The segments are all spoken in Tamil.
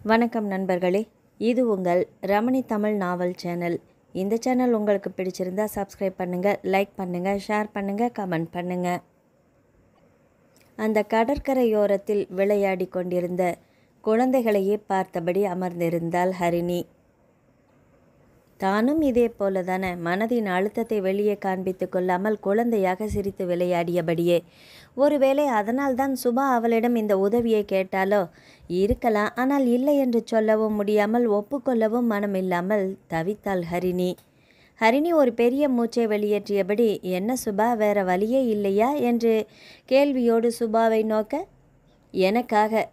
வணக்கம் நண்பர்களே, இது உங்கள் ரமணி தமிழ் நாவல் சேனல். இந்த சேனல் உங்களுக்கு பிடிச்சிருந்தா சப்ஸ்கிரைப் பண்ணுங்கள், லைக் பண்ணுங்கள், ஷேர் பண்ணுங்கள், கமெண்ட் பண்ணுங்கள். அந்த கடற்கரையோரத்தில் விளையாடி கொண்டிருந்த குழந்தைகளையே பார்த்தபடி அமர்ந்திருந்தாள் ஹரிணி. தானும் இதே போலதான மனதின் அழுத்தத்தை வெளியே காண்பித்து கொள்ளாமல் குழந்தையாக சிரித்து விளையாடியபடியே. ஒருவேளை அதனால்தான் சுபா அவளிடம் இந்த உதவியை கேட்டாலோ இருக்கலாம். ஆனால் இல்லை என்று சொல்லவும் முடியாமல் ஒப்புக்கொள்ளவும் மனமில்லாமல் தவித்தாள் ஹரிணி. ஹரிணி ஒரு பெரிய மூச்சை வெளியேற்றியபடி, என்ன சுபா, வேற வழியே இல்லையா என்று கேள்வியோடு சுபாவை நோக்க, எனக்காக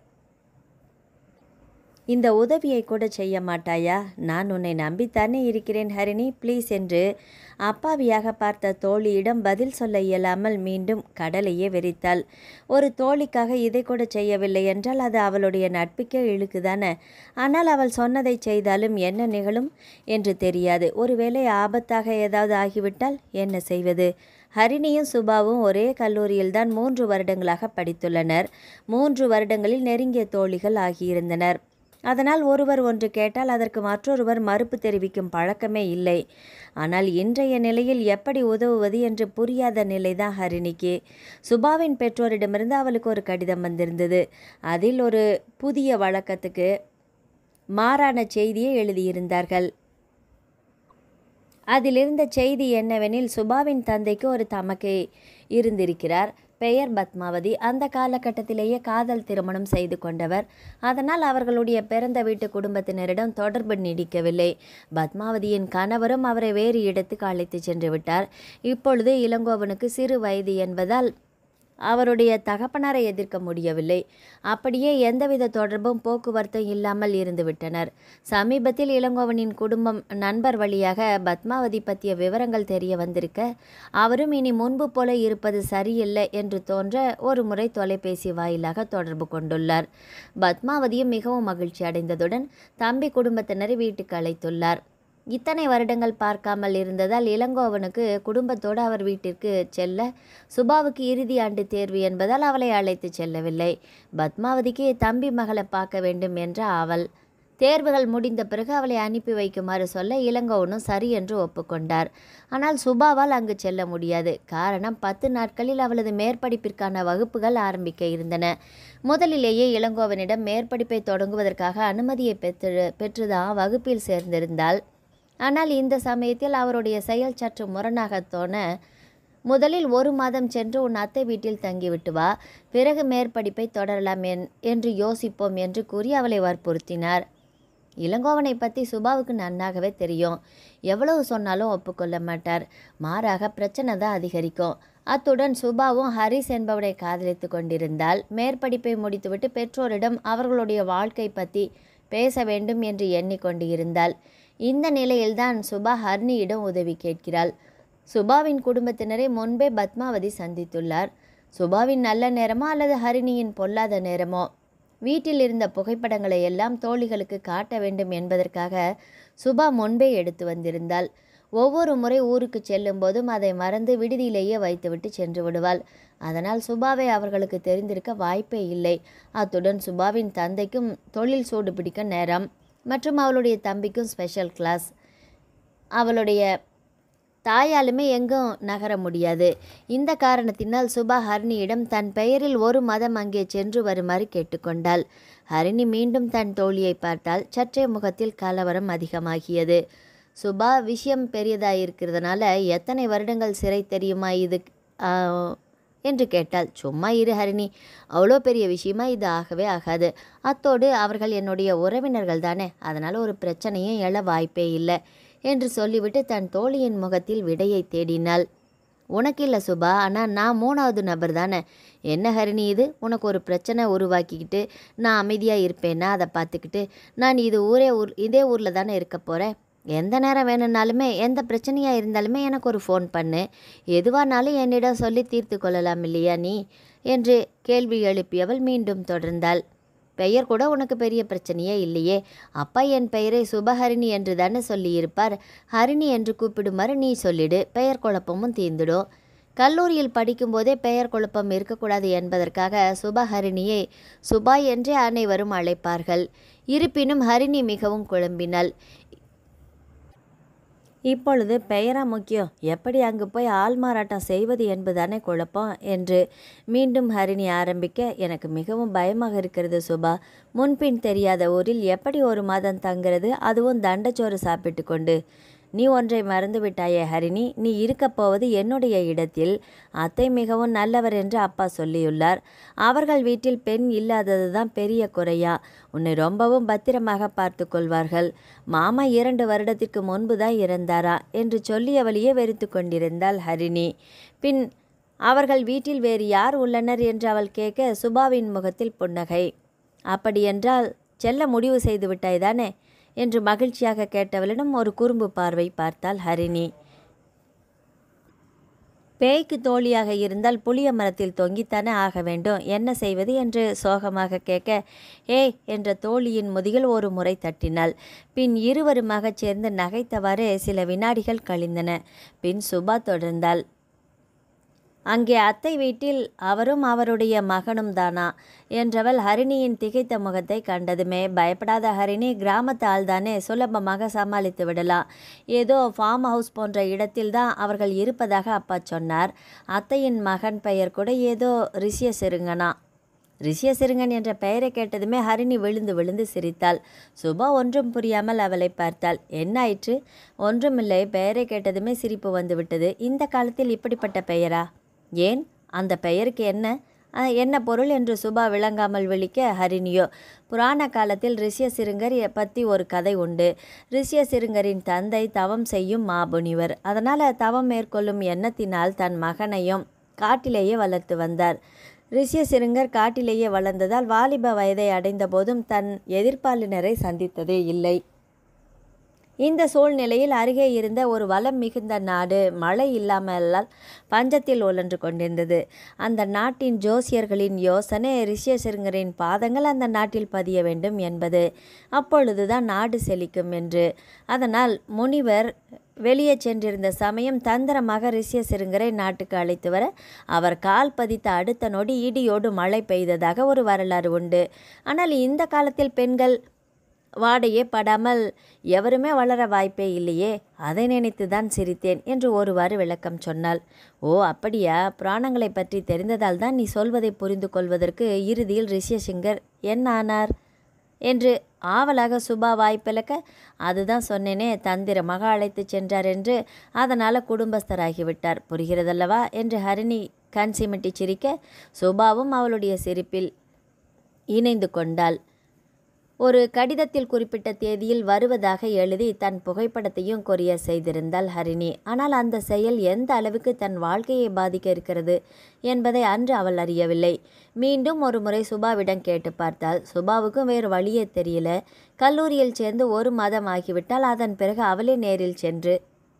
இந்த உதவியை கூட செய்ய மாட்டாயா? நான் உன்னை நம்பித்தானே இருக்கிறேன் ஹரிணி, ப்ளீஸ் என்று அப்பாவியாக பார்த்த தோழியிடம் பதில் சொல்ல இயலாமல் மீண்டும் கடலையே வெறித்தாள். ஒரு தோழிக்காக இதை கூட செய்யவில்லை என்றால் அது அவளுடைய நட்புக்கே இழுக்குதானே. ஆனால் அவள் சொன்னதை செய்தாலும் என்ன நிகழும் என்று தெரியாது. ஒருவேளை ஆபத்தாக ஏதாவது ஆகிவிட்டால் என்ன செய்வது? ஹரிணியும் சுபாவும் ஒரே கல்லூரியில்தான் 3 வருடங்களாக படித்துள்ளனர். 3 வருடங்களில் நெருங்கிய தோழிகள் ஆகியிருந்தனர். அதனால் ஒருவர் ஒன்று கேட்டால் அதற்கு மற்றொருவர் மறுப்பு தெரிவிக்கும் பழக்கமே இல்லை. ஆனால் இன்றைய நிலையில் எப்படி உதவுவது என்று புரியாத நிலைதான் ஹரிணிக்கு. சுபாவின் பெற்றோரிடமிருந்து அவளுக்கு ஒரு கடிதம் வந்திருந்தது. அதில் ஒரு புதிய வழக்கத்துக்கு மாறான செய்தியை எழுதியிருந்தார்கள். அதிலிருந்த செய்தி என்னவெனில், சுபாவின் தந்தைக்கு ஒரு தமக்கை இருந்திருக்கிறார். பெயர் பத்மாவதி. அந்த காலகட்டத்திலேயே காதல் திருமணம் செய்து கொண்டவர். அதனால் அவர்களுடைய பிறந்த வீட்டு குடும்பத்தினரிடம் தொடர்பு நீடிக்கவில்லை. பத்மாவதியின் கணவரும் அவரை வேறு இடத்துக்கு அழைத்து சென்று விட்டார். இப்பொழுது இளங்கோவனுக்கு சிறு வயது என்பதால் அவருடைய தகப்பனாரை எதிர்க்க முடியவில்லை. அப்படியே எந்தவித தொடர்பும் போக்குவரத்தும் இல்லாமல் இருந்து விட்டனர். சமீபத்தில் இளங்கோவனின் குடும்பம் நண்பர் வழியாக பத்மாவதி பற்றிய விவரங்கள் தெரிய வந்திருக்க, அவரும் இனி முன்பு போல இருப்பது சரியில்லை என்று தோன்ற ஒரு முறை தொலைபேசி வாயிலாக தொடர்பு கொண்டுள்ளார். பத்மாவதியும் மிகவும் மகிழ்ச்சி அடைந்ததுடன் தம்பி குடும்பத்தினரை வீட்டுக்கு அழைத்துள்ளார். இத்தனை வருடங்கள் பார்க்காமல் இருந்ததால் இளங்கோவனுக்கு குடும்பத்தோடு அவர் வீட்டிற்கு செல்ல, சுபாவுக்கு இறுதி ஆண்டு தேர்வு என்பதால் அவளை அழைத்து செல்லவில்லை. பத்மாவதிக்கு தம்பி மகளை பார்க்க வேண்டும் என்ற ஆவல். தேர்வுகள் முடிந்த பிறகு அவளை அனுப்பி வைக்குமாறு சொல்ல இளங்கோவனும் சரி என்று ஒப்புக்கொண்டார். ஆனால் சுபாவால் அங்கு செல்ல முடியாது. காரணம், 10 நாட்களில் அவளது மேற்படிப்பிற்கான வகுப்புகள் ஆரம்பிக்க இருந்தன. முதலிலேயே இளங்கோவனிடம் மேற்படிப்பை தொடங்குவதற்காக அனுமதியை பெற்றுதான் வகுப்பில் சேர்ந்திருந்தாள். ஆனால் இந்த சமயத்தில் அவருடைய செயல் சற்று முரணாக தோண, முதலில் 1 மாதம் சென்று உன் அத்தை வீட்டில் தங்கிவிட்டு வா, பிறகு மேற்படிப்பை தொடரலாம் என்று யோசிப்போம் என்று கூறி அவளை வற்புறுத்தினார். இளங்கோவனை பற்றி சுபாவுக்கு நன்னாகவே தெரியும். எவ்வளவு சொன்னாலும் ஒப்புக்கொள்ள மாட்டார். மாறாக பிரச்சனை தான் அதிகரிக்கும். அத்துடன் சுபாவும் ஹரிஸ் என்பவனை காதலித்து கொண்டிருந்தால் மேற்படிப்பை முடித்துவிட்டு பெற்றோரிடம் அவர்களுடைய வாழ்க்கை பற்றி பேச வேண்டும் என்று எண்ணிக்கொண்டு இருந்தாள். இந்த நிலையில்தான் சுபா ஹரிணியிடம் உதவி கேட்கிறாள். சுபாவின் குடும்பத்தினரை முன்பே பத்மாவதி சந்தித்துள்ளார். சுபாவின் நல்ல நேரமோ அல்லது ஹரிணியின் பொல்லாத நேரமோ, வீட்டில் இருந்த புகைப்படங்களை எல்லாம் தோழிகளுக்கு காட்ட வேண்டும் என்பதற்காக சுபா முன்பே எடுத்து வந்திருந்தாள். ஒவ்வொரு முறை ஊருக்கு செல்லும் போதும் அதை மறந்து விடுதியிலேயே வைத்துவிட்டு சென்று விடுவாள். அதனால் சுபாவை அவர்களுக்கு தெரிந்திருக்க வாய்ப்பே இல்லை. அத்துடன் சுபாவின் தந்தைக்கும் தொழில் சூடு பிடிக்க நேரம் மற்றும் அவளுடைய தம்பிக்கும் ஸ்பெஷல் கிளாஸ். அவளுடைய தாயாலுமே எங்கும் நகர முடியாது. இந்த காரணத்தினால் சுபா ஹரிணியிடம் தன் பெயரில் 1 மாதம் அங்கே சென்று வருமாறு கேட்டுக்கொண்டாள். ஹரிணி மீண்டும் தன் தோழியை பார்த்தால் சற்றே முகத்தில் கலவரம் அதிகமாகியது. சுபா, விஷயம் பெரியதாயிருக்கிறதுனால எத்தனை வருடங்கள் சிறை தெரியுமா இது என்று கேட்டாள். சும்மா இரு ஹரிணி, அவ்வளோ பெரிய விஷயமா இது ஆகவே ஆகாது. அத்தோடு அவர்கள் என்னுடைய உறவினர்கள் தானே, அதனால் ஒரு பிரச்சனையும் எழ வாய்ப்பே இல்லை என்று சொல்லிவிட்டு தன் தோழியின் முகத்தில் விடையை தேடினாள். உனக்கு இல்லை சுபா, ஆனால் நான் 3வது நபர் தானே. என்ன ஹரிணி இது, உனக்கு ஒரு பிரச்சனை உருவாக்கிக்கிட்டு நான் அமைதியாக இருப்பேன்னா அதை பார்த்துக்கிட்டு? நான் இதே ஊரில் தானே இருக்க போகிறேன். எந்த நேரம் வேணும்னாலுமே எந்த பிரச்சனையாக இருந்தாலுமே எனக்கு ஒரு ஃபோன் பண்ணு. எதுவானாலும் என்னிடம் சொல்லி தீர்த்து கொள்ளலாம் இல்லையா நீ என்று கேள்வி எழுப்பியவள் மீண்டும் தொடர்ந்தாள். பெயர் கூட உனக்கு பெரிய பிரச்சனையே இல்லையே. அப்பா என் பெயரை சுபஹரிணி என்று தானே சொல்லியிருப்பார். ஹரிணி என்று கூப்பிடுமாறு நீ சொல்லிடு, பெயர் குழப்பமும் தீர்ந்துடும். கல்லூரியில் படிக்கும்போதே பெயர் குழப்பம் இருக்கக்கூடாது என்பதற்காக சுபா ஹரிணியை சுபா என்றே அனைவரும் அழைப்பார்கள். இருப்பினும் ஹரிணி மிகவும் குழம்பினாள். இப்பொழுது பெயரா முக்கியம், எப்படி அங்கு போய் ஆள்மாறாட்டம் செய்வது என்பதுதானே குழப்பம் என்று மீண்டும் ஹரிணி ஆரம்பிக்க, எனக்கு மிகவும் பயமாக இருக்கிறது சுபா. முன்பின் தெரியாத ஊரில் எப்படி ஒரு மாதம் தங்கிறது, அதுவும் தண்டச்சோறு சாப்பிட்டு கொண்டு? நீ ஒன்றை மறந்து விட்டாயே ஹரிணி, நீ இருக்கப் போவது என்னுடைய இடத்தில். அத்தை மிகவும் நல்லவர் என்று அப்பா சொல்லியுள்ளார். அவர்கள் வீட்டில் பெண் இல்லாதது தான் பெரிய குறையா. உன்னை ரொம்பவும் பத்திரமாக பார்த்து கொள்வார்கள். மாமா 2 வருடத்திற்கு முன்பு தான் இறந்தாரா என்று சொல்லியவழியே வெறுத்து கொண்டிருந்தாள் ஹரிணி. பின் அவர்கள் வீட்டில் வேறு யார் உள்ளனர் என்று அவள் கேட்க சுபாவின் முகத்தில் புன்னகை. அப்படியென்றால் செல்ல முடிவு செய்து விட்டாய்தானே என்று மகிழ்ச்சியாக கேட்டவளிடம் ஒரு குறும்பு பார்வை பார்த்தாள் ஹரிணி. பேய்க்கு தோழியாக இருந்தால் புளிய மரத்தில் தொங்கித்தானே ஆக வேண்டும், என்ன செய்வது என்று சோகமாக கேட்க, ஏய் என்ற தோழியின் முதுகில் ஒரு முறை தட்டினாள். பின் இருவருமாக சேர்ந்து நகைத்தவாறே சில வினாடிகள் கழிந்தன. பின் சுபா தொடர்ந்தாள். அங்கே அத்தை வீட்டில் அவரும் அவருடைய மகனும் தானா என்றவள் ஹரிணியின் திகைத்த முகத்தை கண்டதுமே, பயப்படாத ஹரிணி, கிராமத்து ஆள்தானே, சுலபமாக சமாளித்து விடலாம். ஏதோ ஃபார்ம் ஹவுஸ் போன்ற இடத்தில்தான் அவர்கள் இருப்பதாக அப்பா சொன்னார். அத்தையின் மகன் பெயர் கூட ஏதோ ரிஷியசிருங்கனா. ரிஷியசிருங்கன் என்ற பெயரை கேட்டதுமே ஹரிணி விழுந்து விழுந்து சிரித்தாள். சுபா ஒன்றும் புரியாமல் அவளை பார்த்தாள். என்ன ஆயிற்று? ஒன்றுமில்லை, பெயரை கேட்டதுமே சிரிப்பு வந்துவிட்டது. இந்த காலத்தில் இப்படிப்பட்ட பெயரா? ஏன், அந்த பெயருக்கு என்ன பொருள் என்று சுபா விளங்காமல் விழிக்க, ஹரிணியோ, புராண காலத்தில் ரிஷியசிருங்கர் பற்றி ஒரு கதை உண்டு. ரிஷியசிருங்கரின் தந்தை தவம் செய்யும் மாமுனிவர். அதனால் தவம் மேற்கொள்ளும் எண்ணத்தினால் தன் மகனையும் காட்டிலேயே வளர்த்து வந்தார். ரிஷியசிருங்கர் காட்டிலேயே வளர்ந்ததால் வாலிப வயதை அடைந்த போதும் தன் எதிர்ப்பாளினரை சந்தித்ததே இல்லை. இந்த சூழ்நிலையில் அருகே இருந்த ஒரு வளம் மிகுந்த நாடு மழை இல்லாமலால் பஞ்சத்தில் உழன்று கொண்டிருந்தது. அந்த நாட்டின் ஜோசியர்களின் யோசனை ரிஷியசிருங்கரின் பாதங்கள் அந்த நாட்டில் பதிய வேண்டும் என்பது. அப்பொழுதுதான் நாடு செழிக்கும் என்று. அதனால் முனிவர் வெளியே சென்றிருந்த சமயம் தந்திரமாக ரிஷியசிருங்கரை நாட்டுக்கு அழைத்து வர அவர் கால் பதித்த அடுத்த நொடி இடியோடு மழை பெய்ததாக ஒரு வரலாறு உண்டு. ஆனால் இந்த காலத்தில் பெண்கள் வாடையே படாமல் எவருமே வளர வாய்ப்பே இல்லையே, அதை நினைத்து தான் சிரித்தேன் என்று ஒருவாறு விளக்கம் சொன்னாள். ஓ அப்படியா, புராணங்களை பற்றி தெரிந்ததால் தான் நீ சொல்வதை புரிந்து கொள்வதற்கு இறுதியில் ரிஷியசிங்கர் என்ன ஆனார் என்று ஆவலாக சுபா வாய்ப்பிழக்க, அதுதான் சொன்னேனே, தந்திரமாக அழைத்து சென்றார் என்று. அதனால் குடும்பஸ்தராகிவிட்டார், புரிகிறதல்லவா என்று ஹரிணி கண் சிமிட்டி சிரிக்க, சுபாவும் அவளுடைய சிரிப்பில் இணைந்து கொண்டாள். ஒரு கடிதத்தில் குறிப்பிட்ட தேதியில் வருவதாக எழுதி தன் புகைப்படத்தையும் கொரியர் செய்திருந்தாள் ஹரிணி. ஆனால் அந்த செயல் எந்த அளவுக்கு தன் வாழ்க்கையை பாதிக்க இருக்கிறது என்பதை அன்று அவள் அறியவில்லை. மீண்டும் ஒரு முறை சுபாவிடம் கேட்டு பார்த்தாள். சுபாவுக்கும் வேறு வழியே தெரியல. கல்லூரியில் சேர்ந்து 1 மாதம் ஆகிவிட்டால் அதன் பிறகு அவளே நேரில் சென்று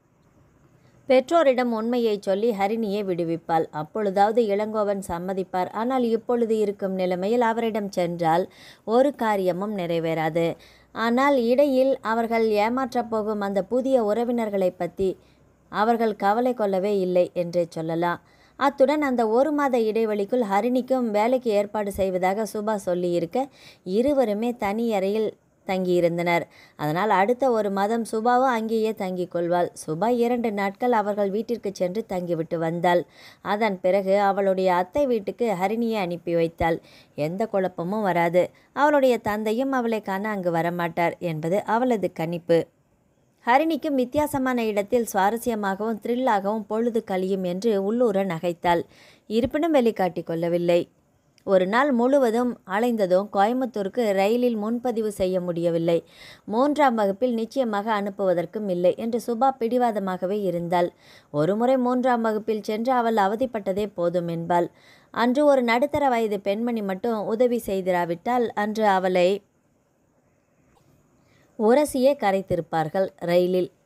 பெற்றோரிடம் உண்மையை சொல்லி ஹரிணியை விடுவிப்பாள். அப்பொழுதாவது இளங்கோவன் சம்மதிப்பார். ஆனால் இப்பொழுது இருக்கும் நிலைமையில் அவரிடம் சென்றால் ஒரு காரியமும் நிறைவேறாது. ஆனால் இடையில் அவர்கள் ஏமாற்றப் போகும் அந்த புதிய உறவினர்களை பற்றி அவர்கள் கவலை கொள்ளவே இல்லை என்றே சொல்லலாம். அத்துடன் அந்த 1 மாத இடைவெளிக்குள் ஹரிணிக்கும் வேலைக்கு ஏற்பாடு செய்வதாக சுபா சொல்லியிருக்க இருவருமே தனி அறையில் தங்கியிருந்தனர். அதனால் அடுத்த 1 மாதம் சுபாவும் அங்கேயே தங்கிக் கொள்வாள். சுபா 2 நாட்கள் அவர்கள் வீட்டிற்கு சென்று தங்கிவிட்டு வந்தாள். அதன் பிறகு அவளுடைய அத்தை வீட்டுக்கு ஹரிணியை அனுப்பி வைத்தாள். எந்த குழப்பமும் வராது. அவளுடைய தந்தையும் அவளை காண அங்கு வரமாட்டார் என்பது அவளது கணிப்பு. ஹரிணிக்கும் வித்தியாசமான இடத்தில் சுவாரஸ்யமாகவும் த்ரில்லாகவும் பொழுது கழியும் என்று உள்ளூர நகைத்தாள். இருப்பினும் வெளிக்காட்டி கொள்ளவில்லை. ஒரு நாள் முழுவதும் அலைந்ததும் கோயம்புத்தூருக்கு ரயிலில் முன்பதிவு செய்ய முடியவில்லை. 3ஆம் வகுப்பில் நிச்சயமாக அனுப்புவதற்கும் இல்லை என்று சுபா பிடிவாதமாகவே இருந்தாள். ஒருமுறை 3ஆம் வகுப்பில் சென்று அவள் அவதிப்பட்டதே போதும் என்பாள். அன்று ஒரு நடுத்தர வயது பெண்மணி மட்டும் உதவி செய்திராவிட்டால் அன்று அவளை உரசியே கரைத்திருப்பார்கள் ரயிலில்.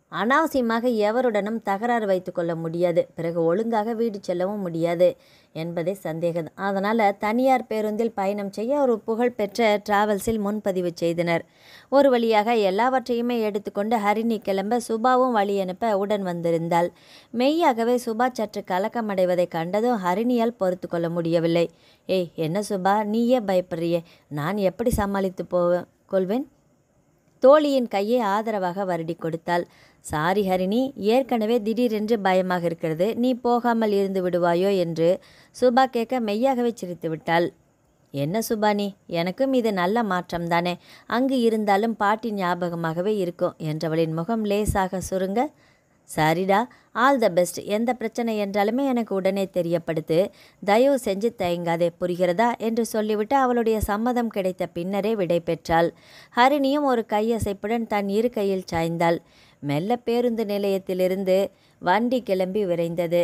அனாவசியமாக எவருடனும் தகராறு வைத்து கொள்ள முடியாது, பிறகு ஒழுங்காக வீடு செல்லவும் முடியாது என்பதே சந்தேகம். அதனால் தனியார் பேருந்தில் பயணம் செய்ய ஒரு புகழ்பெற்ற டிராவல்ஸில் முன்பதிவு செய்தனர். ஒரு வழியாக எல்லாவற்றையுமே எடுத்துக்கொண்டு ஹரிணி கிளம்ப சுபாவும் வழி அனுப்ப உடன் வந்திருந்தாள். மெய்யாகவே சுபா சற்று கலக்கமடைவதை கண்டதும் ஹரிணியால் பொறுத்து கொள்ள முடியவில்லை. ஏய், என்ன சுபா, நீயே பயப்படுறியே, நான் எப்படி சமாளித்து கொள்வேன்? தோழியின் கையை ஆதரவாக வருடி கொடுத்தாள். சாரி ஹரிணி, ஏற்கனவே திடீரென்று பயமாக இருக்கிறது, நீ போகாமல் இருந்து விடுவாயோ என்று சுபா கேட்க மெய்யாகவே சிரித்து விட்டாள். என்ன சுபா நீ, எனக்கும் இது நல்ல மாற்றம்தானே, அங்கு இருந்தாலும் பாட்டி ஞாபகமாகவே இருக்கும் என்றவளின் முகம் லேசாக சுருங்க, சரிடா, ஆல் த பெஸ்ட், எந்த பிரச்சனை என்றாலுமே எனக்கு உடனே தெரியப்படுத்து, தயவு செஞ்சு தயங்காதே, புரிகிறதா என்று சொல்லிவிட்டு அவளுடைய சம்மதம் கிடைத்த பின்னரே விடை பெற்றாள். ஹரிணியும் ஒரு கையசைப்புடன் தன் இரு கையில் சாய்ந்தாள். மெல்ல பேருந்து நிலையத்திலிருந்து வண்டி கிளம்பி விரைந்தது.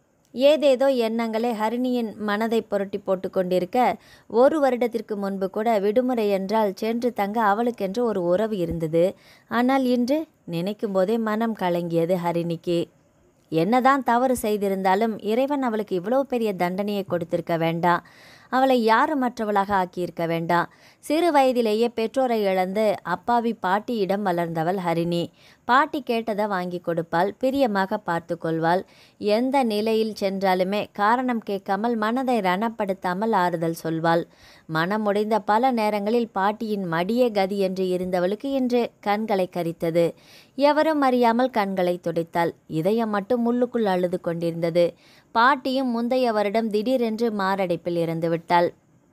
ஏதேதோ எண்ணங்களே ஹரிணியின் மனதை புரட்டி போட்டு கொண்டிருக்க, ஒரு வருடத்திற்கு முன்பு கூட விடுமுறை என்றால் சென்று தங்க அவளுக்கென்று ஒரு உறவு இருந்தது. ஆனால் இன்று நினைக்கும் போதே மனம் கலங்கியது ஹரிணிக்கு. என்னதான் தவறு செய்திருந்தாலும் இறைவன் அவளுக்கு இவ்வளவு பெரிய தண்டனையை கொடுத்திருக்க வேண்டாம், அவளை யாருமற்றவளாக ஆக்கியிருக்க வேண்டாம். சிறு வயதிலேயே பெற்றோரை இழந்து அப்பாவி பாட்டியிடம் வளர்ந்தவள் ஹரிணி. பாட்டி கேட்டதை வாங்கி கொடுப்பாள், பிரியமாக பார்த்து கொள்வாள். எந்த நிலையில் சென்றாலுமே காரணம் கேட்காமல் மனதை ரணப்படுத்தாமல் ஆறுதல் சொல்வாள். மனமுடைந்த பல நேரங்களில் பாட்டியின் மடியே கதி என்று இருந்தவளுக்கு இன்று கண்களை கரித்தது. எவரும் அறியாமல் கண்களை துடைத்தாள். இதயம் மட்டும் உள்ளுக்குள் அழுது கொண்டிருந்தது. பாட்டியும் முந்தைய வருடம் திடீரென்று மாரடைப்பில் இறந்து விட்டாள்.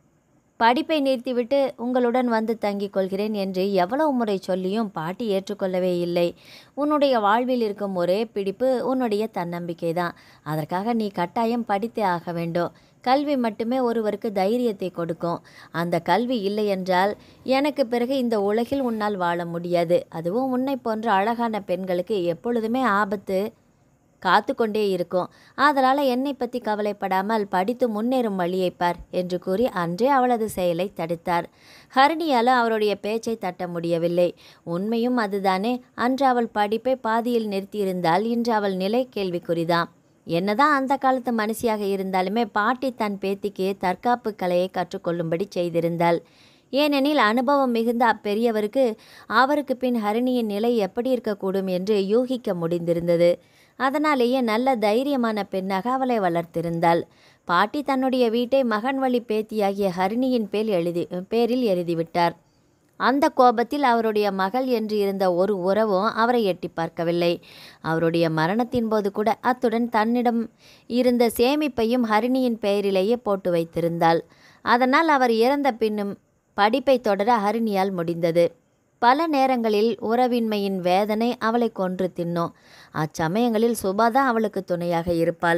படிப்பை நிறுத்திவிட்டு உங்களுடன் வந்து தங்கிக் கொள்கிறேன் என்று எவ்வளவு முறை சொல்லியும் பாட்டி ஏற்றுக்கொள்ளவே இல்லை. உன்னுடைய வாழ்வில் இருக்கும் ஒரே பிடிப்பு உன்னுடைய தன்னம்பிக்கை தான். அதற்காக நீ கட்டாயம் படித்தே ஆக வேண்டும். கல்வி மட்டுமே ஒருவருக்கு தைரியத்தை கொடுக்கும். அந்த கல்வி இல்லை என்றால் எனக்கு பிறகு இந்த உலகில் உன்னால் வாழ முடியாது. அதுவும் உன்னை போன்ற அழகான பெண்களுக்கு எப்பொழுதுமே ஆபத்து காத்து கொண்டே இருக்கும். அதனால் என்னை பற்றி கவலைப்படாமல் படித்து முன்னேறும் வழியை பார் என்று கூறி அன்றே அவளது செயலை தடுத்தார். ஹரிணியால் அவருடைய பேச்சை தட்ட முடியவில்லை. உண்மையும் அதுதானே. அன்று அவள் படிப்பை பாதியில் நிறுத்தியிருந்தால் இன்று அவள் நிலை கேள்விக்குறிதான். என்னதான் அந்த காலத்து மனுஷியாக இருந்தாலுமே பாட்டி தன் பேத்திக்கு தற்காப்பு கலையை கற்றுக்கொள்ளும்படி செய்திருந்தாள். ஏனெனில் அனுபவம் மிகுந்த அப்பெரியவருக்கு அவருக்கு பின் ஹரிணியின் நிலை எப்படி இருக்கக்கூடும் என்று யூகிக்க முடிந்திருந்தது. அதனாலேயே நல்ல தைரியமான பெண்ணாக அவளை வளர்த்திருந்தாள். பாட்டி தன்னுடைய வீட்டை மகன் வழி பேத்தியாகிய ஹரிணியின் பேரில் எழுதிவிட்டார். அந்த கோபத்தில் அவருடைய மகள் என்று இருந்த ஒரு உறவும் அவரை எட்டி பார்க்கவில்லை. அவருடைய மரணத்தின் போது கூட அத்துடன் தன்னிடம் இருந்த சேமிப்பையும் ஹரிணியின் பெயரிலேயே போட்டு வைத்திருந்தாள். அதனால் அவர் இறந்த பின்னும் படிப்பை தொடர ஹரிணியால் முடிந்தது. பல நேரங்களில் உறவின்மையின் வேதனை அவளை கொன்று தின்னோம். அச்சமயங்களில் சுபாதான் அவளுக்கு துணையாக இருப்பாள்,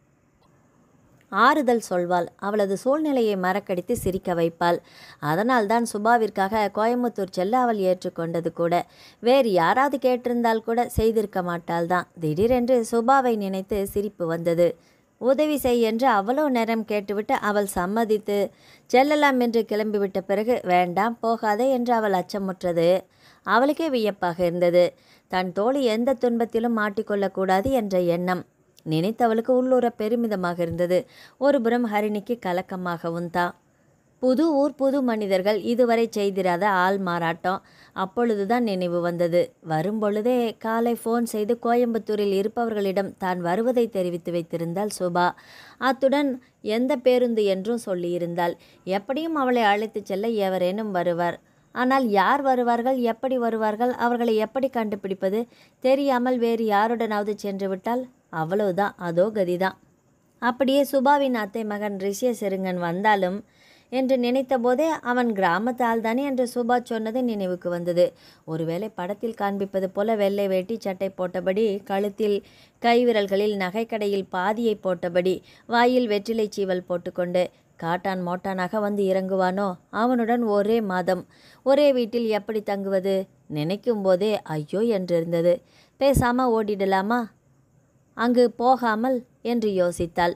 ஆறுதல் சொல்வாள், அவளது சூழ்நிலையை மறக்கடித்து சிரிக்க வைப்பாள். அதனால்தான் சுபாவிற்காக கோயம்புத்தூர் செல்ல அவள் ஏற்றுக்கொண்டது கூட. வேறு யாராவது கேட்டிருந்தால் கூட செய்திருக்க மாட்டாள் தான். திடீரென்று சுபாவை நினைத்து சிரிப்பு வந்தது. உதவி செய் என்று அவ்வளோ நேரம் கேட்டுவிட்டு அவள் சம்மதித்து செல்லலாம் என்று கிளம்பிவிட்ட பிறகு வேண்டாம் போகாதே என்று அவள் அச்சமுற்றது அவளுக்கே வியப்பாக இருந்தது. தன் தோழி எந்த துன்பத்திலும் மாட்டிக்கொள்ளக்கூடாது என்ற எண்ணம் நினைத்தவளுக்கு உள்ளூர பெருமிதமாக இருந்தது. ஒருபுறம் ஹரிணிக்கு கலக்கமாகவும் தான். புது ஊர், புது மனிதர்கள், இதுவரை செய்திராத ஆள் மாறாட்டம். அப்பொழுதுதான் நினைவு வந்தது. வரும்பொழுதே காலை ஃபோன் செய்து கோயம்புத்தூரில் இருப்பவர்களிடம் தான் வருவதை தெரிவித்து வைத்திருந்தாள் சுபா. அத்துடன் எந்த பேருந்து என்றும் சொல்லியிருந்தாள். எப்படியும் அவளை அழைத்து செல்ல எவரேனும் வருவார். ஆனால் யார் வருவார்கள், எப்படி வருவார்கள், அவர்களை எப்படி கண்டுபிடிப்பது? தெரியாமல் வேறு யாருடனாவது சென்று விட்டால் அவ்வளவுதான், அதோ கதிதான். அப்படியே சுபாவின் அத்தை மகன் ரிஷியசிறுங்கன் வந்தாலும் என்று நினைத்த போதே அவன் கிராமத்து ஆள்தானே என்று சுபா சொன்னது நினைவுக்கு வந்தது. ஒருவேளை படத்தில் காண்பிப்பது போல வெள்ளை வேட்டி சட்டை போட்டபடி, கழுத்தில் கைவிரல்களில் நகைக்கடையில் பாதியை போட்டபடி, வாயில் வெற்றிலை சீவல் போட்டுக்கொண்டு காட்டான் மோட்டானாக வந்து இறங்குவானோ? அவனுடன் ஒரே மாதம் ஒரே வீட்டில் எப்படி தங்குவது? நினைக்கும் போதே ஐயோ என்றிருந்தது. பேசாமல் ஓடிடலாமா அங்கு போகாமல் என்று யோசித்தாள்.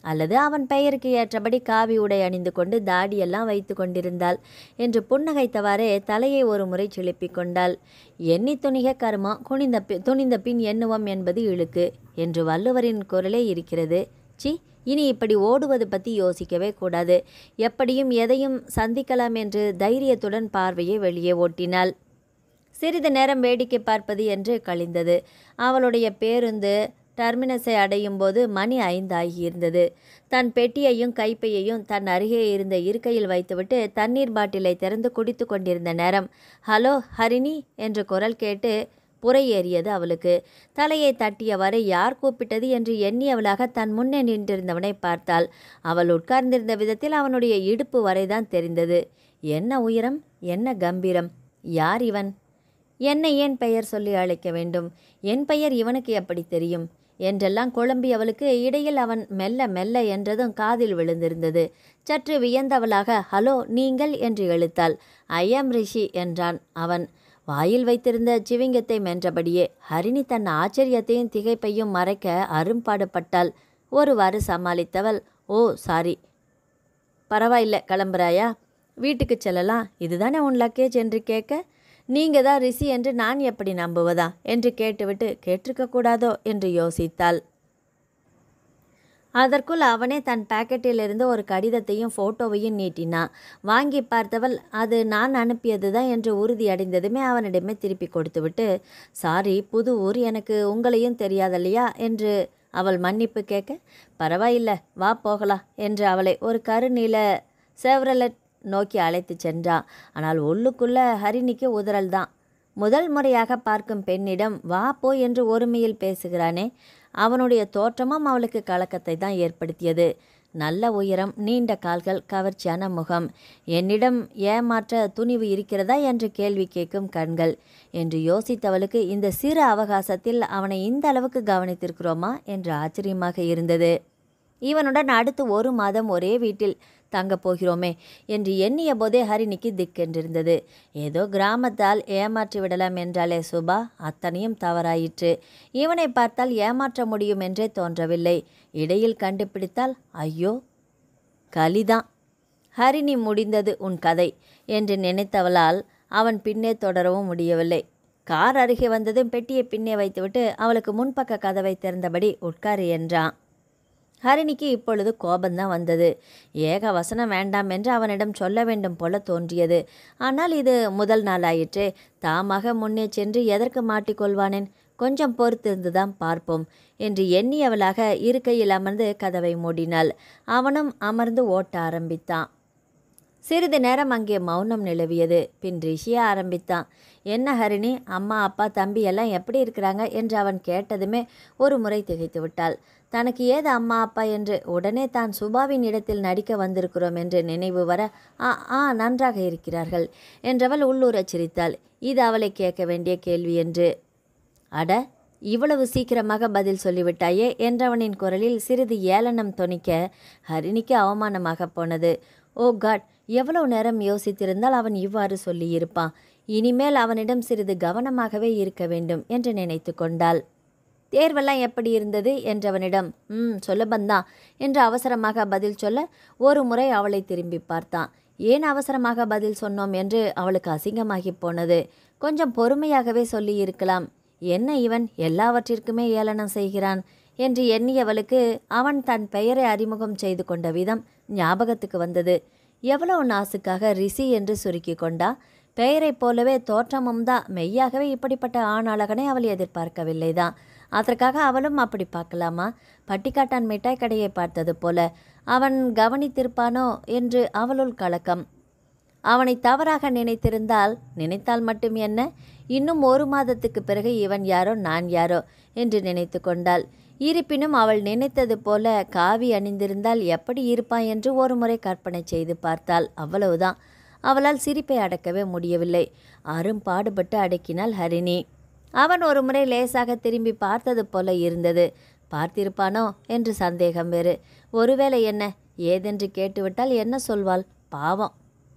அல்லது அவன் பெயருக்கு ஏற்றபடி காவி உடை அணிந்து கொண்டு தாடியெல்லாம் வைத்து கொண்டிருந்தாள் என்று புன்னகைத்தவாறே தலையை ஒரு முறை சிலுப்பிக் கொண்டாள். எண்ணி துணிக கர்மம், துணிந்த பின் எண்ணுவோம் என்பது இழுக்கு என்று வள்ளுவரின் குரலே இருக்கிறது. சி, இனி இப்படி ஓடுவது பற்றி யோசிக்கவே கூடாது. எப்படியும் எதையும் சந்திக்கலாம் என்று தைரியத்துடன் பார்வையை வெளியே ஓட்டினாள். சிறிது நேரம் வேடிக்கை பார்ப்பது என்று கழிந்தது. அவளுடைய பேருந்து டெர்மினஸை அடையும் போது மணி 5 ஆகியிருந்தது. தன் பெட்டியையும் கைப்பையையும் தன் அருகே இருந்த இருக்கையில் வைத்துவிட்டு தண்ணீர் பாட்டிலை திறந்து குடித்து கொண்டிருந்த நேரம், ஹலோ ஹரிணி என்று குரல் கேட்டு புரை ஏறியது அவளுக்கு. தலையை தட்டியவாறு யார் கூப்பிட்டது என்று எண்ணியவளாக தன் முன்னே நின்றிருந்தவனை பார்த்தாள். அவள் உட்கார்ந்திருந்த விதத்தில் அவனுடைய இடுப்பு வரைதான் தெரிந்தது. என்ன உயரம், என்ன கம்பீரம்! யார் இவன்? என்னை ஏன் பெயர் சொல்லி அழைக்க வேண்டும்? என் பெயர் இவனுக்கு எப்படி தெரியும் என்றெல்லாம் குழம்பியவளுக்கு இடையில் அவன் மெல்ல மெல்ல என்றதும் காதில் விழுந்திருந்தது. சற்று வியந்தவளாக ஹலோ நீங்கள் என்று இழுத்தாள். ஐ ஆம் ரிஷி என்றான் அவன். வாயில் வைத்திருந்த சிவிங்கத்தை மென்றபடியே. ஹரிணி தன் ஆச்சரியத்தையும் திகைப்பையும் மறைக்க அரும்பாடுபட்டாள். ஒருவாறு சமாளித்தவள், ஓ சாரி, பரவாயில்ல, கிளம்புறாயா? வீட்டுக்கு செல்லலாம், இதுதானே உன் லக்கேஜ் என்று கேட்க, நீங்க தான் ரிஷி என்று நான் எப்படி நம்புவதா என்று கேட்டுவிட்டு கேட்டிருக்கக்கூடாதோ என்று யோசித்தாள். அதற்குள் அவனே தன் பாக்கெட்டிலிருந்து ஒரு கடிதத்தையும் ஃபோட்டோவையும் நீட்டினான். வாங்கி பார்த்தவள் அது நான் அனுப்பியது தான் என்று உறுதியடைந்ததுமே அவனிடமே திருப்பி கொடுத்துவிட்டு, சாரி, புது ஊர், எனக்கு உங்களையும் தெரியாதல்லையா என்று அவள் மன்னிப்பு கேட்க, பரவாயில்ல, வா போகலாம் என்று அவளை ஒரு கருநீல செவ்ரலட் நோக்கி அழைத்து சென்றான். ஆனால் உள்ளுக்குள்ள ஹரிணிக்கு உதறல் தான். முதல் முறையாக பார்க்கும் பெண்ணிடம் வா போ என்று ஒருமையில் பேசுகிறானே, அவனுடைய தோற்றமும் அவளுக்கு கலக்கத்தை தான் ஏற்படுத்தியது. நல்ல உயரம், நீண்ட கால்கள், கவர்ச்சியான முகம், என்னிடம் ஏமாற்ற துணிவு இருக்கிறதா என்று கேள்வி கேட்கும் கண்கள் என்று யோசித்தவளுக்கு இந்த சிறு அவகாசத்தில் அவனை இந்த அளவுக்கு கவனித்திருக்கிறோமா என்று ஆச்சரியமாக இருந்தது. இவனுடன் அடுத்து 1 மாதம் ஒரே வீட்டில் தங்கப் போகிறோமே என்று எண்ணிய போதே ஹரிணிக்கு திக்கென்றிருந்தது. ஏதோ கிராமத்தால் ஏமாற்றி விடலாம் என்றாலே சுபா, அத்தனையும் தவறாயிற்று. இவனை பார்த்தால் ஏமாற்ற முடியும் என்றே தோன்றவில்லை. இடையில் கண்டுபிடித்தால் ஐயோ கலிதான். ஹரிணி, முடிந்தது உன் கதை என்று நினைத்தவளால் அவன் பின்னே தொடரவும் முடியவில்லை. கார் அருகே வந்ததும் பெட்டியை பின்னே வைத்துவிட்டு அவளுக்கு முன்பக்க கதவை திறந்தபடி உட்காரு என்றான். ஹரிணிக்கு இப்பொழுது கோபந்தான் வந்தது. ஏக வசனம் வேண்டாம் என்று அவனிடம் சொல்ல வேண்டும் போல தோன்றியது. ஆனால் இது முதல் நாளாயிற்றே. தாமாக முன்னே சென்று எதற்கு மாட்டிக்கொள்வானேன்? கொஞ்சம் பொறுத்திருந்துதான் பார்ப்போம் என்று எண்ணியவளாக இருக்கையில் அமர்ந்து கதவை மூடினாள். அவனும் அமர்ந்து ஓட்ட ஆரம்பித்தான். சிறிது நேரம் அங்கே மௌனம் நிலவியது. பின் ரிஷிய ஆரம்பித்தான். என்ன ஹரிணி, அம்மா அப்பா தம்பி எல்லாம் எப்படி இருக்கிறாங்க என்று அவன் கேட்டதுமே ஒரு முறை திகைத்து விட்டாள். தனக்கு ஏது அம்மா அப்பா என்று உடனே தான் சுபாவின் இடத்தில் நடிக்க வந்திருக்கிறோம் என்று நினைவு வர, நன்றாக இருக்கிறார்கள் என்றவள் உள்ளூரச் சிரித்தாள். இது அவளை கேட்க வேண்டிய கேள்வி என்று. அட, இவ்வளவு சீக்கிரமாக பதில் சொல்லிவிட்டாயே என்றவனின் குரலில் சிறிது ஏளனம் தொனிக்க ஹரிணிக்கு அவமானமாக போனது. ஓ காட், எவ்வளவு நேரம் யோசித்திருந்தால் அவன் இவ்வாறு சொல்லியிருப்பான். இனிமேல் அவனிடம் சிறிது கவனமாகவே இருக்க வேண்டும் என்று நினைத்து கொண்டாள். தேர்வெல்லாம் எப்படி இருந்தது என்றவனிடம், சுலபந்தான் என்று அவசரமாக பதில் சொல்ல ஒரு முறை அவளை திரும்பி பார்த்தான். ஏன் அவசரமாக பதில் சொன்னோம் என்று அவளுக்கு அசிங்கமாகி போனது. கொஞ்சம் பொறுமையாகவே சொல்லி இருக்கலாம். என்ன இவன் எல்லாவற்றிற்குமே ஏளனம் செய்கிறான் என்று எண்ணியவளுக்கு அவன் தன் பெயரை அறிமுகம் செய்து கொண்ட விதம் ஞாபகத்துக்கு வந்தது. எவ்வளவு நாசுக்காக ரிஷி என்று சுருக்கி கொண்டா. பெயரைப் போலவே தோற்றமும் தான். மெய்யாகவே இப்படிப்பட்ட ஆணழகனை அவள் எதிர்பார்க்கவில்லைதான். அதற்காக அவளும் அப்படி பார்க்கலாமா? பட்டிக்காட்டான் மிட்டாய் கடையை பார்த்தது போல அவன் கவனித்திருப்பானோ என்று அவளுள் கலக்கம். அவனை தவறாக நினைத்தால் மட்டும் என்ன, இன்னும் 1 மாதத்துக்கு பிறகு இவன் யாரோ நான் யாரோ என்று நினைத்து கொண்டாள். இருப்பினும் அவள் நினைத்தது போல காவி அணிந்திருந்தால் எப்படி இருப்பான் என்று ஒரு முறை கற்பனை செய்து பார்த்தாள். அவ்வளவுதான். அவளால் சிரிப்பை அடக்கவே முடியவில்லை. அரும்பாடுபட்டு அடக்கினாள் ஹரிணி. அவன் ஒரு முறை லேசாக திரும்பி பார்த்தது போல இருந்தது. பார்த்திருப்பானோ என்று சந்தேகம் வேறு. ஒருவேளை என்ன ஏதென்று கேட்டுவிட்டால் என்ன சொல்வாள்? பாவம்.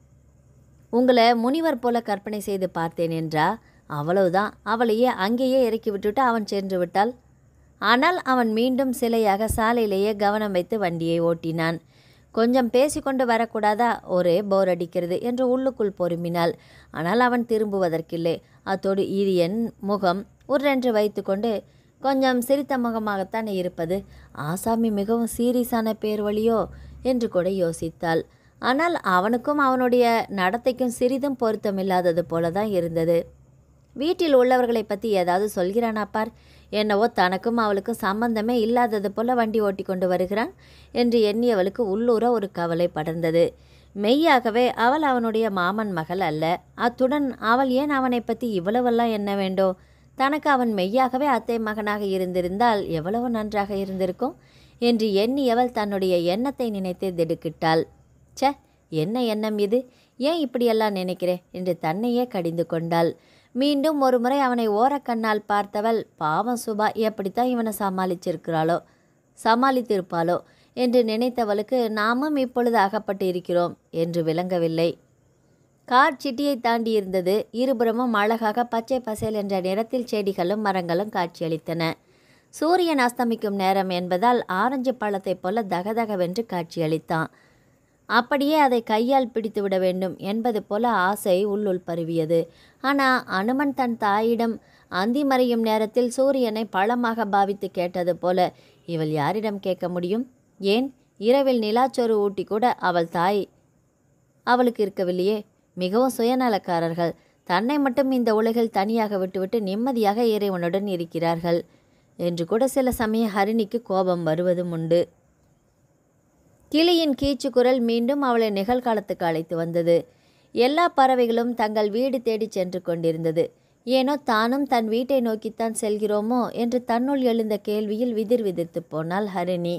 உங்களை முனிவர் போல கற்பனை செய்து பார்த்தேன் என்றா? அவ்வளவுதான். அவளையே அங்கேயே இறக்கி விட்டுவிட்டு அவன் சென்று விட்டாள். ஆனால் அவன் மீண்டும் சிலையாக சாலையிலேயே கவனம் வைத்து வண்டியை ஓட்டினான். கொஞ்சம் பேசிக்கொண்டு வரக்கூடாதா? ஒரே போர் அடிக்கிறது என்று உள்ளுக்குள் பொறுமினாள். ஆனால் அவன் திரும்புவதற்கில்லை. அத்தோடு இது என் முகம் உரென்று வைத்து கொண்டு கொஞ்சம் சிரித்த முகமாகத்தான் இருப்பது. ஆசாமி மிகவும் சீரியஸான பேர் வழியோ என்று கூட யோசித்தாள். ஆனால் அவனுக்கும் அவனுடைய நடத்தைக்கும் சிறிதும் பொருத்தமில்லாதது போலதான் இருந்தது. வீட்டில் உள்ளவர்களை பற்றி ஏதாவது சொல்கிறானா பார். என்னவோ தனக்கும் அவளுக்கும் சம்பந்தமே இல்லாதது போல வண்டி ஓட்டி கொண்டு வருகிறான் என்று எண்ணியவளுக்கு உள்ளூர ஒரு கவலை படர்ந்தது. மெய்யாகவே அவள் அவனுடைய மாமன் மகள் அல்ல. அத்துடன் அவள் ஏன் அவனை பற்றி இவ்வளவெல்லாம் என்ன வேண்டோ? தனக்கு அவன் மெய்யாகவே அத்தை மகனாக இருந்திருந்தால் எவ்வளவு நன்றாக இருந்திருக்கும் என்று எண்ணியவள் தன்னுடைய எண்ணத்தை நினைத்து திடுக்கிட்டாள். ச, என்ன எண்ணம் இது? ஏன் இப்படியெல்லாம் நினைக்கிறேன் என்று தன்னையே கடிந்து கொண்டாள். மீண்டும் ஒரு முறை அவனை ஓரக்கண்ணால் பார்த்தவள், பாவம் சுபா எப்படித்தான் இவனை சமாளித்திருப்பாளோ என்று நினைத்தவளுக்கு நாமும் இப்பொழுது அகப்பட்டு இருக்கிறோம் என்று விளங்கவில்லை. கார் சிட்டியை தாண்டி இருந்தது. இருபுறமும் அழகாக பச்சை பசேல் என்ற நிறத்தில் செடிகளும் மரங்களும் காட்சியளித்தன. சூரியன் அஸ்தமிக்கும் நேரம் என்பதால் ஆரஞ்சு பழத்தைப் போல தகதகவென்று காட்சியளித்தான். அப்படியே அதை கையால் பிடித்து விட வேண்டும் என்பது போல ஆசை உள்ளுள் பரவியது. ஆனால் அனுமன் தன் தாயிடம் அந்தி மறையும் நேரத்தில் சூரியனை பழமாக பாவித்து கேட்டது போல இவள் யாரிடம் கேட்க முடியும்? ஏன் இரவில் நிலாச்சோறு ஊட்டி கூட அவள் தாய் அவளுக்கு இருக்கவில்லையே. மிகவும் சுயநலக்காரர்கள். தன்னை மட்டும் இந்த உலகில் தனியாக விட்டுவிட்டு நிம்மதியாக இறைவனுடன் இருக்கிறார்கள் என்று கூட சில சமயம் ஹரிணிக்கு கோபம் வருவதும் உண்டு. கிளியின் கீச்சு குரல் மீண்டும் அவளை நிகழ்காலத்துக்கு அழைத்து வந்தது. எல்லா பறவைகளும் தங்கள் வீடு தேடி சென்று கொண்டிருந்தது. ஏனோ தானும் தன் வீட்டை நோக்கித்தான் செல்கிறோமோ என்று தன்னுள் எழுந்த கேள்வியில் விதிர்த்து போனாள் ஹரிணி.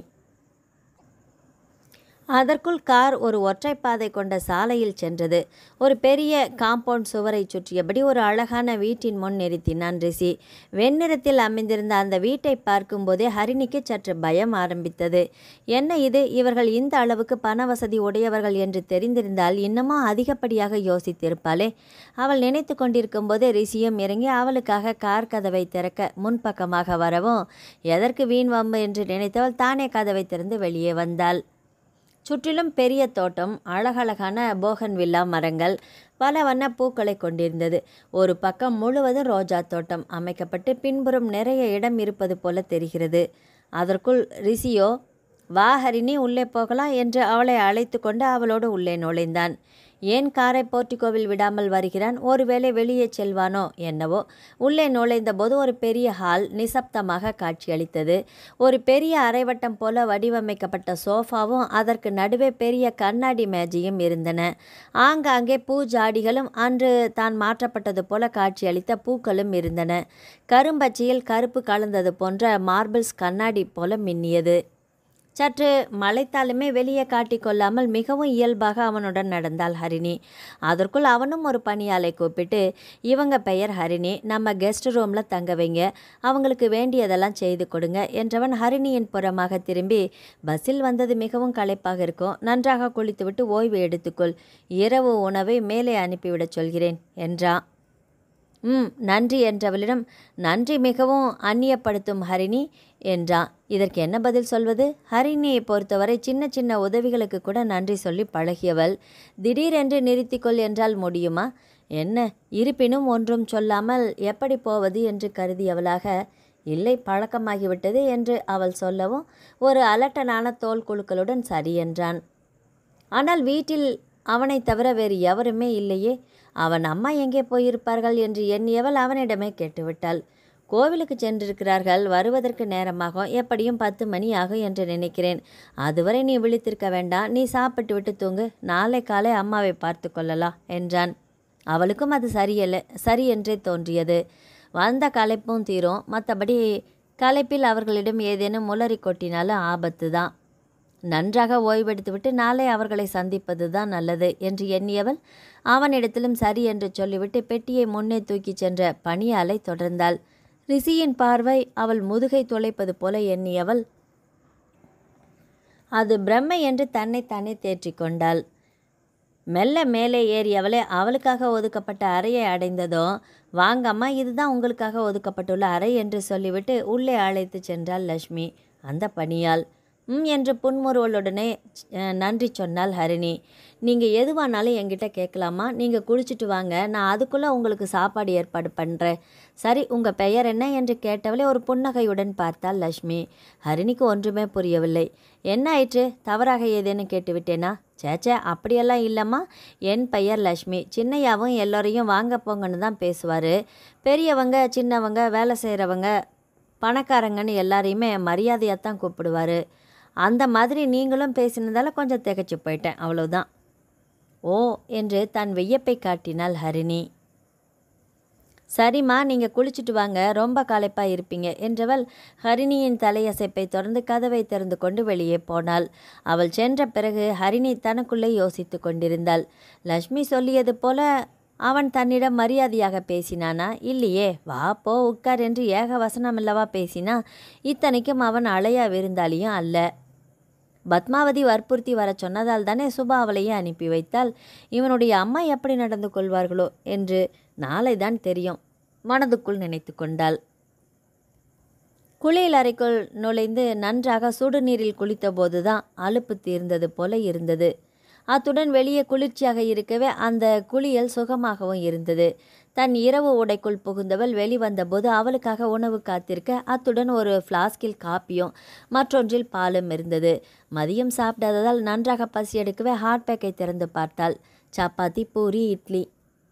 அதற்குள் கார் ஒரு ஒற்றைப்பாதை கொண்ட சாலையில் சென்றது. ஒரு பெரிய காம்பவுண்ட் சுவரை சுற்றியபடி ஒரு அழகான வீட்டின் முன் நிறுத்தினான் ரிஷி. வெண்ணிறத்தில் அமைந்திருந்த அந்த வீட்டை பார்க்கும்போதே ஹரிணிக்கு சற்று பயம் ஆரம்பித்தது. என்ன இது, இவர்கள் இந்த அளவுக்கு பண வசதி உடையவர்கள் என்று தெரிந்திருந்தால் இன்னமும் அதிகப்படியாக யோசித்திருப்பாளே. அவள் நினைத்து கொண்டிருக்கும் போதே ரிஷியும் இறங்கி அவளுக்காக கார் கதவை திறக்க முன்பக்கமாக வரவும் எதற்கு வீண் வம்பு என்று நினைத்தவள் தானே கதவை திறந்து வெளியே வந்தாள். சுற்றிலும் பெரிய தோட்டம், அழகழகான போகன்வில்லா மரங்கள், பல வண்ண பூக்களை கொண்டிருந்தது. ஒரு பக்கம் முழுவதும் ரோஜா தோட்டம் அமைக்கப்பட்டு பின்புறம் நிறைய இடம் இருப்பது போல தெரிகிறது. அதற்குள் ரிஷியோ, வா ஹரிணி உள்ளே போகலாம் என்று அவளை அழைத்து கொண்டு அவளோடு உள்ளே நுழைந்தான். ஏன் காரை போர்ட்டிகோவில் விடாமல் வருகிறான்? ஒருவேளை வெளியே செல்வானோ என்னவோ. உள்ளே நுழைந்த போது ஒரு பெரிய ஹால் நிசப்தமாக காட்சியளித்தது. ஒரு பெரிய அரைவட்டம் போல வடிவமைக்கப்பட்ட சோஃபாவும் அதற்கு நடுவே பெரிய கண்ணாடி மேஜையும் இருந்தன. ஆங்காங்கே பூஜாடிகளும் அன்று தான் மாற்றப்பட்டது போல காட்சியளித்த பூக்களும் இருந்தன. கரும்பச்சையில் கருப்பு கலந்தது போன்ற மார்பிள்ஸ் கண்ணாடி போல மின்னியது. சற்று மலைத்தாலுமே வெளியே காட்டிக்கொள்ளாமல் மிகவும் இயல்பாக அவனுடன் நடந்தாள் ஹரிணி. அதற்குள் அவனும் ஒரு பணியாளை கூப்பிட்டு, இவங்க பெயர் ஹரிணி, நம்ம கெஸ்ட் ரூமில் தங்க வைங்க, அவங்களுக்கு வேண்டியதெல்லாம் செய்து கொடுங்க என்றவன் ஹரிணியின் புறமாக திரும்பி, பஸ்ஸில் வந்தது மிகவும் களைப்பாக இருக்கும், நன்றாக குளித்துவிட்டு ஓய்வு எடுத்துக்கொள், இரவு உணவை மேலே அனுப்பிவிடச் சொல்கிறேன் என்றான். நன்றி என்றவளிடம், நன்றி மிகவும் அந்நியப்படுத்தும் ஹரிணி என்றான். இதற்கு என்ன பதில் சொல்வது? ஹரிணியை பொறுத்தவரை சின்ன சின்ன உதவிகளுக்கு கூட நன்றி சொல்லி பழகியவள். திடீரென்று நிறுத்திக்கொள் என்றால் முடியுமா என்ன? இருப்பினும் ஒன்றும் சொல்லாமல் எப்படி போவது என்று கருதியவளாக, இல்லை பழக்கமாகிவிட்டது என்று அவள் சொல்லவும் ஒரு அலட்டனான தோல் குழுக்களுடன் சரி என்றான். ஆனால் வீட்டில் அவனை தவிர வேறு எவருமே இல்லையே. அவன் அம்மா எங்கே போயிருப்பார்கள் என்று எண்ணியவள் அவனிடமே கேட்டுவிட்டாள். கோவிலுக்கு சென்றிருக்கிறார்கள், வருவதற்கு நேரமாகும், எப்படியும் 10 மணி ஆகும் என்று நினைக்கிறேன். அதுவரை நீ விழித்திருக்க வேண்டாம், நீ சாப்பிட்டு விட்டு தூங்கு, நாளை காலை அம்மாவை பார்த்து கொள்ளலாம் என்றான். அவளுக்கும் அது சரி என்றே தோன்றியது. வந்த களைப்பும் தீரும், மற்றபடி களைப்பில் அவர்களிடம் ஏதேனும் முளறி கொட்டினாலும் ஆபத்து தான். நன்றாக ஓய்வெடுத்துவிட்டு நாளை அவர்களை சந்திப்பது தான் நல்லது என்று எண்ணியவள் அவனிடத்திலும் சரி என்று சொல்லிவிட்டு பெட்டியை முன்னே தூக்கிச் சென்ற பணியாளை தொடர்ந்தாள். ரிஷியின் பார்வை அவள் முதுகை துளைப்பது போல எண்ணியவள் அது பிரம்மை என்று தன்னைத்தானே தேற்றிக்கொண்டாள். மெல்ல மேலே ஏறியவளே அவளுக்காக ஒதுக்கப்பட்ட அறையை அடைந்ததும், வாங்கம்மா, இதுதான் உங்களுக்காக ஒதுக்கப்பட்டுள்ள அறை என்று சொல்லிவிட்டு உள்ளே அழைத்து சென்றாள் லக்ஷ்மி. அந்த பணியாள் என்று புன்முறுவலுடனே நன்றி சொன்னாள் ஹரிணி. நீங்கள் எதுவானாலும் என்கிட்ட கேட்கலாமா? நீங்கள் குளிச்சுட்டு வாங்க, நான் அதுக்குள்ளே உங்களுக்கு சாப்பாடு ஏற்பாடு பண்ணுறேன். சரி, உங்கள் பெயர் என்ன என்று கேட்டவளே ஒரு புன்னகையுடன் பார்த்தாள் லக்ஷ்மி. ஹரிணிக்கு ஒன்றுமே புரியவில்லை. என்ன ஆயிற்று? தவறாக ஏதேனும் கேட்டுவிட்டேனா? சேச்சே, அப்படியெல்லாம் இல்லைம்மா. என் பெயர் லக்ஷ்மி. சின்னையாவும் எல்லோரையும் வாங்க போங்கன்னு தான் பேசுவார். பெரியவங்க, சின்னவங்க, வேலை செய்கிறவங்க, பணக்காரங்கன்னு எல்லாரையுமே மரியாதையாக தான் கூப்பிடுவார். அந்த மாதிரி நீங்களும் பேசினதால் கொஞ்சம் திகைச்சு போயிட்டேன், அவ்வளவுதான். ஓ என்று தன் வியப்பை காட்டினாள் ஹரிணி. சரிம்மா, நீங்கள் குளிச்சுட்டு வாங்க, ரொம்ப களைப்பாக இருப்பீங்க என்றவள் ஹரிணியின் தலையசைப்பை தொடர்ந்து கதவை திறந்து கொண்டு வெளியே போனாள். அவள் சென்ற பிறகு ஹரிணி தனக்குள்ளே யோசித்து கொண்டிருந்தாள். லக்ஷ்மி சொல்லியது போல அவன் தன்னிடம் மரியாதையாக பேசினானா? இல்லையே. வா போ உட்கார் என்று ஏக வசனமில்லவா பேசினா? இத்தனைக்கும் அவன் அழையா விருந்தாளியும் அல்ல. பத்மாவதி வற்புறுத்தி வர சொன்னதால் தானே சுபா அவளையே அனுப்பி வைத்தாள். இவனுடைய அம்மா எப்படி நடந்து கொள்வார்களோ என்று நாளைதான் தெரியும், மனதுக்குள் நினைத்து கொண்டாள். குளியல் அறைக்குள் நுழைந்து நன்றாக சுடுநீரில் குளித்தபோதுதான் அலுப்பு தீர்ந்தது போல இருந்தது. அத்துடன் வெளியே குளிர்ச்சியாக இருக்கவே அந்த குளியல் சுகமாகவும் இருந்தது. தன் இரவு உடைக்குள் புகுந்தவள் வெளிவந்தபோது அவளுக்காக உணவு காத்திருக்க, அத்துடன் ஒரு ஃப்ளாஸ்கில் காப்பியும் மற்றொன்றில் பாலும் இருந்தது. மதியம் சாப்பிடாததால் நன்றாக பசி எடுக்கவே ஹாட் பேக்கை திறந்து பார்த்தாள். சப்பாத்தி, பூரி, இட்லி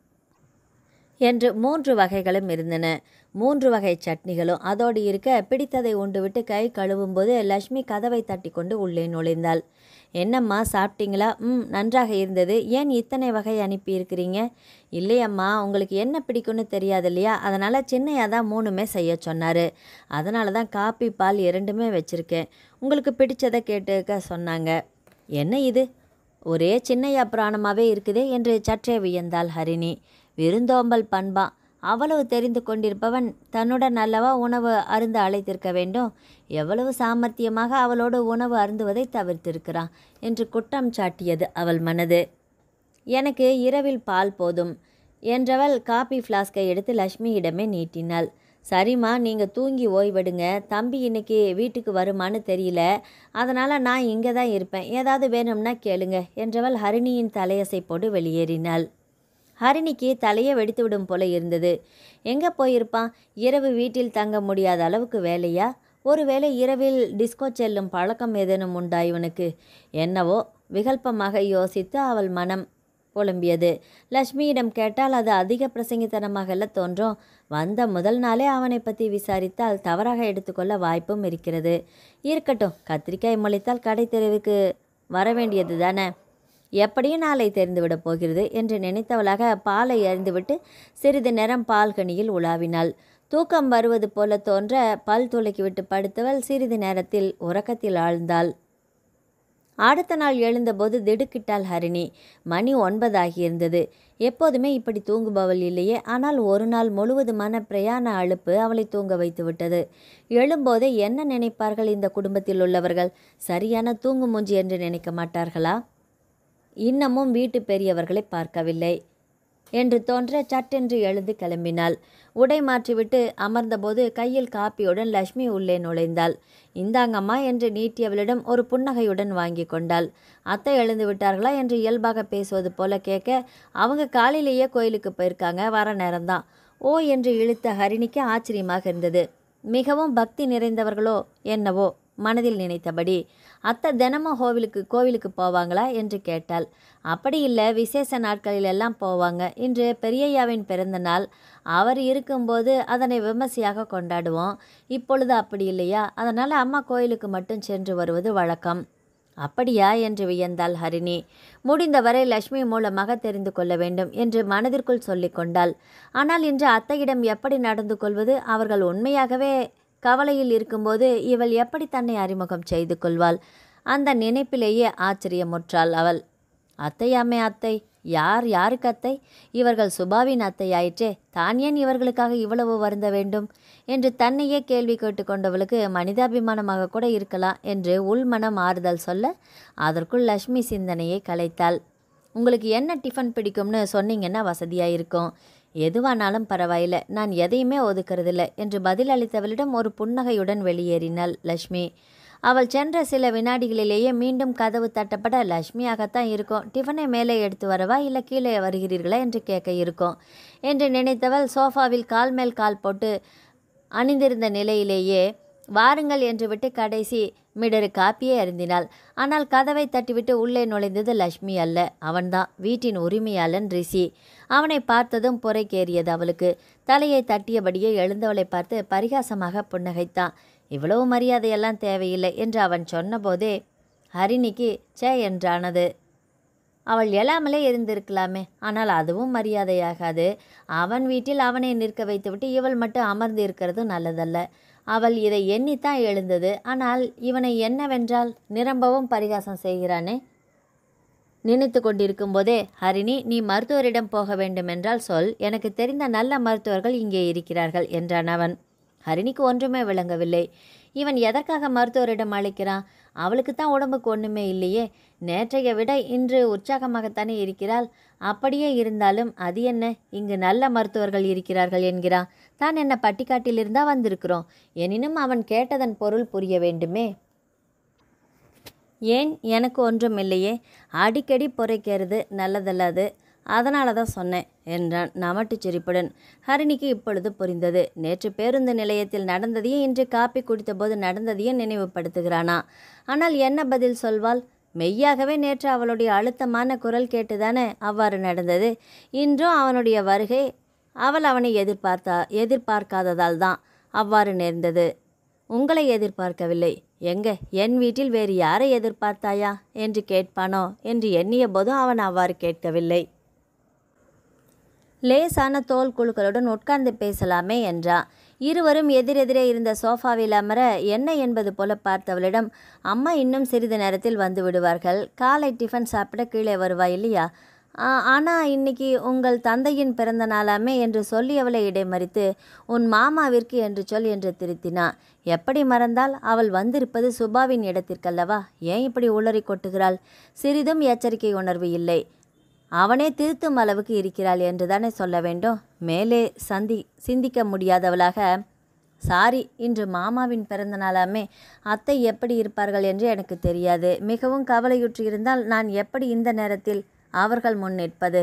என்று 3 வகைகளும் இருந்தன. 3 வகை சட்னிகளும் அதோடு இருக்க, பிடித்ததை உண்டுவிட்டு கை கழுவும்போது லக்ஷ்மி கதவை தட்டி கொண்டு உள்ளே நுழைந்தாள். என்னம்மா, சாப்பிட்டீங்களா? நன்றாக இருந்தது. ஏன் இத்தனை வகை அனுப்பியிருக்கிறீங்க? இல்லையம்மா, உங்களுக்கு என்ன பிடிக்கும்னு தெரியாது இல்லையா? அதனால் சின்னையா தான் 3மே செய்ய சொன்னார். அதனால தான் காப்பி, பால் 2மே வச்சுருக்கேன். உங்களுக்கு பிடிச்சதை கேட்டுக்க சொன்னாங்க. என்ன இது, ஒரே சின்னையா புராணமாகவே இருக்குதே என்று சற்றே வியந்தாள் ஹரிணி. விருந்தோம்பல் பண்பா. அவ்வளவு தெரிந்து கொண்டிருப்பவன் தன்னுடன் அல்லவா உணவு அருந்த அழைத்திருக்க வேண்டும். எவ்வளவு சாமர்த்தியமாக அவளோடு உணவு அருந்துவதை தவிர்த்திருக்கிறான் என்று குற்றம் சாட்டியது அவள் மனது. எனக்கு இரவில் பால் போதும் என்றவள் காபி ஃப்ளாஸ்கை எடுத்து லக்ஷ்மியிடமே நீட்டினாள். சரிம்மா, நீங்கள் தூங்கி ஓய்வெடுங்க. தம்பி இன்னைக்கு வீட்டுக்கு வருமானு தெரியல, அதனால் நான் இங்கே தான் இருப்பேன். ஏதாவது வேணும்னா கேளுங்க என்றவள் ஹரிணியின் தலையசைப்போடு வெளியேறினாள். ஹரிணிக்கு தலையை வெடித்து விடும் போல இருந்தது. எங்கே போயிருப்பான்? இரவு வீட்டில் தங்க முடியாத அளவுக்கு வேலையா? ஒருவேளை இரவில் டிஸ்கோ செல்லும் பழக்கம் ஏதேனும் உண்டா இவனுக்கு? என்னவோ விகல்பமாக யோசித்து அவள் மனம் புலம்பியது. லக்ஷ்மியிடம் கேட்டால் அது அதிக பிரசங்கித்தனமாகல தோன்றும். வந்த முதல் நாளே அவனை பற்றி விசாரித்தால் தவறாக எடுத்துக்கொள்ள வாய்ப்பும் இருக்கிறது. இருக்கட்டும், கத்திரிக்காய் முளைத்தால் கடை தெருவுக்கு வர வேண்டியது தானே. எப்படியும் நாளை தெரிந்துவிடப் போகிறது என்று நினைத்தவளாக பாலை அறிந்துவிட்டு சிறிது நேரம் பால்கனியில் உலாவினாள். தூக்கம் வருவது போல தோன்ற பல் துளக்கிவிட்டு படுத்தவள் சிறிது நேரத்தில் உறக்கத்தில் ஆழ்ந்தாள். அடுத்த நாள் எழுந்தபோது திடுக்கிட்டாள் ஹரிணி. மணி 9 ஆகியிருந்தது. எப்போதுமே இப்படி தூங்குபவள் இல்லையே. ஆனால் ஒரு நாள் முழுவதுமான பிரயாண அலுப்பு அவளை தூங்க வைத்து விட்டது. எழும்போதே என்ன நினைப்பார்கள் இந்த குடும்பத்தில் உள்ளவர்கள்? சரியான தூங்கு மூஞ்சி என்று நினைக்க மாட்டார்களா? இன்னமும் வீட்டு பெரியவர்களை பார்க்கவில்லை என்று தோன்ற சட்டென்று எழுந்து கிளம்பினாள். உடை மாற்றிவிட்டு அமர்ந்தபோது கையில் காப்பியுடன் லக்ஷ்மி உள்ளே நுழைந்தாள். இந்தாங்கம்மா என்று நீட்டியவளிடம் ஒரு புன்னகையுடன் வாங்கி கொண்டாள். அத்தை எழுந்து விட்டார்களா என்று இயல்பாக பேசுவது போல கேட்க, அவங்க காலையிலேயே கோயிலுக்கு போயிருக்காங்க, வர நேரம்தான். ஓ என்று இழுத்த ஹரிணிக்கு ஆச்சரியமாக இருந்தது. மிகவும் பக்தி நிறைந்தவர்களோ என்னவோ மனதில் நினைத்தபடி. அத்தை தினமும் கோவிலுக்கு போவாங்களா என்று கேட்டாள். அப்படி இல்லை, விசேஷ நாட்களில் எல்லாம் போவாங்க. இன்று பெரியய்யாவின் பிறந்த நாள். அவர் இருக்கும்போது அதனை விமர்சையாக கொண்டாடுவோம். இப்பொழுது அப்படி இல்லையா, அதனால் அம்மா கோயிலுக்கு மட்டும் சென்று வருவது வழக்கம். அப்படியா என்று வியந்தாள் ஹரிணி. முடிந்தவரை லக்ஷ்மி மூலமாக தெரிந்து கொள்ள வேண்டும் என்று மனதிற்குள் சொல்லி கொண்டாள். ஆனால் இன்று அத்தையிடம் எப்படி நடந்து கொள்வது? அவர்கள் உண்மையாகவே கவலையில் இருக்கும்போது இவள் எப்படி தன்னை அறிமுகம் செய்து கொள்வாள்? அந்த நினைப்பிலேயே ஆச்சரியமுற்றாள் அவள். அத்தையாமே அத்தை? யாருக்கு அத்தை? இவர்கள் சுபாவின் அத்தையாயிற்றே. தான் ஏன் இவர்களுக்காக இவ்வளவு வருந்த வேண்டும் என்று தன்னையே கேள்வி கேட்டுக்கொண்டவளுக்கு மனிதாபிமானமாக கூட இருக்கலாம் என்று உள்மனம் ஆறுதல் சொல்ல, அதற்குள் லக்ஷ்மி சிந்தனையை கலைத்தாள். உங்களுக்கு என்ன டிஃபன் பிடிக்கும்னு சொன்னீங்கன்னா வசதியாக இருக்கும். எதுவானாலும் பரவாயில்லை, நான் எதையுமே ஒதுக்கிறதில்ல என்று பதிலளித்தவளிடம் ஒரு புன்னகையுடன் வெளியேறினாள் லக்ஷ்மி. அவள் சென்ற சில வினாடிகளிலேயே மீண்டும் கதவு தட்டப்பட, லக்ஷ்மியாகத்தான் இருக்கும், டிஃபனை மேலே எடுத்து வரவா இல்லை கீழே வருகிறீர்களா என்று கேட்க இருக்கும் என்று நினைத்தவள் சோஃபாவில் கால் மேல் கால் போட்டு அணிந்திருந்த நிலையிலேயே வாருங்கள் என்று விட்டு கடைசி மிடரு காப்பியை அருந்தினாள். ஆனால் கதவை தட்டிவிட்டு உள்ளே நுழைந்தது லக்ஷ்மி அல்ல, அவன்தான், வீட்டின் உரிமையாளன் ரிஷி. அவனை பார்த்ததும் புரைக்கேறியது அவளுக்கு. தலையை தட்டியபடியே எழுந்தவளை பார்த்து பரிகாசமாக புன்னகைத்தான். இவ்வளவு மரியாதையெல்லாம் தேவையில்லை என்று அவன் சொன்னபோதே ஹரிணிக்கு சே என்றானது. அவள் எழாமலே இருந்திருக்கலாமே, ஆனால் அதுவும் மரியாதையாகாது. அவன் வீட்டில் அவனை நிற்க வைத்துவிட்டு இவள் மட்டும் அமர்ந்து இருக்கிறது நல்லதல்ல. அவள் இதை எண்ணித்தான் எழுந்தது. ஆனால் இவனை என்னவென்றால் நிரம்பவும் பரிகாசம் செய்கிறானே. நினைத்து கொண்டிருக்கும் போதே, ஹரிணி, நீ மருத்துவரிடம் போக வேண்டுமென்றால் சொல், எனக்கு தெரிந்த நல்ல மருத்துவர்கள் இங்கே இருக்கிறார்கள் என்றான் அவன். ஹரிணிக்கு ஒன்றுமே விளங்கவில்லை. இவன் எதற்காக மருத்துவரிடம் அழைக்கிறான்? அவளுக்கு தான் உடம்புக்கு ஒன்றுமே இல்லையே. நேற்றைய விட இன்று உற்சாகமாகத்தானே இருக்கிறாள். அப்படியே இருந்தாலும் அது என்ன, இங்கு நல்ல மருத்துவர்கள் இருக்கிறார்கள் என்கிறான். தான் என்ன பட்டிக்காட்டிலிருந்தா வந்திருக்கிறோம். எனினும் அவன் கேட்டதன் பொருள் புரிய வேண்டுமே. ஏன், எனக்கு ஒன்றும் இல்லையே. அடிக்கடி புரைக்கிறது நல்லதல்லாது, அதனால தான் சொன்னேன் என்றான் நமட்டுச் சிரிப்புடன். ஹரிணிக்கு இப்பொழுது புரிந்தது. நேற்று பேருந்து நிலையத்தில் நடந்ததையும் இன்று காப்பி குடித்தபோது நடந்ததையும் நினைவுபடுத்துகிறானா. ஆனால் என்ன பதில் சொல்வாள்? மெய்யாகவே நேற்று அவளுடைய அழுத்தமான குரல் கேட்டுதானே அவ்வாறு நடந்தது. இன்றும் அவனுடைய வருகை அவள் அவனை எதிர்பார்க்காததால் தான் அவ்வாறு நேர்ந்தது. உங்களை எதிர்பார்க்கவில்லை. எங்க, என் வீட்டில் வேறு யாரை எதிர்பார்த்தாயா என்று கேட்பானோ என்று எண்ணிய போதும் அவன் அவ்வாறு கேட்கவில்லை. லேசான தோல் குழுக்களுடன் உட்கார்ந்து பேசலாமே என்றான். இருவரும் எதிரெதிரே இருந்த சோஃபாவில் அமர என்ன என்பது போல பார்த்தவளிடம், அம்மா இன்னும் சிறிது நேரத்தில் வந்து விடுவார்கள். காலை டிஃபன் சாப்பிட கீழே வருவாய் இல்லையா? ஆனால் இன்னைக்கு உங்கள் தந்தையின் பிறந்த நாளாமே என்று சொல்லி அவளை இடைமறித்து, உன் மாமாவிற்கு என்று சொல் என்று திருத்தினான். எப்படி மறந்தால்? அவள் வந்திருப்பது சுபாவின் இடத்திற்கல்லவா? ஏன் இப்படி உளறி கொட்டுகிறாள்? சிறிதும் எச்சரிக்கை உணர்வு இல்லை. அவனே திருத்தும் அளவுக்கு இருக்கிறாள் என்று தானே சொல்ல வேண்டும். மேலே சிந்திக்க முடியாதவளாக, சாரி, இன்று மாமாவின் பிறந்த நாளாமே, அத்தை எப்படி இருப்பார்கள் என்று எனக்கு தெரியாது. மிகவும் கவலையுற்று இருந்தால் நான் எப்படி இந்த நேரத்தில் அவர்கள் முன் நிற்பது?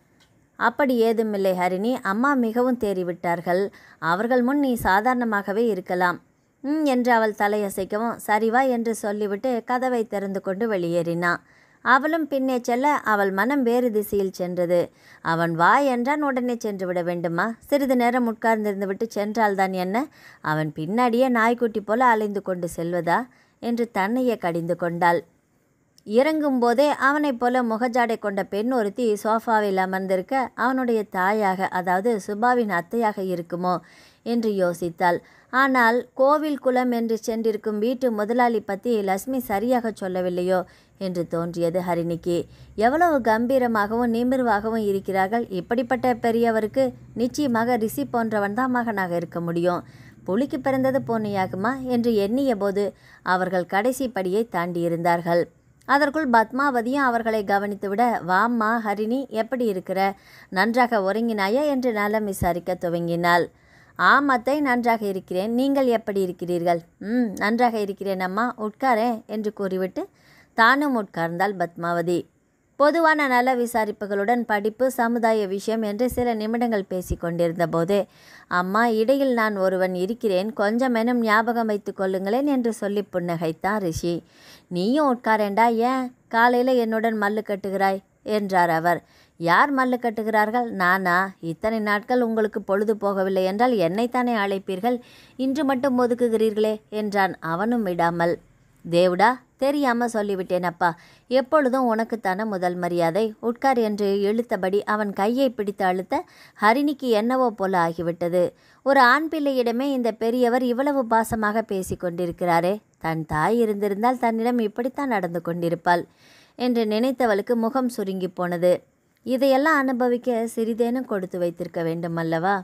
அப்படி ஏதுமில்லை ஹரிணி, அம்மா மிகவும் தேறிவிட்டார்கள். அவர்கள் முன் நீ சாதாரணமாகவே இருக்கலாம் என்று அவள் தலையசைக்கவும், சரிவா என்று சொல்லிவிட்டு கதவை திறந்து கொண்டு வெளியேறினான். அவளும் பின்னே செல்ல அவள் மனம் வேறு திசையில் சென்றது. அவன் வா என்றான், உடனே சென்று விட வேண்டுமா? சிறிது நேரம் உட்கார்ந்திருந்து விட்டு சென்றால்தான் என்ன? அவன் பின்னாடியே நாய்க்குட்டி போல அலைந்து கொண்டு செல்வதா என்று தன்னையே கடிந்து கொண்டாள். இறங்கும் போதே அவனைப் போல முகஜாடை கொண்ட பெண் ஒருத்தி சோஃபாவில் அமர்ந்திருக்க அவனுடைய தாயாக, அதாவது சுபாவின் அத்தையாக இருக்குமோ என்று யோசித்தாள். ஆனால் கோவில் குளம் என்று சென்றிருக்கும் வீட்டு முதலாளி பற்றி லக்ஷ்மி சரியாக சொல்லவில்லையோ என்று தோன்றியது ஹரிணிக்கு. எவ்வளவு கம்பீரமாகவும் நிமிர்வாகவும் இருக்கிறார்கள். இப்படிப்பட்ட பெரியவருக்கு நிச்சயமாக ரிஷி போன்றவன் தான் மகனாக இருக்க முடியும். புலிக்கு பிறந்தது பூனையாகுமா என்று எண்ணிய போது அவர்கள் கடைசி படியை தாண்டியிருந்தார்கள். அதற்குள் பத்மாவதியும் அவர்களை கவனித்துவிட, வாம்மா ஹரிணி, எப்படி இருக்கிற? நன்றாக உறங்கினாயா என்று நலம் விசாரிக்க துவங்கினாள். ஆம் அத்தை, நன்றாக இருக்கிறேன். நீங்கள் எப்படி இருக்கிறீர்கள்? நன்றாக இருக்கிறேன் அம்மா, உட்காரேன் என்று கூறிவிட்டு தானும் உட்கார்ந்தாள் பத்மாவதி. பொதுவான நல விசாரிப்புகளுடன் படிப்பு, சமுதாய விஷயம் என்று சில நிமிடங்கள் பேசி கொண்டிருந்த போதே, அம்மா, இடையில் நான் ஒருவன் இருக்கிறேன், கொஞ்சமெனும் ஞாபகம் வைத்து கொள்ளுங்களேன் என்று சொல்லி புன்னகைத்தான் ரிஷி. நீயும் உட்காரேண்டா, ஏன் காலையில் என்னுடன் மல்லு கட்டுகிறாய் என்றார் அவர். யார் மல்லு கட்டுகிறார்கள்? நானா? இத்தனை நாட்கள் உங்களுக்கு பொழுது போகவில்லை என்றால் என்னைத்தானே அழைப்பீர்கள், இன்று மட்டும் ஒதுக்குகிறீர்களே என்றான் அவனும் விடாமல். தேவுடா, தெரியாம சொல்லிவிட்டேன் அப்பா, எப்பொழுதும் உனக்குத்தான முதல் மரியாதை, உட்கார் என்று இழுத்தபடி அவன் கையை பிடித்து அழுத்த ஹரிணிக்கு என்னவோ போல ஆகிவிட்டது. ஒரு ஆண் பிள்ளையிடமே இந்த பெரியவர் இவ்வளவு பாசமாக பேசி கொண்டிருக்கிறாரே, தன் தாய் இருந்திருந்தால் தன்னிடம் இப்படித்தான் நடந்து கொண்டிருப்பாள் என்று நினைத்தவளுக்கு முகம் சுருங்கி போனது. இதையெல்லாம் அனுபவிக்க சிறிதேனும் கொடுத்து வைத்திருக்க வேண்டும் அல்லவா?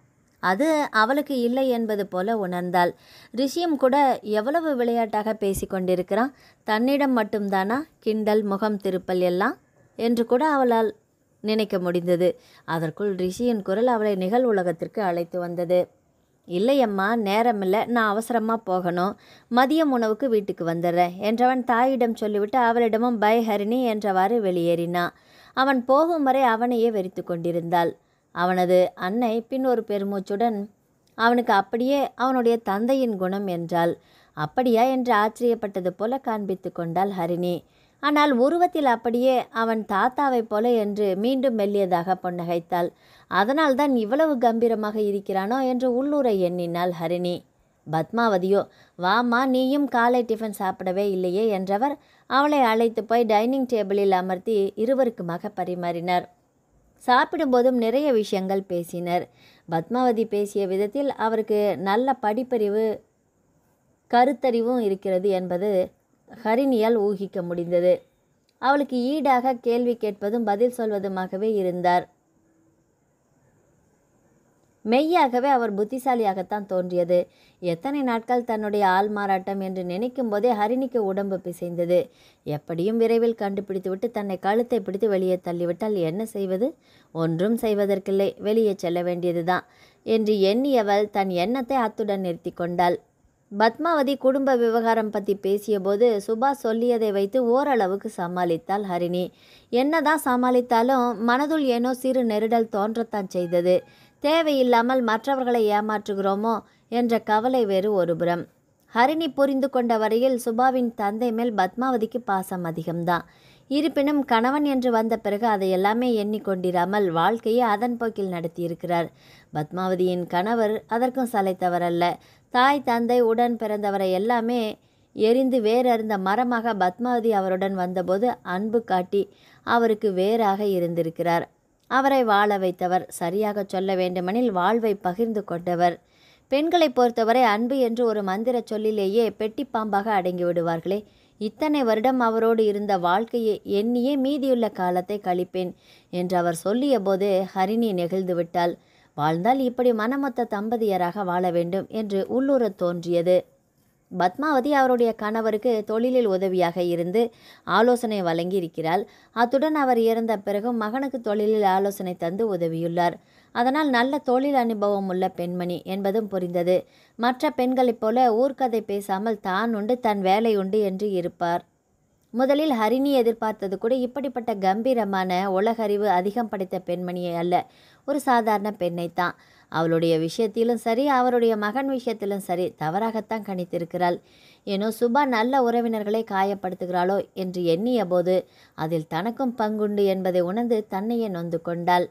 அது அவளுக்கு இல்லை என்பது போல உணர்ந்தாள். ரிஷியும் கூட எவ்வளவு விளையாட்டாக பேசி கொண்டிருக்கிறான். தன்னிடம் மட்டும்தானா கிண்டல், முகம் திருப்பல் எல்லாம் என்று கூட அவளால் நினைக்க முடிந்தது. அதற்குள் ரிஷியின் குரல் அவளை நிகழ் உலகத்திற்கு அழைத்து வந்தது. இல்லையம்மா, நேரமில்லை, நான் அவசரமாக போகணும். மதியம் உணவுக்கு வீட்டுக்கு வந்துடுறேன் என்றவன் தாயிடம் சொல்லிவிட்டு அவளிடமும் பை ஹரிணி என்றவாறு வெளியேறினான். அவன் போகும் வரை அவனையே வெறித்து கொண்டிருந்தாள். அவனது அன்னை பின் ஒரு பெருமூச்சுடன், அவனுக்கு அப்படியே அவனுடைய தந்தையின் குணம் என்றாள். அப்படியா என்று ஆச்சரியப்பட்டது போல காண்பித்து கொண்டாள் ஹரிணி. ஆனால் உருவத்தில் அப்படியே அவன் தாத்தாவைப் போல என்று மீண்டும் மெல்லியதாக புன்னகைத்தாள். அதனால்தான் இவ்வளவு கம்பீரமாக இருக்கிறானோ என்று உள்ளூரை எண்ணினாள் ஹரிணி. பத்மாவதியோ, வாமா, நீயும் காலை டிஃபன் சாப்பிடவே இல்லையே என்றவர் அவளை அழைத்து போய் டைனிங் டேபிளில் அமர்த்தி இருவருக்குமாக பரிமாறினார். சாப்பிடும்போதும் நிறைய விஷயங்கள் பேசினர். பத்மாவதி பேசிய விதத்தில் அவருக்கு நல்ல படிப்பறிவு கருத்தறிவும் இருக்கிறது என்பது ஹரிணியால் ஊகிக்க முடிந்தது. அவளுக்கு ஈடாக கேள்வி கேட்பதும் பதில் சொல்வதுமாகவே இருந்தார். மெய்யாகவே அவர் புத்திசாலியாகத்தான் தோன்றியது. எத்தனை நாட்கள் தன்னுடைய ஆள்மாறாட்டம் என்று நினைக்கும் போதே ஹரிணிக்கு உடம்பு பிசைந்தது. எப்படியும் விரைவில் கண்டுபிடித்துவிட்டு தன்னை கழுத்தை பிடித்து வெளியே தள்ளிவிட்டால் என்ன செய்வது? ஒன்றும் செய்வதற்கில்லை, வெளியே செல்ல வேண்டியதுதான் என்று எண்ணியவள் தன் எண்ணத்தை அத்துடன் நிறுத்தி கொண்டாள். பத்மாவதி குடும்ப விவகாரம் பற்றி பேசியபோது சுபாஷ் சொல்லியதை வைத்து ஓரளவுக்கு சமாளித்தாள் ஹரிணி. என்னதான் சமாளித்தாலும் மனதுள் ஏனோ சிறு நெருடல் தோன்றத்தான் செய்தது. தேவையில்லாமல் மற்றவர்களை ஏமாற்றுகிறோமோ என்ற கவலை வேறு ஒருபுறம். ஹரிணி புரிந்து கொண்ட வரையில் சுபாவின் தந்தை மேல் பத்மாவதிக்கு பாசம் அதிகம்தான். இருப்பினும் கணவன் என்று வந்த பிறகு அதை எல்லாமே எண்ணிக்கொண்டிராமல் வாழ்க்கையை அதன் போக்கில் நடத்தியிருக்கிறார். பத்மாவதியின் கணவர் அதற்கும் சளைத்தவரல்ல. தாய் தந்தை உடன் பிறந்தவரை எல்லாமே எரிந்து வேறறிந்த மரமாக பத்மாவதி அவருடன் வந்தபோது அன்பு காட்டி அவருக்கு வேறாக இருந்திருக்கிறார். அவரை வாழ வைத்தவர், சரியாக சொல்ல வேண்டுமெனில் வாழ்வை பகிர்ந்து கொண்டவர். பெண்களை பொறுத்தவரை அன்பு என்று ஒரு மந்திர சொல்லிலேயே பெட்டி பாம்பாக அடங்கி விடுவார்களே. இத்தனை வருடம் அவரோடு இருந்த வாழ்க்கையை எண்ணியே மீதியுள்ள காலத்தை கழிப்பேன் என்று அவர் சொல்லிய போது ஹரிணி நெகிழ்ந்து விட்டாள். வாழ்ந்தால் இப்படி மனமொத்த தம்பதியராக வாழ வேண்டும் என்று உள்ளூர தோன்றியது. பத்மாவதி அவருடைய கணவருக்கு தொழிலில் உதவியாக இருந்து ஆலோசனை வழங்கி இருக்கிறாள். அத்துடன் அவர் இறந்த பிறகும் மகனுக்கு தொழிலில் ஆலோசனை தந்து உதவியுள்ளார். அதனால் நல்ல தொழில் அனுபவம் உள்ள பெண்மணி என்பதும் புரிந்தது. மற்ற பெண்களைப் போல ஊர்க்கதை பேசாமல் தான் உண்டு தன் வேலை உண்டு என்று இருப்பார். முதலில் ஹரிணி எதிர்பார்த்தது கூட இப்படிப்பட்ட கம்பீரமான உலகறிவு அதிகம் படைத்த பெண்மணியை அல்ல, ஒரு சாதாரண பெண்ணைத்தான். அவளுடைய விஷயத்திலும் சரி, அவருடைய மகன் விஷயத்திலும் சரி தவறாகத்தான் கணித்திருக்கிறாள். ஏனோ சுபா நல்ல உறவினர்களை காயப்படுத்துகிறாளோ என்று எண்ணிய போது அதில் தனக்கும் பங்குண்டு என்பதை உணர்ந்து தன்னையே நொந்து கொண்டாள்.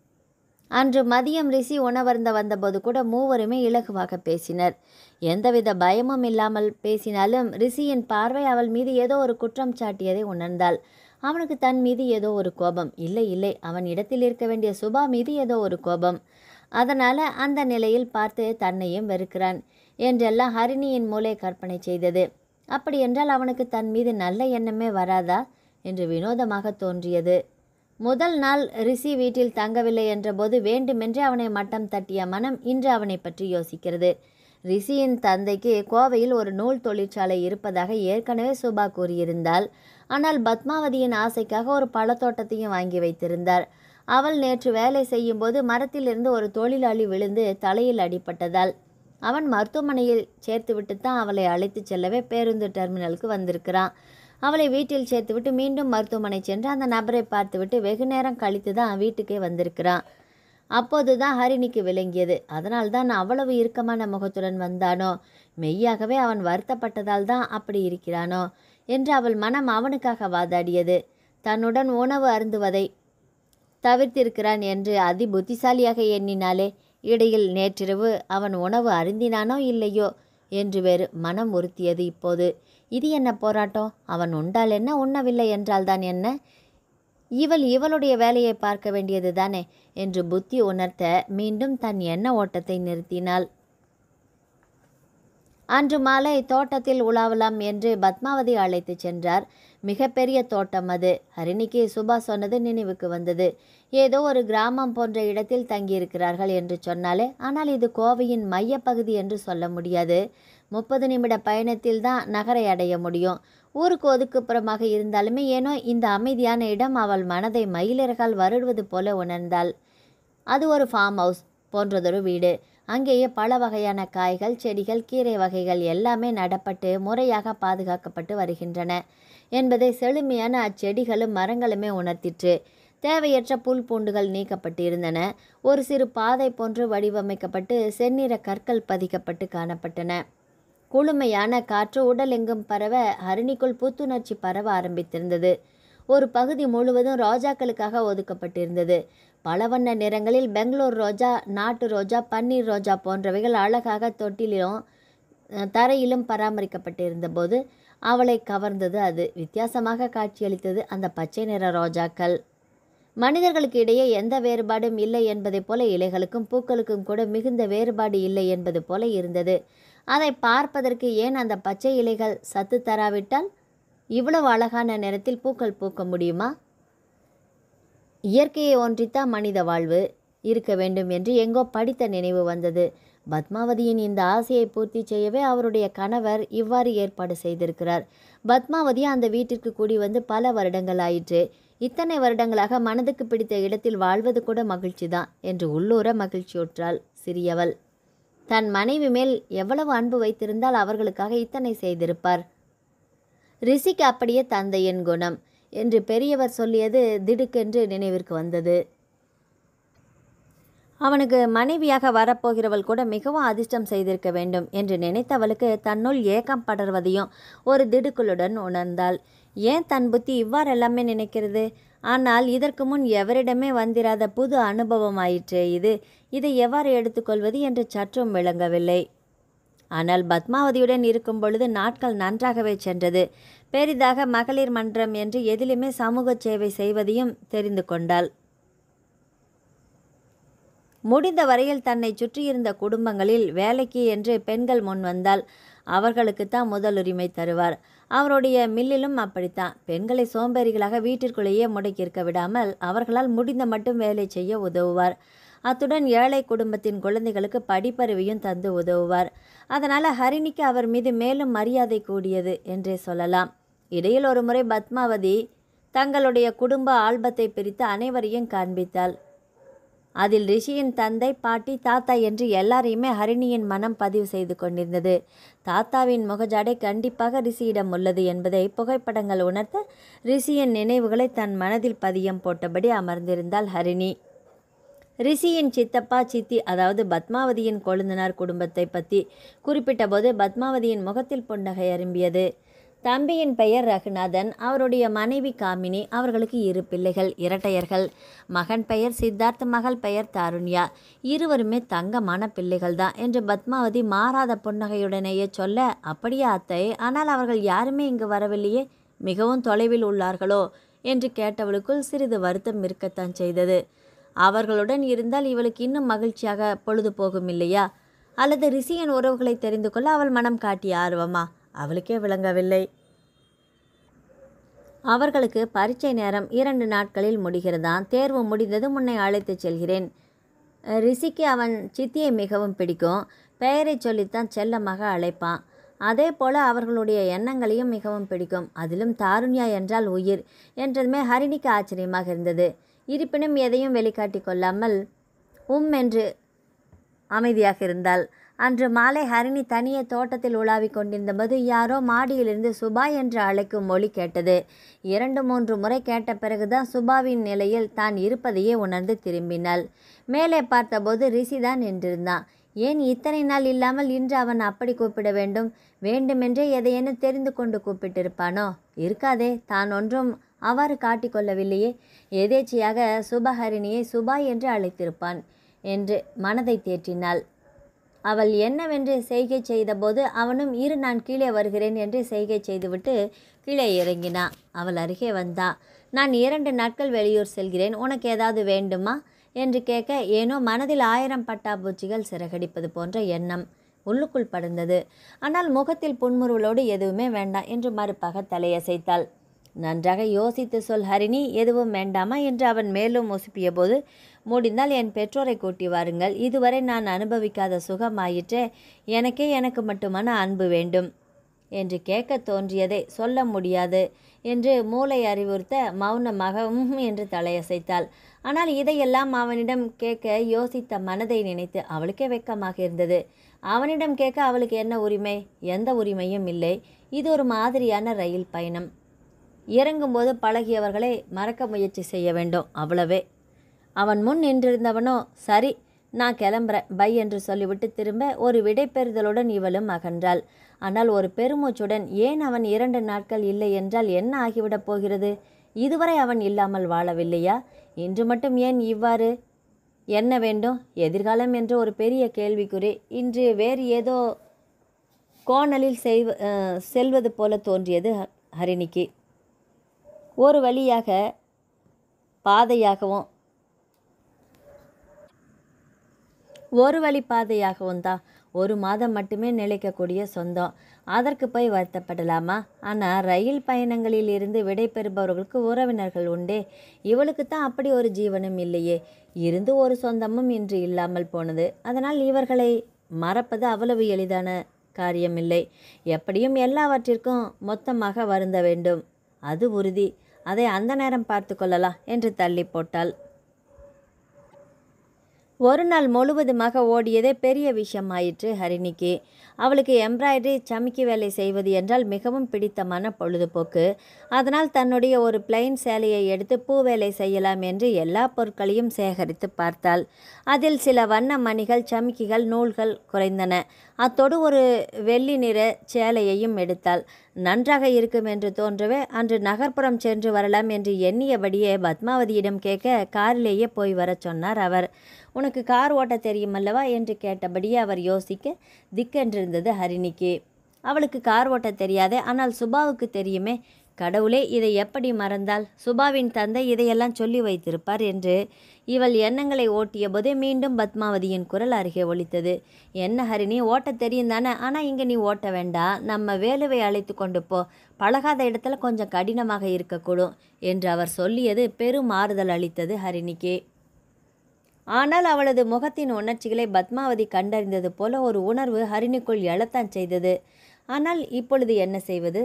அன்று மதியம் ரிஷி உணவருந்த வந்தபோது கூட மூவருமே இலகுவாக பேசினர். எந்தவித பயமும் இல்லாமல் பேசினாலும் ரிஷியின் பார்வை அவள் மீது ஏதோ ஒரு குற்றம் சாட்டியதை உணர்ந்தாள். அவனுக்கு தன் மீது ஏதோ ஒரு கோபம். இல்லை இல்லை, அவன் இடத்தில் இருக்க வேண்டிய சுபா மீது ஏதோ ஒரு கோபம். அதனால் அந்த நிலையில் பார்த்து தன்னையும் வெறுக்கிறான் என்றெல்லாம் ஹரிணியின் மூளை கற்பனை செய்தது. அப்படியென்றால் அவனுக்கு தன் மீது நல்ல எண்ணமே வராதா என்று வினோதமாக தோன்றியது. முதல் நாள் ரிஷி வீட்டில் தங்கவில்லை என்றபோது வேண்டுமென்றே அவனை மட்டம் தட்டிய மனம் இன்று அவனை பற்றி யோசிக்கிறது. ரிஷியின் தந்தைக்கு கோவையில் ஒரு நூல் தொழிற்சாலை இருப்பதாக ஏற்கனவே சுபா கூறியிருந்தாள். ஆனால் பத்மாவதியின் ஆசைக்காக ஒரு பழத்தோட்டத்தையும் வாங்கி வைத்திருந்தார். அவள் நேற்று வேலை செய்யும்போது மரத்திலிருந்து ஒரு தொழிலாளி விழுந்து தலையில் அடிபட்டதால் அவன் மருத்துவமனையில் சேர்த்துவிட்டு தான் அவளை அழைத்து செல்லவே பேருந்து டெர்மினலுக்கு வந்திருக்கிறான். அவளை வீட்டில் சேர்த்துவிட்டு மீண்டும் மருத்துவமனை சென்று அந்த நபரை பார்த்துவிட்டு வெகு நேரம் கழித்து தான் வீட்டுக்கே வந்திருக்கிறான். அப்போது தான் ஹரிணிக்கு விளங்கியது. அதனால்தான் அவ்வளவு இறுக்கமான முகத்துடன் வந்தானோ, மெய்யாகவே அவன் வருத்தப்பட்டதால் தான் அப்படி இருக்கிறானோ என்று அவள் மனம் அவனுக்காக வாதாடியது. தன்னுடன் உணவு அருந்துவதை தவிர்த்திருக்கிறான் என்று அதி புத்திசாலியாக எண்ணினாலே. இடையில் நேற்றிரவு அவன் உணவு அருந்தினானோ இல்லையோ என்று வேறு மனம் உறுத்தியது. இப்போது இது என்ன போராட்டம்? அவன் உண்டால் என்ன, உண்ணவில்லை என்றால்தான் என்ன? இவளுடைய வேலையை பார்க்க வேண்டியது தானே என்று புத்தி உணர்த்த மீண்டும் தன் எண்ண ஓட்டத்தை நிறுத்தினாள். அன்று மாலை தோட்டத்தில் உலாவலாம் என்று பத்மாவதி அழைத்து சென்றார். மிகப்பெரிய தோட்டம் அது. ஹரிணிக்கு சுபா சொன்னது நினைவுக்கு வந்தது. ஏதோ ஒரு கிராமம் போன்ற இடத்தில் தங்கியிருக்கிறார்கள் என்று சொன்னாலே, ஆனால் இது கோவையின் மையப்பகுதி என்று சொல்ல முடியாது. 30 நிமிட பயணத்தில் தான் நகரை அடைய முடியும். ஊருக்கு ஒதுக்குப்புறமாக இருந்தாலுமே ஏனோ இந்த அமைதியான இடம் அவள் மனதை மயிலிறகால் வருடுவது போல உணர்ந்தாள். அது ஒரு ஃபார்ம் ஹவுஸ் போன்றதொரு வீடு. அங்கேயே பல வகையான காய்கள், செடிகள், கீரை வகைகள் எல்லாமே நடப்பட்டு முறையாக பாதுகாக்கப்பட்டு வருகின்றன என்பதை செழுமையான அச்செடிகளும் மரங்களுமே உணர்த்திற்று. தேவையற்ற புல் பூண்டுகள் நீக்கப்பட்டு இருந்தன. ஒரு சிறு பாதை போன்று வடிவமைக்கப்பட்டு செந்நிற கற்கள் பதிக்கப்பட்டு காணப்பட்டன. குளுமையான காற்று உடலெங்கும் பரவ ஹரிணிக்குள் புத்துணர்ச்சி பரவ ஆரம்பித்திருந்தது. ஒரு பகுதி முழுவதும் ரோஜாக்களுக்காக ஒதுக்கப்பட்டிருந்தது. பல வண்ண நிறங்களில் பெங்களூர் ரோஜா, நாட்டு ரோஜா, பன்னீர் ரோஜா போன்றவைகள் அழகாக தொட்டிலும் தரையிலும் பராமரிக்கப்பட்டிருந்த போது அவளை கவர்ந்தது. அது வித்தியாசமாக காட்சியளித்தது. அந்த பச்சை நிற ரோஜாக்கள் மனிதர்களுக்கு இடையே எந்த வேறுபாடும் இல்லை என்பதை போல இலைகளுக்கும் பூக்களுக்கும் கூட மிகுந்த வேறுபாடு இல்லை என்பது போல இருந்தது. அதை பார்ப்பதற்கு ஏன் அந்த பச்சை இலைகள் சத்து தராவிட்டால் இவ்வளவு அழகான நேரத்தில் பூக்கள் பூக்க முடியுமா? இயற்கையை ஒன்றித்தான் மனித வாழ்வு இருக்க வேண்டும் என்று எங்கோ படித்த நினைவு வந்தது. பத்மாவதியின் இந்த ஆசையை பூர்த்தி செய்யவே அவருடைய கணவர் இவ்வாறு ஏற்பாடு செய்திருக்கிறார். பத்மாவதி அந்த வீட்டிற்கு கூடி வந்து பல வருடங்கள் ஆயிற்று. இத்தனை வருடங்களாக மனதுக்கு பிடித்த இடத்தில் வாழ்வது கூட மகிழ்ச்சிதான் என்று உள்ளூர மகிழ்ச்சியுற்றாள் சிறியவள். தன் மனைவி மேல் எவ்வளவு அன்பு வைத்திருந்தால் அவர்களுக்காக இத்தனை செய்திருப்பார். ரிஷிக்கு அப்படியே தந்தையின் குணம் என்று பெரியவர் சொல்லியது திடுக்கென்று நினைவிற்கு வந்தது. அவனுக்கு மனைவியாக வரப்போகிறவள் கூட மிகவும் அதிர்ஷ்டம் செய்திருக்க வேண்டும் என்று நினைத்தவளுக்கு தன்னுள் ஏக்கம் படர்வதையும் ஒரு திடுக்குளுடன் உணர்ந்தாள். ஏன் தன் புத்தி இவ்வாறெல்லாமே நினைக்கிறது? ஆனால் இதற்கு முன் எவரிடமே வந்திராத புது அனுபவமாயிற்றே இது. இதை எவ்வாறு எடுத்துக்கொள்வது என்று சற்றும் விளங்கவில்லை. ஆனால் பத்மாவதியுடன் இருக்கும் பொழுது நாட்கள் நன்றாகவே சென்றது. பெரிதாக மகளிர் மன்றம் என்று எதிலுமே சமூக சேவை செய்வதையும் தெரிந்து கொண்டாள். முடிந்த வரையில் தன்னை சுற்றியிருந்த குடும்பங்களில் வேலைக்கு என்று பெண்கள் முன் வந்தால் அவர்களுக்குத்தான் முதலுரிமை தருவார். அவருடைய மில்லிலும் அப்படித்தான். பெண்களை சோம்பேறிகளாக வீட்டிற்குள்ளேயே முடக்கியிருக்க விடாமல் அவர்களால் முடிந்த மட்டும் வேலை செய்ய உதவுவார். அத்துடன் ஏழை குடும்பத்தின் குழந்தைகளுக்கு படிப்பறிவையும் தந்து உதவுவார். அதனால் ஹரிணிக்கு அவர் மீது மேலும் மரியாதை கூடியது என்றே சொல்லலாம். இடையில் ஒரு முறை பத்மாவதி தங்களுடைய குடும்ப ஆல்பத்தை பிரித்து அனைவரையும் காண்பித்தாள். அதில் ரிஷியின் தந்தை, பாட்டி, தாத்தா என்று எல்லாரையுமே ஹரிணியின் மனம் பதிவு செய்து கொண்டிருந்தது. தாத்தாவின் முகஜாடை கண்டிப்பாக ரிஷியிடம் உள்ளது என்பதை புகைப்படங்கள் உணர்த்த ரிஷியின் நினைவுகளை தன் மனதில் பதியம் போட்டபடி அமர்ந்திருந்தாள் ஹரிணி. ரிஷியின் சித்தப்பா, சித்தி அதாவது பத்மாவதியின் கொழுந்தனார் குடும்பத்தை பற்றி குறிப்பிட்ட போது பத்மாவதியின் முகத்தில் புன்னகை அரும்பியது. தம்பியின் பெயர் ரகுநாதன், அவருடைய மனைவி காமினி. அவர்களுக்கு 2 பிள்ளைகள், இரட்டையர்கள். மகன் பெயர் சித்தார்த், மகள் பெயர் தாருண்யா. இருவருமே தங்கமான பிள்ளைகள்தான் என்று பத்மாவதி மாறாத புன்னகையுடனேயே சொல்ல, அப்படியே அத்தை, ஆனால் அவர்கள் யாருமே இங்கு வரவில்லையே, மிகவும் தொலைவில் உள்ளார்களோ என்று கேட்டவளுக்குள் சிறிது வருத்தம் இருக்கத்தான் செய்தது. அவர்களுடன் இருந்தால் இவளுக்கு இன்னும் மகிழ்ச்சியாக பொழுது போகும் இல்லையா? அல்லது ரிஷியின் உறவுகளை தெரிந்து கொள்ள அவள் மனம் காட்டிய ஆர்வமா? அவளுக்கே விளங்கவில்லை. அவர்களுக்கு பரீட்சை நேரம் 2 நாட்களில் முடிகிறதான். தேர்வு முடிந்தது முன்னை அழைத்து செல்கிறேன். ரிஷிக்கு அவன் சித்தியை மிகவும் பிடிக்கும். பெயரை சொல்லித்தான் செல்லமாக அழைப்பான். அதே போல அவர்களுடைய எண்ணங்களையும் மிகவும் பிடிக்கும். அதிலும் தாருண்யா என்றால் உயிர் என்றதுமே ஹரிணிக்கு ஆச்சரியமாக இருந்தது. இருப்பினும் எதையும் வெளிக்காட்டி கொள்ளாமல் என்று அமைதியாக இருந்தாள். அன்று மாலை ஹரிணி தனியே தோட்டத்தில் உலாவிக் கொண்டிருந்தபோது யாரோ மாடியிலிருந்து சுபா என்று அழைக்கும் மொழி கேட்டது. 2-3 முறை கேட்ட பிறகுதான் சுபாவின் நிலையில் தான் இருப்பதையே உணர்ந்து திரும்பினாள். மேலே பார்த்தபோது ரிஷிதான் நின்றிருந்தான். ஏன் இத்தனை நாள் இல்லாமல் இன்று அவன் அப்படி கூப்பிட வேண்டும்? வேண்டுமென்றே எதையேனும் தெரிந்து கொண்டு கூப்பிட்டிருப்பானோ? இருக்காதே, தான் ஒன்றும் அவ்வாறு காட்டிக்கொள்ளவில்லையே. எதேச்சையாக சுபஹரிணியை சுபா என்று அழைத்திருப்பான் என்று மனதை தேற்றினாள். அவள் என்னவென்று செய்கை செய்தபோது அவனும் நான் கீழே வருகிறேன் என்று செய்கை செய்துவிட்டு கீழே இறங்கினான். அவள் அருகே வந்தான். நான் 2 நாட்கள் வெளியூர் செல்கிறேன், உனக்கு ஏதாவது வேண்டுமா என்று கேட்க ஏனோ மனதில் 1000 பட்டாம்பூச்சிகள் சிறகடிப்பது போன்ற எண்ணம் உள்ளுக்குள் படர்ந்தது. ஆனால் முகத்தில் புன்முறுவலோடு எதுவுமே வேண்டாம் என்று மறுப்பாக தலையசைத்தாள். நன்றாக யோசித்து சொல் ஹரிணி, எதுவும் வேண்டாமா என்று அவன் மேலும் உசுப்பிய போது, முடிந்தால் என் பெற்றோரை கூட்டி வாருங்கள். இதுவரை நான் அனுபவிக்காத சுகமாயிற்றே, எனக்கு மட்டுமான அன்பு வேண்டும். என்று கேட்க தோன்றியதை சொல்ல முடியாது என்று மூளை அறிவுறுத்த மௌனமாக என்று தலையசைத்தாள். ஆனால் இதையெல்லாம் அவனிடம் கேட்க யோசித்த மனதை நினைத்து அவளுக்கே வெட்கமாக இருந்தது. அவனிடம் கேட்க அவளுக்கு என்ன உரிமை? எந்த உரிமையும் இல்லை. இது ஒரு மாதிரியான ரயில் பயணம். இறங்கும்போது பழகியவர்களை மறக்க முயற்சி செய்ய வேண்டும், அவ்வளவே. அவன் முன் நின்றிருந்தவனோ சரி நான் கிளம்புறேன் பை என்று சொல்லிவிட்டு திரும்ப ஒரு விடைபெறுதலுடன் இவளும் அகன்றாள். ஆனால் ஒரு பெருமூச்சுடன் ஏன் அவன் 2 நாட்கள் இல்லை என்றால் என்ன ஆகிவிடப் போகிறது? இதுவரை அவன் இல்லாமல் வாழவில்லையா? இன்று மட்டும் ஏன் இவ்வாறு? என்ன வேண்டும்? எதிர்காலம் என்ற ஒரு பெரிய கேள்விக்குறி இன்று வேறு ஏதோ கோணலில் செல்வது போல தோன்றியது ஹரிணிக்கு. ஒரு வழியாக பாதையாகவும் தான். 1 மாதம் மட்டுமே நிலைக்கக்கூடிய சொந்தம். அதற்கு போய் வருத்தப்படலாமா? ஆனால் ரயில் பயணங்களில் இருந்து விடை பெறுபவர்களுக்கு உறவினர்கள் உண்டே. இவளுக்கு தான் அப்படி ஒரு ஜீவனும் இல்லையே. இருந்து ஒரு சொந்தமும் இன்று இல்லாமல் போனது. அதனால் இவர்களை மறப்பது அவ்வளவு எளிதான காரியமில்லை. எப்படியும் எல்லாவற்றிற்கும் மொத்தமாக வருந்த வேண்டும், அது உறுதி. அதை அந்த நேரம் பார்த்து கொள்ளலாம் என்று தள்ளி போட்டாள். ஒரு நாள் முழுவதுமாக ஓடியதே பெரிய விஷயமாயிற்று ஹரிணிக்கு. அவளுக்கு எம்ப்ராய்டரி சமிக்கி வேலை செய்வது என்றால் மிகவும் பிடித்தமான பொழுதுபோக்கு. அதனால் தன்னுடைய ஒரு பிளைன் சேலையை எடுத்து பூ வேலை செய்யலாம் என்று எல்லா பொருட்களையும் சேகரித்து பார்த்தாள். அதில் சில வண்ண மணிகள், சமிக்கிகள், நூல்கள் குறைந்தன. அத்தோடு ஒரு வெள்ளி நிற சேலையையும் எடுத்தாள். நன்றாக இருக்கும் என்று தோன்றவே அன்று நகர்ப்புறம் சென்று வரலாம் என்று எண்ணியபடியே பத்மாவதியிடம் கேட்க காரிலேயே போய் வர சொன்னார் அவர். உனக்கு கார் ஓட்ட தெரியுமல்லவா என்று கேட்டபடியே அவர் யோசிக்க திக்கென்றிருந்தது ஹரிணிக்கு. அவளுக்கு கார் ஓட்ட தெரியாதே, ஆனால் சுபாவுக்கு தெரியுமே. கடவுளே, இதை எப்படி மறந்தாள்? சுபாவின் தந்தை இதையெல்லாம் சொல்லி வைத்திருப்பார் என்று இவள் எண்ணங்களை ஓட்டிய போதே மீண்டும் பத்மாவதியின் குரல் அருகே ஒலித்தது. என்ன ஹரிணி, ஓட்ட தெரியும் தானே? ஆனால் இங்கே நீ ஓட்ட வேண்டாம், நம்ம வேலுவை அழைத்து கொண்டு போ. பழகாத இடத்துல கொஞ்சம் கடினமாக இருக்கக்கூடும் என்று அவர் சொல்லியது பெரும் ஆறுதல் அளித்தது ஹரிணிக்கு. ஆனால் அவளது முகத்தின் உணர்ச்சிகளை பத்மாவதி கண்டறிந்தது போல ஒரு உணர்வு ஹரிணிக்குள் எழத்தான் செய்தது. ஆனால் இப்பொழுது என்ன செய்வது?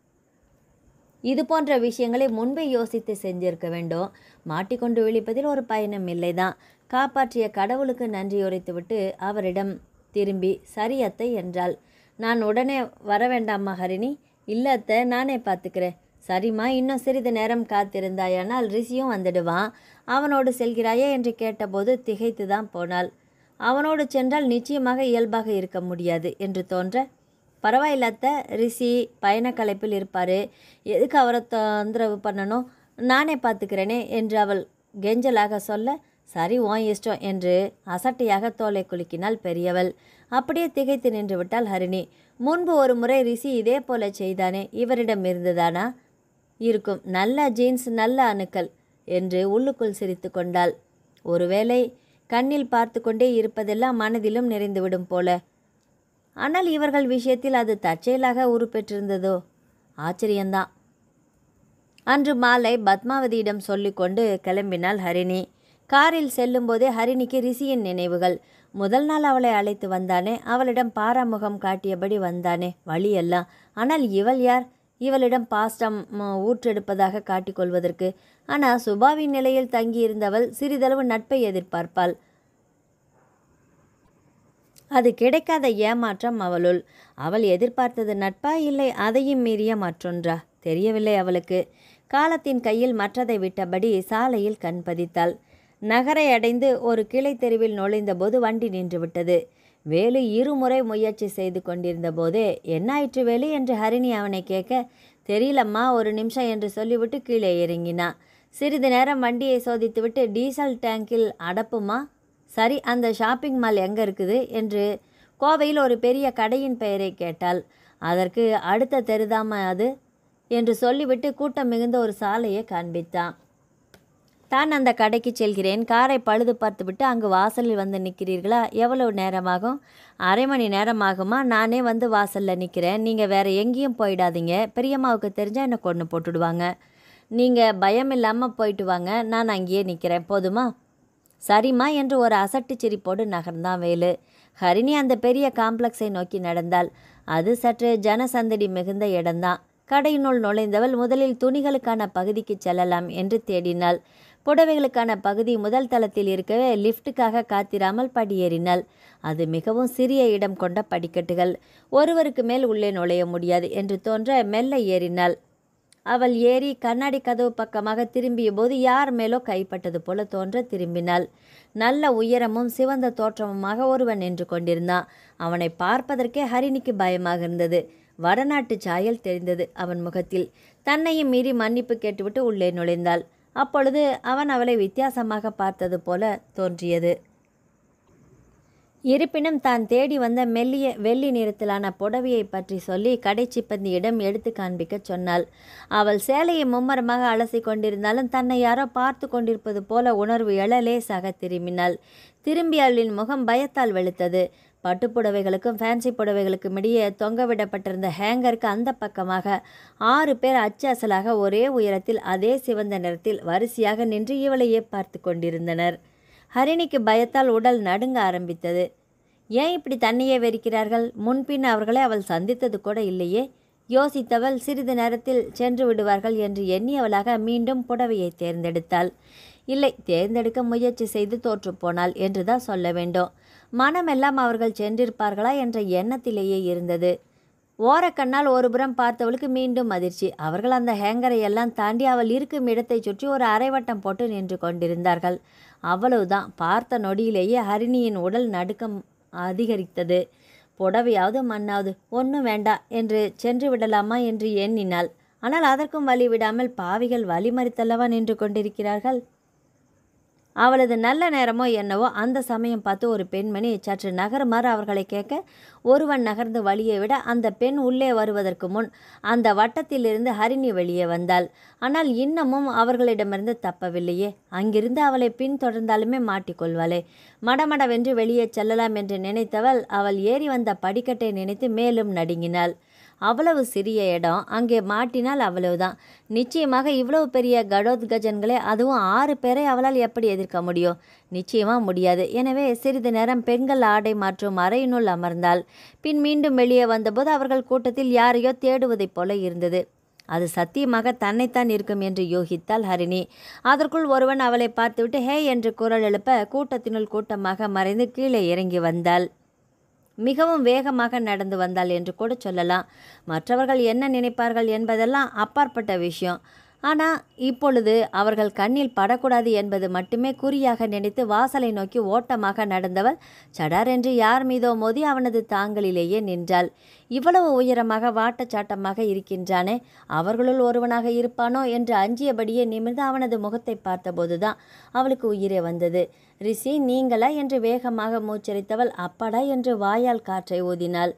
இது போன்ற விஷயங்களை முன்பே யோசித்து செஞ்சிருக்க வேண்டும். மாட்டிக்கொண்டு விழிப்பதில் ஒரு பயனும் இல்லைதான். காப்பாற்றிய கடவுளுக்கு நன்றியுரைத்துவிட்டு அவரிடம் திரும்பி சரி அத்தை என்றாள். நான் உடனே வர வேண்டாமா ஹரிணி? இல்லை அத்தை, நானே பார்த்துக்கிறேன். சரிம்மா, இன்னும் சிறிது நேரம் காத்திருந்தாயானால் ரிஷியும் வந்துடுவான். அவனோடு செல்கிறாயே என்று கேட்டபோது திகைத்து தான் போனாள். அவனோடு சென்றால் நிச்சயமாக இயல்பாக இருக்க முடியாது என்று தோன்ற, பரவாயில்லாத, ரிஷி பயணக்கலைப்பில் இருப்பார், எதுக்கு அவரை தொந்தரவு பண்ணணும், நானே பார்த்துக்கிறேனே என்று அவள் கெஞ்சலாக சொல்ல, சரி உன் இஷ்டம் என்று அசட்டையாக தோலை குலுக்கினாள் பெரியவள். அப்படியே திகைத்து நின்று விட்டாள் ஹரிணி. முன்பு ஒரு முறை ரிஷி இதே போல செய்தானே, இவரிடம் இருந்ததானா? இருக்கும். நல்ல ஜீன்ஸ், நல்ல அணுக்கள் என்று உள்ளுக்குள் சிரித்து கொண்டாள். ஒருவேளை கண்ணில் பார்த்து கொண்டே இருப்பதெல்லாம் மனதிலும் நிறைந்துவிடும் போல. ஆனால் இவர்கள் விஷயத்தில் அது தற்செயலாக உருப்பெற்றிருந்ததோ? ஆச்சரியந்தான். அன்று மாலை பத்மாவதியிடம் சொல்லிக்கொண்டு கிளம்பினாள் ஹரிணி. காரில் செல்லும்போதே ஹரிணிக்கு ரிஷியின் நினைவுகள். முதல் நாள் அவளை அழைத்து வந்தானே, அவளிடம் பாராமுகம் காட்டியபடி வந்தானே, வழியெல்லாம். ஆனால் இவள் யார்? இவளிடம் பாஸ்டம் ஊற்றெடுப்பதாக காட்டிக்கொள்வதற்கு. ஆனால் சுபாவின் நிலையில் தங்கியிருந்தவள் சிறிதளவு நட்பை எதிர்பார்ப்பாள். அது கிடைக்காத ஏமாற்றம் அவளுள். அவள் எதிர்பார்த்தது நட்பா, இல்லை அதையும் மீறிய மற்றொன்றா? தெரியவில்லை அவளுக்கு. காலத்தின் கையில் மற்றதை விட்டபடி சாலையில் கண் பதித்தாள். நகரை அடைந்து ஒரு கிளை தெருவில் நுழைந்தபோது வண்டி நின்றுவிட்டது. வேலு 2 முறை முயற்சி செய்து கொண்டிருந்த போதே, என்னாயிற்று வேலு என்று ஹரிணி அவனை கேட்க, தெரியலம்மா, ஒரு நிமிஷம் என்று சொல்லிவிட்டு கீழே இறங்கினா. சிறிது நேரம் வண்டியை சோதித்துவிட்டு, டீசல் டேங்கில் அடப்புமா? சரி, அந்த ஷாப்பிங் மால் எங்கே இருக்குது என்று கோவையில் ஒரு பெரிய கடையின் பெயரை கேட்டாள். அதற்கு அடுத்த தெருதாமா அது என்று சொல்லிவிட்டு கூட்டம் மிகுந்த ஒரு சாலையை காண்பித்தான். தான் அந்த கடைக்கு செல்கிறேன், காரை பழுது பார்த்துவிட்டு அங்கு வாசலில் வந்து நிற்கிறீர்களா? எவ்வளவு நேரமாகும்? 1/2 மணி நேரம் ஆகுமா? நானே வந்து வாசலில் நிற்கிறேன், நீங்கள் வேறு எங்கேயும் போயிடாதீங்க. பெரியம்மாவுக்கு தெரிஞ்சால் என்னை கொண்டு போட்டுடுவாங்க. நீங்கள் பயம் இல்லாமல் போயிட்டு வாங்க, நான் அங்கேயே நிற்கிறேன், போதுமா? சரிம்மா என்று ஒரு அசட்டு சிரிப்போடு நகர்ந்தான் வேலு. ஹரிணி அந்த பெரிய காம்ப்ளெக்ஸை நோக்கி நடந்தாள். அது சற்று ஜனசந்தடி மிகுந்த இடம்தான். கடையினுள் நுழைந்தவள் முதலில் துணிகளுக்கான பகுதிக்கு செல்லலாம் என்று தேடினாள். புடவைகளுக்கான பகுதி முதல் தளத்தில் இருக்கவே லிஃப்ட்டுக்காக காத்திராமல் படியேறினாள். அது மிகவும் சிறிய இடம் கொண்ட படிக்கட்டுகள். ஒருவருக்கு மேல் உள்ளே நுழைய முடியாது என்று தோன்ற மெல்ல ஏறினாள். அவள் ஏறி கண்ணாடி கதவு பக்கமாக திரும்பிய போது யார் மேலோ கைப்பட்டது போல தோன்ற திரும்பினாள். நல்ல உயரமும் சிவந்த தோற்றமுமாக ஒருவன் நின்று கொண்டிருந்தான். அவனை பார்ப்பதற்கே ஹரிணிக்கு பயமாக இருந்தது. வடநாட்டு சாயல் தெரிந்தது அவன் முகத்தில். தன்னையும் மீறி மன்னிப்பு கேட்டுவிட்டு உள்ளே நுழைந்தாள். அப்பொழுது அவன் அவளை வித்தியாசமாக பார்த்தது போல தோன்றியது. இருப்பினும் தான் தேடி வந்த மெல்லிய வெள்ளி நிறத்திலான புடவையை பற்றி சொல்லி கடை சிப்பந்தியிடம் எடுத்து காண்பிக்க சொன்னாள். அவள் சேலையை மும்மரமாக அலசி கொண்டிருந்தாலும் தன்னை யாரோ பார்த்து கொண்டிருப்பது போல உணர்வு எழ லேசாக திரும்பினாள். திரும்பி அவளின் முகம் பயத்தால் வெளுத்தது. பட்டுப்புடவைகளுக்கும் ஃபேன்சி புடவைகளுக்கும் இடையே தொங்கவிடப்பட்டிருந்த ஹேங்கருக்கு அந்த பக்கமாக 6 பேர் அச்சு அசலாக ஒரே உயரத்தில் அதே சிவந்த நிறத்தில் வரிசையாக நின்று இவளையே பார்த்து கொண்டிருந்தனர். ஹரிணிக்கு பயத்தால் உடல் நடுங்க ஆரம்பித்தது. ஏன் இப்படி தன்னையே வெறுக்கிறார்கள்? முன்பின் அவர்களை அவள் சந்தித்தது கூட இல்லையே. யோசித்தவள் சிறிது நேரத்தில் சென்று விடுவார்கள் என்று எண்ணியவளாக மீண்டும் புடவையை தேர்ந்தெடுத்தாள். இல்லை, தேர்ந்தெடுக்க முயற்சி செய்து தோற்றுப்போனாள் என்றுதான் சொல்ல வேண்டும். மனமெல்லாம் அவர்கள் சென்றிருப்பார்களா என்ற எண்ணத்திலேயே இருந்தது. ஓரக்கண்ணால் ஒருபுறம் பார்த்தவளுக்கு மீண்டும் அதிர்ச்சி. அவர்கள் அந்த ஹேங்கரை எல்லாம் தாண்டி அவள் இருக்கும் இடத்தை சுற்றி ஒரு அரைவட்டம் போட்டு நின்று கொண்டிருந்தார்கள். அவ்வளவுதான். பார்த்த நொடியிலேயே ஹரிணியின் உடல் நடுக்கம் அதிகரித்தது. புடவையாவது மண்ணாவது ஒன்றும் வேண்டா என்று சென்று விடலாமா என்று எண்ணினாள். ஆனால் அதற்கும் வழி விடாமல் பாவிகள் வழிமறித்தல்லவா நின்று கொண்டிருக்கிறார்கள். அவளது நல்ல நேரமோ என்னவோ அந்த சமயம் பார்த்து ஒரு பெண்மணி சற்று நகருமாறு அவர்களை கேட்க ஒருவன் நகர்ந்து வழியை விட அந்த பெண் உள்ளே வருவதற்கு முன் அந்த வட்டத்திலிருந்து ஹரிணி வெளியே வந்தாள். ஆனால் இன்னமும் அவர்களிடமிருந்து தப்பவில்லையே. அங்கிருந்து அவளை பின்தொடர்ந்தாலுமே மாட்டிக்கொள்வாளே. மடமடவென்று வெளியே செல்லலாம் என்று நினைத்தவள் அவள் ஏறி வந்த படிக்கட்டை நினைத்து மேலும் நடுங்கினாள். அவ்வளவு சிறிய இடம், அங்கே மாட்டினால் அவ்வளவுதான். நிச்சயமாக இவ்வளவு பெரிய கடோத்கஜன்களே, அதுவும் 6 பேரை அவளால் எப்படி எதிர்க்க முடியும்? நிச்சயமாக முடியாது. எனவே சிறிது நேரம் பெண்கள் ஆடை மாற்றும் அறையினுள் அமர்ந்தாள். பின் மீண்டும் வெளியே வந்தபோது அவர்கள் கூட்டத்தில் யாரையோ தேடுவதைப் போல இருந்தது. அது சத்தியமாக தன்னைத்தான் இருக்கும் என்று யோகித்தாள் ஹரிணி. அதற்குள் ஒருவன் அவளை பார்த்துவிட்டு ஹே என்று குரல் எழுப்ப கூட்டத்தினுள் கூட்டமாக மறைந்து கீழே இறங்கி வந்தாள். மிகவும் வேகமாக நடந்து வந்தாள் என்று கூட சொல்லலாம். மற்றவர்கள் என்ன நினைப்பார்கள் என்பதெல்லாம் அப்பாற்பட்ட விஷயம். ஆனால் இப்பொழுது அவர்கள் கண்ணில் படக்கூடாது என்பது மட்டுமே குறியாக நினைத்து வாசலை நோக்கி ஓட்டமாக நடந்தவள் சடாரென்று யார் மீதோ மோதி அவனது தாங்களிலேயே நின்றாள். இவ்வளவு உயரமாக வாட்டச்சாட்டமாக இருக்கின்றானே, அவர்களுள் ஒருவனாக இருப்பானோ என்று அஞ்சியபடியே நிமிர்ந்து அவனது முகத்தை பார்த்தபோதுதான் அவளுக்கு உயிரே வந்தது. ரிஷி, நீங்களா என்று வேகமாக மூச்சரித்தவள் அப்பாடா என்று வாயால் காற்றை ஊதினாள்.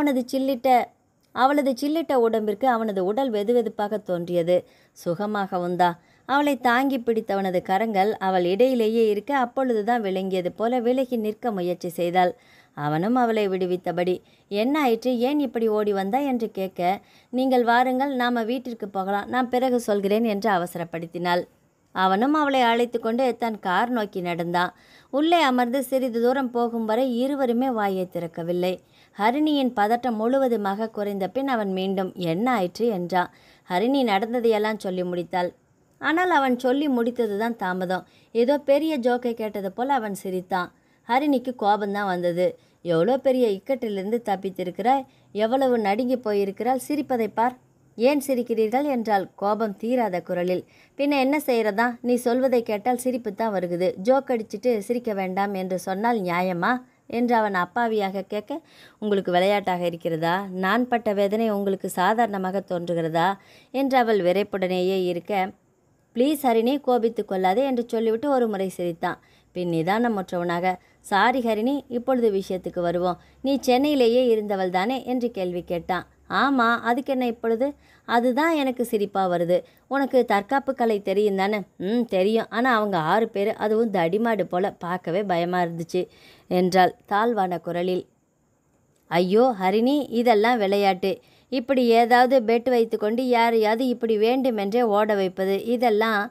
அவளது சில்லிட்ட உடம்பிற்கு அவனது உடல் வெதுவெதுப்பாக தோன்றியது. சுகமாகவும்தா. அவளை தாங்கி பிடித்தவனது கரங்கள் அவள் இடையிலேயே இருக்க அப்பொழுதுதான் விளங்கியது போல விலகி நிற்க முயற்சி செய்தாள். அவனும் அவளை விடுவித்தபடி, என்ன ஆயிற்று, ஏன் இப்படி ஓடி வந்தா என்று கேட்க, நீங்கள் வாருங்கள், நாம வீட்டிற்கு போகலாம், நான் பிறகு சொல்கிறேன் என்று அவசரப்படுத்தினாள். அவனும் அவளை அழைத்து கொண்டு தன் கார் நோக்கி நடந்தான். உள்ளே அமர்ந்து சிறிது தூரம் போகும் வரை இருவருமே வாயை திறக்கவில்லை. ஹரிணியின் பதட்டம் முழுவதுமாக குறைந்த பின் அவன் மீண்டும் என்ன ஆயிற்று என்றான். ஹரிணி நடந்ததையெல்லாம் சொல்லி முடித்தாள். ஆனால் அவன் சொல்லி முடித்ததுதான் தாமதம். ஏதோ பெரிய ஜோக்கை கேட்டது போல் அவன் சிரித்தான். ஹரிணிக்கு கோபம்தான் வந்தது. எவ்வளோ பெரிய இக்கட்டிலிருந்து தப்பித்திருக்கிறாய், எவ்வளவு நடுங்கி போயிருக்கிறாள், சிரிப்பதை பார். ஏன் சிரிக்கிறீர்கள் என்றால் கோபம் தீராத குரலில். பின்ன என்ன செய்கிறதா, நீ சொல்வதை கேட்டால் சிரிப்புத்தான் வருகுது. ஜோக் அடிச்சுட்டு சிரிக்க வேண்டாம் என்று சொன்னால் நியாயமா என்று அவன் அப்பாவியாக கேட்க, உங்களுக்கு விளையாட்டாக இருக்கிறதா, நான் பட்ட வேதனை உங்களுக்கு சாதாரணமாக தோன்றுகிறதா என்று அவள் விரைப்புடனேயே இருக்க, ப்ளீஸ் ஹரிணி, கோபித்து கொள்ளாதே என்று சொல்லிவிட்டு ஒரு முறை சிரித்தான். பின் நிதானமுற்றவனாக, சாரி ஹரிணி, இப்பொழுது விஷயத்துக்கு வருவோம். நீ சென்னையிலேயே இருந்தவள் தானே என்று கேள்வி கேட்டான். ஆமாம், அதுக்கு என்ன இப்பொழுது? அதுதான் எனக்கு சிரிப்பாக வருது. உனக்கு தற்காப்பு கலை தெரியும் தானே? தெரியும். ஆனால் அவங்க 6 பேர், அதுவும் தடிமாடு போல, பார்க்கவே பயமாக இருந்துச்சு என்றாள் தாழ்வான குரலில். ஐயோ ஹரிணி, இதெல்லாம் விளையாட்டு. இப்படி ஏதாவது பெட் வைத்து கொண்டு யாரையாவது இப்படி வேண்டுமென்றே ஓட வைப்பது, இதெல்லாம்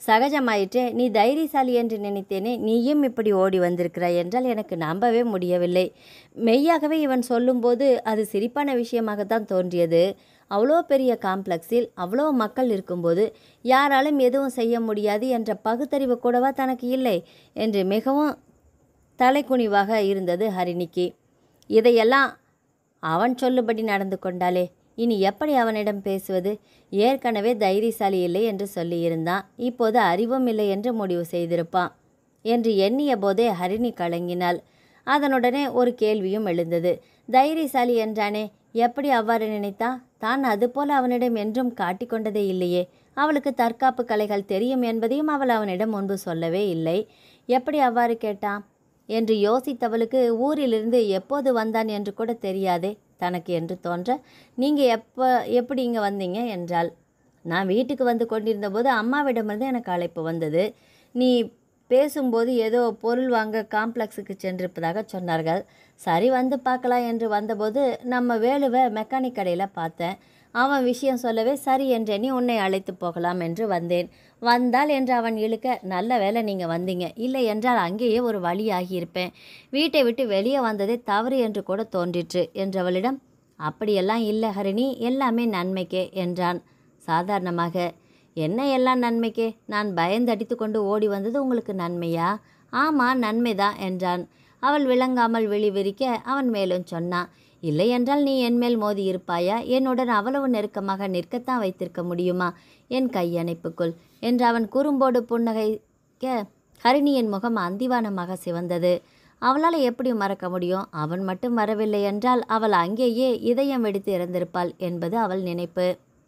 சகஜமாயிற்றே. நீ தைரியசாலி என்று நினைத்தேனே, நீயும் இப்படி ஓடி வந்திருக்கிறாய் என்றால் எனக்கு நம்பவே முடியவில்லை. மெய்யாகவே இவன் சொல்லும்போது அது சிரிப்பான விஷயமாகத்தான் தோன்றியது. அவ்வளோ பெரிய காம்ப்ளெக்ஸில் அவ்வளோ மக்கள் இருக்கும்போது யாராலும் எதுவும் செய்ய முடியாது என்ற பகுத்தறிவு கூடவா தனக்கு இல்லை என்று மிகவும் தலைக்குனிவாக இருந்தது ஹரிணிக்கு. இதையெல்லாம் அவன் சொல்லுபடி நடந்து கொண்டாளே, இனி எப்படி அவனிடம் பேசுவது? ஏற்கனவே தைரியசாலி இல்லை என்று சொல்லியிருந்தான், இப்போது அறிவும் இல்லை என்று முடிவு செய்திருப்பான் என்று எண்ணிய போதே ஹரிணி கலங்கினாள். அதனுடனே ஒரு கேள்வியும் எழுந்தது. தைரியசாலி என்றானே, எப்படி அவ்வாறு நினைத்தா? தான் அதுபோல அவனிடம் என்றும் காட்டிக்கொண்டதே இல்லையே. அவளுக்கு தற்காப்பு கலைகள் தெரியும் என்பதையும் அவள் அவனிடம் முன்பு சொல்லவே இல்லை. எப்படி அவ்வாறு கேட்டான் என்று யோசித்தவளுக்கு ஊரிலிருந்து எப்போது வந்தான் என்று கூட தெரியாதே தனக்கு என்று தோன்ற, நீங்கள் எப்படி இங்கே வந்தீங்க என்றாள். நான் வீட்டுக்கு வந்து கொண்டிருந்த போது அம்மாவிடமிருந்து எனக்கு அழைப்பு வந்தது. நீ பேசும்போது ஏதோ பொருள் வாங்க காம்ப்ளெக்ஸுக்கு சென்றிருப்பதாக சொன்னார்கள். சரி வந்து பார்க்கலாம் என்று வந்தபோது நம்ம வேலுவை மெக்கானிக் கடையில் பார்த்தேன். அவன் விஷயம் சொல்லவே சரி என்றெண்ணி உன்னை அழைத்து போகலாம் என்று வந்தேன். வந்தால் என்று அவன் இழுக்க, நல்ல வேலை நீங்கள் வந்தீங்க, இல்லை என்றால் அங்கேயே ஒரு வழியாகியிருப்பேன். வீட்டை விட்டு வெளியே வந்ததே தவறு என்று கூட தோன்றிற்று என்றவளிடம், அப்படியெல்லாம் இல்லை ஹரிணி, எல்லாமே நன்மைக்கே என்றான் சாதாரணமாக. என்ன எல்லாம் நன்மைக்கே? நான் பயந்தடித்து கொண்டு ஓடி வந்தது உங்களுக்கு நன்மையா? ஆமாம், நன்மைதான் என்றான். அவள் விளங்காமல் விழிவிரிக்க அவன் மேலும் சொன்னான், இல்லை என்றால் நீ என்மேல் மோதி இருப்பாயா? என்னுடன் அவ்வளவு நெருக்கமாக நிற்கத்தான் வைத்திருக்க முடியுமா என் கையணைப்புக்குள் என்று அவன் குறும்போடு புன்னகைக்க ஹரிணியின் முகம் அந்திவானமாக சிவந்தது. அவளால் எப்படி மறக்க முடியும்? அவன் மட்டும் வரவில்லை என்றால் அவள் அங்கேயே இதயம் வெடித்து இறந்திருப்பாள் என்பது அவள் நினைப்பு.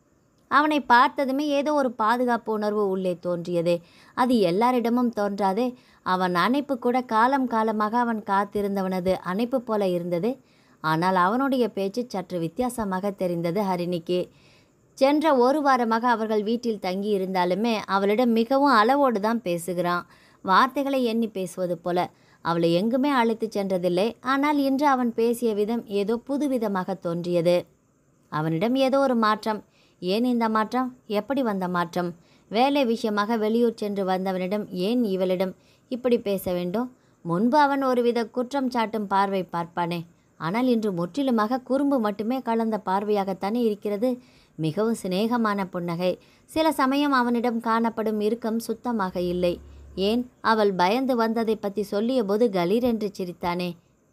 அவனை பார்த்ததுமே ஏதோ ஒரு பாதுகாப்பு உணர்வு உள்ளே தோன்றியதே. அது எல்லாரிடமும் தோன்றாதே. அவன் அணைப்பு கூட காலம் காலமாக அவன் காத்திருந்தவனது அணைப்பு போல இருந்தது. ஆனால் அவனுடைய பேச்சு சற்று வித்தியாசமாக தெரிந்தது ஹரிணிக்கு. சென்ற ஒரு வாரமாக அவர்கள் வீட்டில் தங்கி இருந்தாலுமே அவளிடம் மிகவும் அளவோடு தான் பேசுகிறான். வார்த்தைகளை எண்ணி பேசுவது போல. அவளை எங்குமே அழைத்து சென்றதில்லை. ஆனால் இன்று அவன் பேசிய விதம் ஏதோ புதுவிதமாக தோன்றியது. அவனிடம் ஏதோ ஒரு மாற்றம். ஏன் இந்த மாற்றம்? எப்படி வந்த மாற்றம்? வேலை விஷயமாக வெளியூர் சென்று வந்தவனிடம் ஏன் இவளிடம் இப்படி பேச வேண்டும்? முன்பு அவன் ஒருவித குற்றம் சாட்டும் பார்வை பார்ப்பானே, ஆனால் இன்று முற்றிலுமாக குறும்பு மட்டுமே கலந்த பார்வையாகத்தானே இருக்கிறது. மிகவும் சிநேகமான புன்னகை. சில சமயம் அவனிடம் காணப்படும் இறுக்கம் சுத்தமாக இல்லை. ஏன், அவள் பயந்து வந்ததை பற்றி சொல்லிய போது கலீர் என்று சிரித்தானே.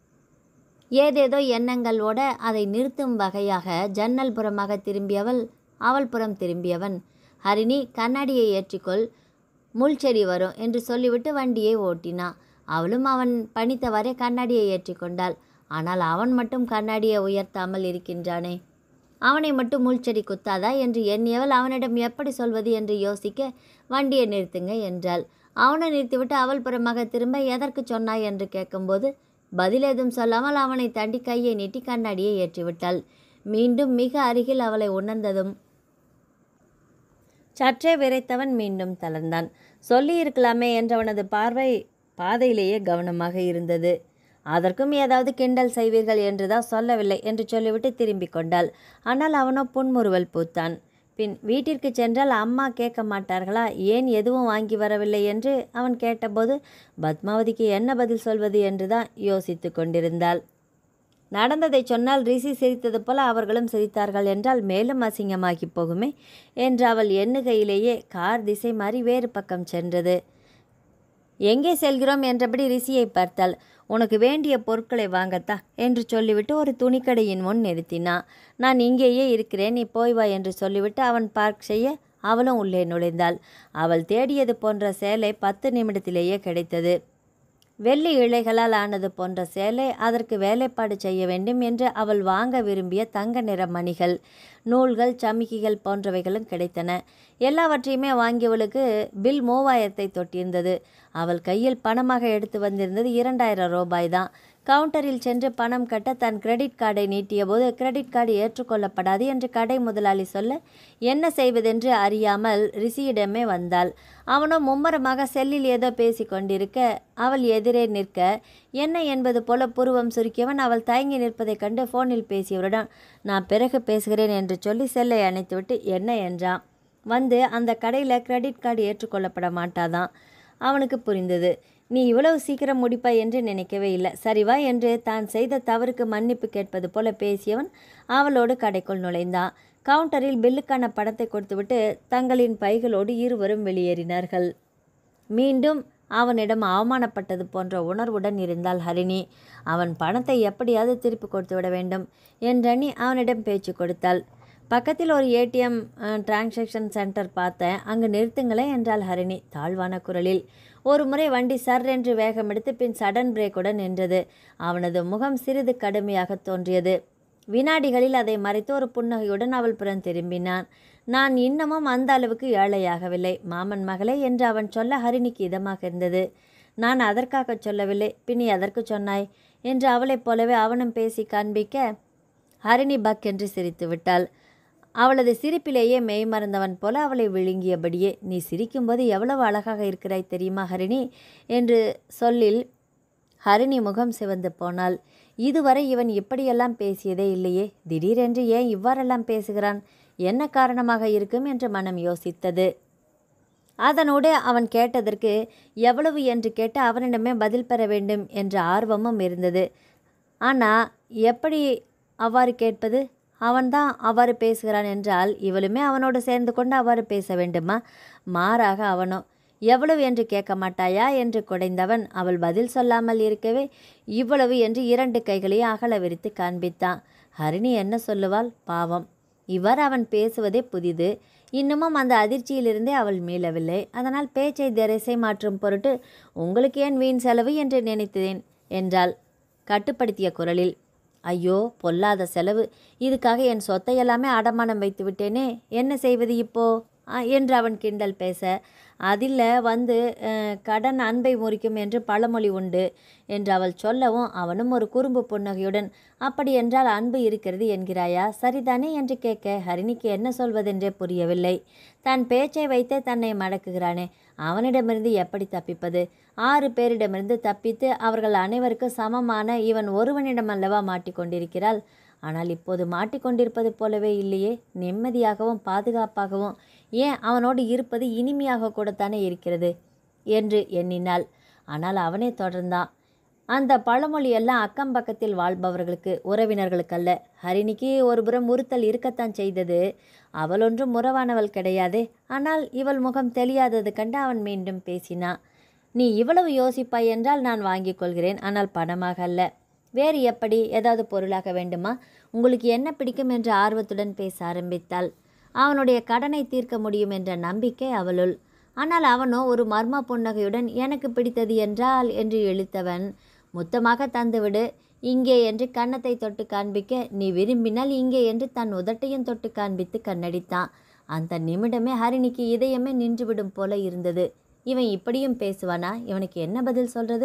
ஏதேதோ எண்ணங்களோட அதை நிறுத்தும் வகையாக ஜன்னல் புறமாக திரும்பியவள் அவள் புறம் திரும்பியவன். ஹரிணி, கண்ணாடியை ஏற்றிக்கொள், முள்செடி வரும் என்று சொல்லிவிட்டு வண்டியை ஓட்டினான். அவளும் அவன் பணித்தவரை கண்ணாடியை ஏற்றிக்கொண்டாள். ஆனால் அவன் மட்டும் கண்ணாடியை உயர்த்தாமல் இருக்கின்றானே. அவனை மட்டும் முள்செடி குத்தாதா என்று எண்ணியவள் அவனிடம் எப்படி சொல்வது என்று யோசிக்க, வண்டியை நிறுத்துங்க என்றாள். அவனை நிறுத்திவிட்டு அவள் புறமாக திரும்ப எதற்கு சொன்னாய் என்று கேட்கும்போது பதில் ஏதும் சொல்லாமல் அவனை தாண்டி கையை நீட்டி கண்ணாடியை ஏற்றிவிட்டாள். மீண்டும் மிக அருகில் அவளை உணர்ந்ததும் சற்றே விரைத்தவன் மீண்டும் தளர்ந்தான். சொல்லியிருக்கலாமே என்றவனது பார்வை பாதையிலேயே கவனமாக இருந்தது. அதற்கும் ஏதாவது கிண்டல் செய்வீர்கள் என்றுதான் சொல்லவில்லை என்று சொல்லிவிட்டு திரும்பி கொண்டாள். ஆனால் அவனோ புன்முறுவல் பூத்தான். பின் வீட்டிற்கு சென்றால் அம்மா கேட்க மாட்டார்களா, ஏன் எதுவும் வாங்கி வரவில்லை என்று அவன் கேட்டபோது பத்மாவதிக்கு என்ன பதில் சொல்வது என்றுதான் யோசித்து கொண்டிருந்தாள். நடந்ததை சொன்னால் ரிஷி சிரித்தது போல அவர்களும் சிரித்தார்கள் என்றால் மேலும் அசிங்கமாகி போகுமே என்று அவள் எண்ணுகையிலேயே கார் திசை மாறி வேறு பக்கம் சென்றது. எங்கே செல்கிறோம் என்றபடி ரிஷியை பார்த்தாள். உனக்கு வேண்டிய பொருட்களை வாங்கத்தா என்று சொல்லிவிட்டு ஒரு துணிக்கடையின் முன் நிறுத்தினான். நான் இங்கேயே இருக்கிறேன், நீ போய் வா என்று சொல்லிவிட்டு அவன் பார்க் செய்ய அவளும் உள்ளே நுழைந்தாள். அவள் தேடியது போன்ற சேலை 10 நிமிடத்திலேயே கிடைத்தது. வெள்ளி இழைகளால் ஆனது போன்ற சேலை, அதற்கு வேலைப்பாடு செய்ய வேண்டும் என்று அவள் வாங்க விரும்பிய தங்க நிற மணிகள், நூல்கள், சமிக்கிகள் போன்றவைகளும் கிடைத்தன. எல்லாவற்றையுமே வாங்கியவளுக்கு பில் 3000 தொட்டிருந்தது. அவள் கையில் பணமாக எடுத்து வந்திருந்தது 2000 ரூபாய் தான். கவுண்டரில் சென்று பணம் கட்ட தன் கிரெடிட் கார்டை நீட்டிய போது கிரெடிட் கார்டு ஏற்றுக்கொள்ளப்படாது என்று கடை முதலாளி சொல்ல என்ன செய்வதென்று அறியாமல் ரிஷியிடமே வந்தாள். அவனோ மும்மரமாக செல்லில் ஏதோ பேசி கொண்டிருக்க அவள் எதிரே நிற்க என்ன என்பது போல புருவம் சுருக்கியவன் அவள் தயங்கி நிற்பதைக் கண்டு ஃபோனில் பேசியவரிடம் நான் பிறகு பேசுகிறேன் என்று சொல்லி செல்லை அணைத்துவிட்டு என்ன என்றான். வந்து அந்த கடையில் கிரெடிட் கார்டு ஏற்றுக்கொள்ளப்பட மாட்டாதான். அவனுக்கு புரிந்தது. நீ இவ்வளவு சீக்கிரம் முடிப்பாய் என்று நினைக்கவே இல்லை. சரிவா என்று தான் செய்த தவறுக்கு மன்னிப்பு கேட்பது போல பேசியவன் அவளோடு கடைக்குள் நுழைந்தான். கவுண்டரில் பில்லுக்கான பணத்தை கொடுத்துவிட்டு தங்களின் பைகளோடு இருவரும் வெளியேறினார்கள். மீண்டும் அவனிடம் அவமானப்பட்டது போன்ற உணர்வுடன் இருந்தாள் ஹரிணி. அவன் பணத்தை எப்படியாவது திருப்பி கொடுத்து விட வேண்டும் என்றெண்ணி அவனிடம் பேச்சு கொடுத்தாள். பக்கத்தில் ஒரு ஏடிஎம் டிரான்சாக்ஷன் சென்டர் பார்த்தேன், அங்கு நிறுத்துங்களேன் என்றாள் ஹரிணி தாழ்வான குரலில். ஒரு முறை வண்டி சர் என்று வேகமெடுத்து பின் சடன் பிரேக்குடன் நின்றது. அவனது முகம் சிறிது கடுமையாக தோன்றியது. வினாடிகளில் அதை மறைத்து ஒரு புன்னகையுடன் அவள் புறம் திரும்பினான். நான் இன்னமும் அந்த அளவுக்கு ஏழையாகவில்லை மாமன் மகளே என்று அவன் சொல்ல ஹரிணிக்கு இதமாக இருந்தது. நான் அதற்காக சொல்லவில்லை, பின்னி எதற்கு சொன்னாய் என்று அவளைப் போலவே அவனும் பேசி காண்பிக்க ஹரிணி பக் என்று சிரித்து விட்டாள். அவளது சிரிப்பிலேயே மெய்மறந்தவன் போல அவளை விழுங்கியபடியே, நீ சிரிக்கும்போது எவ்வளவு அழகாக இருக்கிறாய் தெரியுமா ஹரிணி என்று சொல்லில் ஹரிணி முகம் சிவந்து போனாள். இதுவரை இவன் இப்படியெல்லாம் பேசியதே இல்லையே, திடீரென்று ஏன் இவ்வாறெல்லாம் பேசுகிறான், என்ன காரணமாக இருக்கும் என்று மனம் யோசித்தது. அதனோடு அவன் கேட்டதற்கு எவ்வளவு என்று கேட்டு அவனிடமே பதில் பெற வேண்டும் என்ற ஆர்வமும் இருந்தது. ஆனால் எப்படி அவ்வாறு கேட்பது? அவன்தான் அவ்வாறு பேசுகிறான் என்றால் இவளுமே அவனோடு சேர்ந்து கொண்டு அவ்வாறு பேச வேண்டுமா? மாறாக அவனோ எவ்வளவு என்று கேட்க மாட்டாயா என்று குடைந்தவன் அவள் பதில் சொல்லாமல் இருக்கவே இவ்வளவு என்று 2 கைகளையும் அகல விரித்து காண்பித்தான். ஹரிணி என்ன சொல்லுவாள் பாவம். இவர் அவன் பேசுவதே புதிது. இன்னமும் அந்த அதிர்ச்சியிலிருந்தே அவள் மீளவில்லை. அதனால் பேச்சை திசை மாற்றும் பொருட்டு உங்களுக்கு ஏன் வீண் செலவு என்று நினைத்தேன் என்றாள் கட்டுப்படுத்திய குரலில். ஐயோ பொல்லாத செலவு, இதுக்காக என் சொத்தை எல்லாமே அடமானம் வைத்து விட்டேனே, என்ன செய்வது இப்போ என்று அவன் கிண்டல் பேச, அதில் வந்து கடன் அன்பை முறிக்கும் என்று பழமொழி உண்டு என்று அவள் சொல்லவும் அவனும் ஒரு குறும்பு புன்னகையுடன், அப்படி என்றால் அன்பு இருக்கிறது என்கிறாயா, சரிதானே என்று கேட்க ஹரிணிக்கு என்ன சொல்வதென்றே புரியவில்லை. தன் பேச்சை வைத்தே தன்னை மடக்குகிறானே, அவனிடமிருந்து எப்படி தப்பிப்பது? 6 பேரிடமிருந்து தப்பித்து அவர்கள் அனைவருக்கும் சமமான இவன் ஒருவனிடமல்லவா மாட்டிக்கொண்டிருக்கிறாள். ஆனால் இப்போது மாட்டிக்கொண்டிருப்பது போலவே இல்லையே, நிம்மதியாகவும் பாதுகாப்பாகவும், ஏன் அவனோடு இருப்பது இனிமையாக கூடத்தானே இருக்கிறது என்று எண்ணினாள். ஆனால் அவனே தொடர்ந்தான். அந்த பழமொழியெல்லாம் அக்கம் பக்கத்தில் வாழ்பவர்களுக்கு, உறவினர்களுக்கல்ல. ஹரிணிக்கு ஒருபுறம் உறுத்தல் இருக்கத்தான் செய்தது. அவள் ஒன்றும் உறவானவள் கிடையாதே. ஆனால் இவள் முகம் தெரியாதது கண்டு அவன் மீண்டும் பேசினான். நீ இவ்வளவு யோசிப்பாய் என்றால் நான் வாங்கிக் கொள்கிறேன், ஆனால் பணமாக அல்ல. வேறு எப்படி? ஏதாவது பொருளாக வேண்டுமா? உங்களுக்கு என்ன பிடிக்கும் என்று ஆர்வத்துடன் பேச ஆரம்பித்தாள். அவனுடைய கடனை தீர்க்க முடியும் என்ற நம்பிக்கை அவளுள். ஆனால் அவனோ ஒரு மர்ம புன்னகையுடன் எனக்கு பிடித்தது என்றால் என்று இழுத்தவன், மொத்தமாக தந்துவிடு இங்கே என்று கன்னத்தை தொட்டு காண்பிக்க, நீ விரும்பினால் இங்கே என்று தன் உதட்டையும் தொட்டு காண்பித்து கண்ணடித்தான். அந்த நிமிடமே ஹரிணிக்கு இதயமே நின்றுவிடும் போல இருந்தது. இவன் இப்படியும் பேசுவானா? இவனுக்கு என்ன பதில் சொல்றது?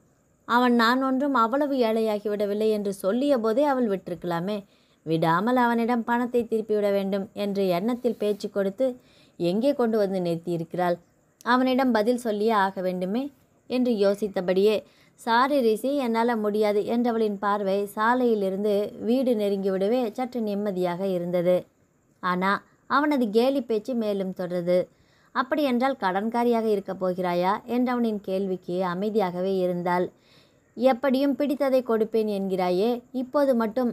அவன் நான் ஒன்றும் அவ்வளவு ஏழையாகிவிடவில்லை என்று சொல்லிய போதே அவள் விட்டிருக்கலாமே. விடாமல் அவனிடம் பணத்தை திருப்பிவிட வேண்டும் என்ற எண்ணத்தில் பேச்சு கொடுத்து எங்கே கொண்டு வந்து நிறுத்தியிருக்கிறாள். அவனிடம் பதில் சொல்லியே ஆக வேண்டுமே என்று யோசித்தபடியே, சாரி ரிஷி, என்னால் முடியாது என்றவளின் பார்வை சாலையிலிருந்து வீடு நெருங்கிவிடவே சற்று நிம்மதியாக இருந்தது. ஆனால் அவனது கேலி பேச்சு மேலும் தொடர்ந்தது. அப்படியென்றால் கடன்காரியாக இருக்கப் போகிறாயா என்றவனின் கேள்விக்கு அமைதியாகவே இருந்தாள். எப்படியும் பிடித்ததை கொடுப்பேன் என்கிறாயே, இப்போது மட்டும்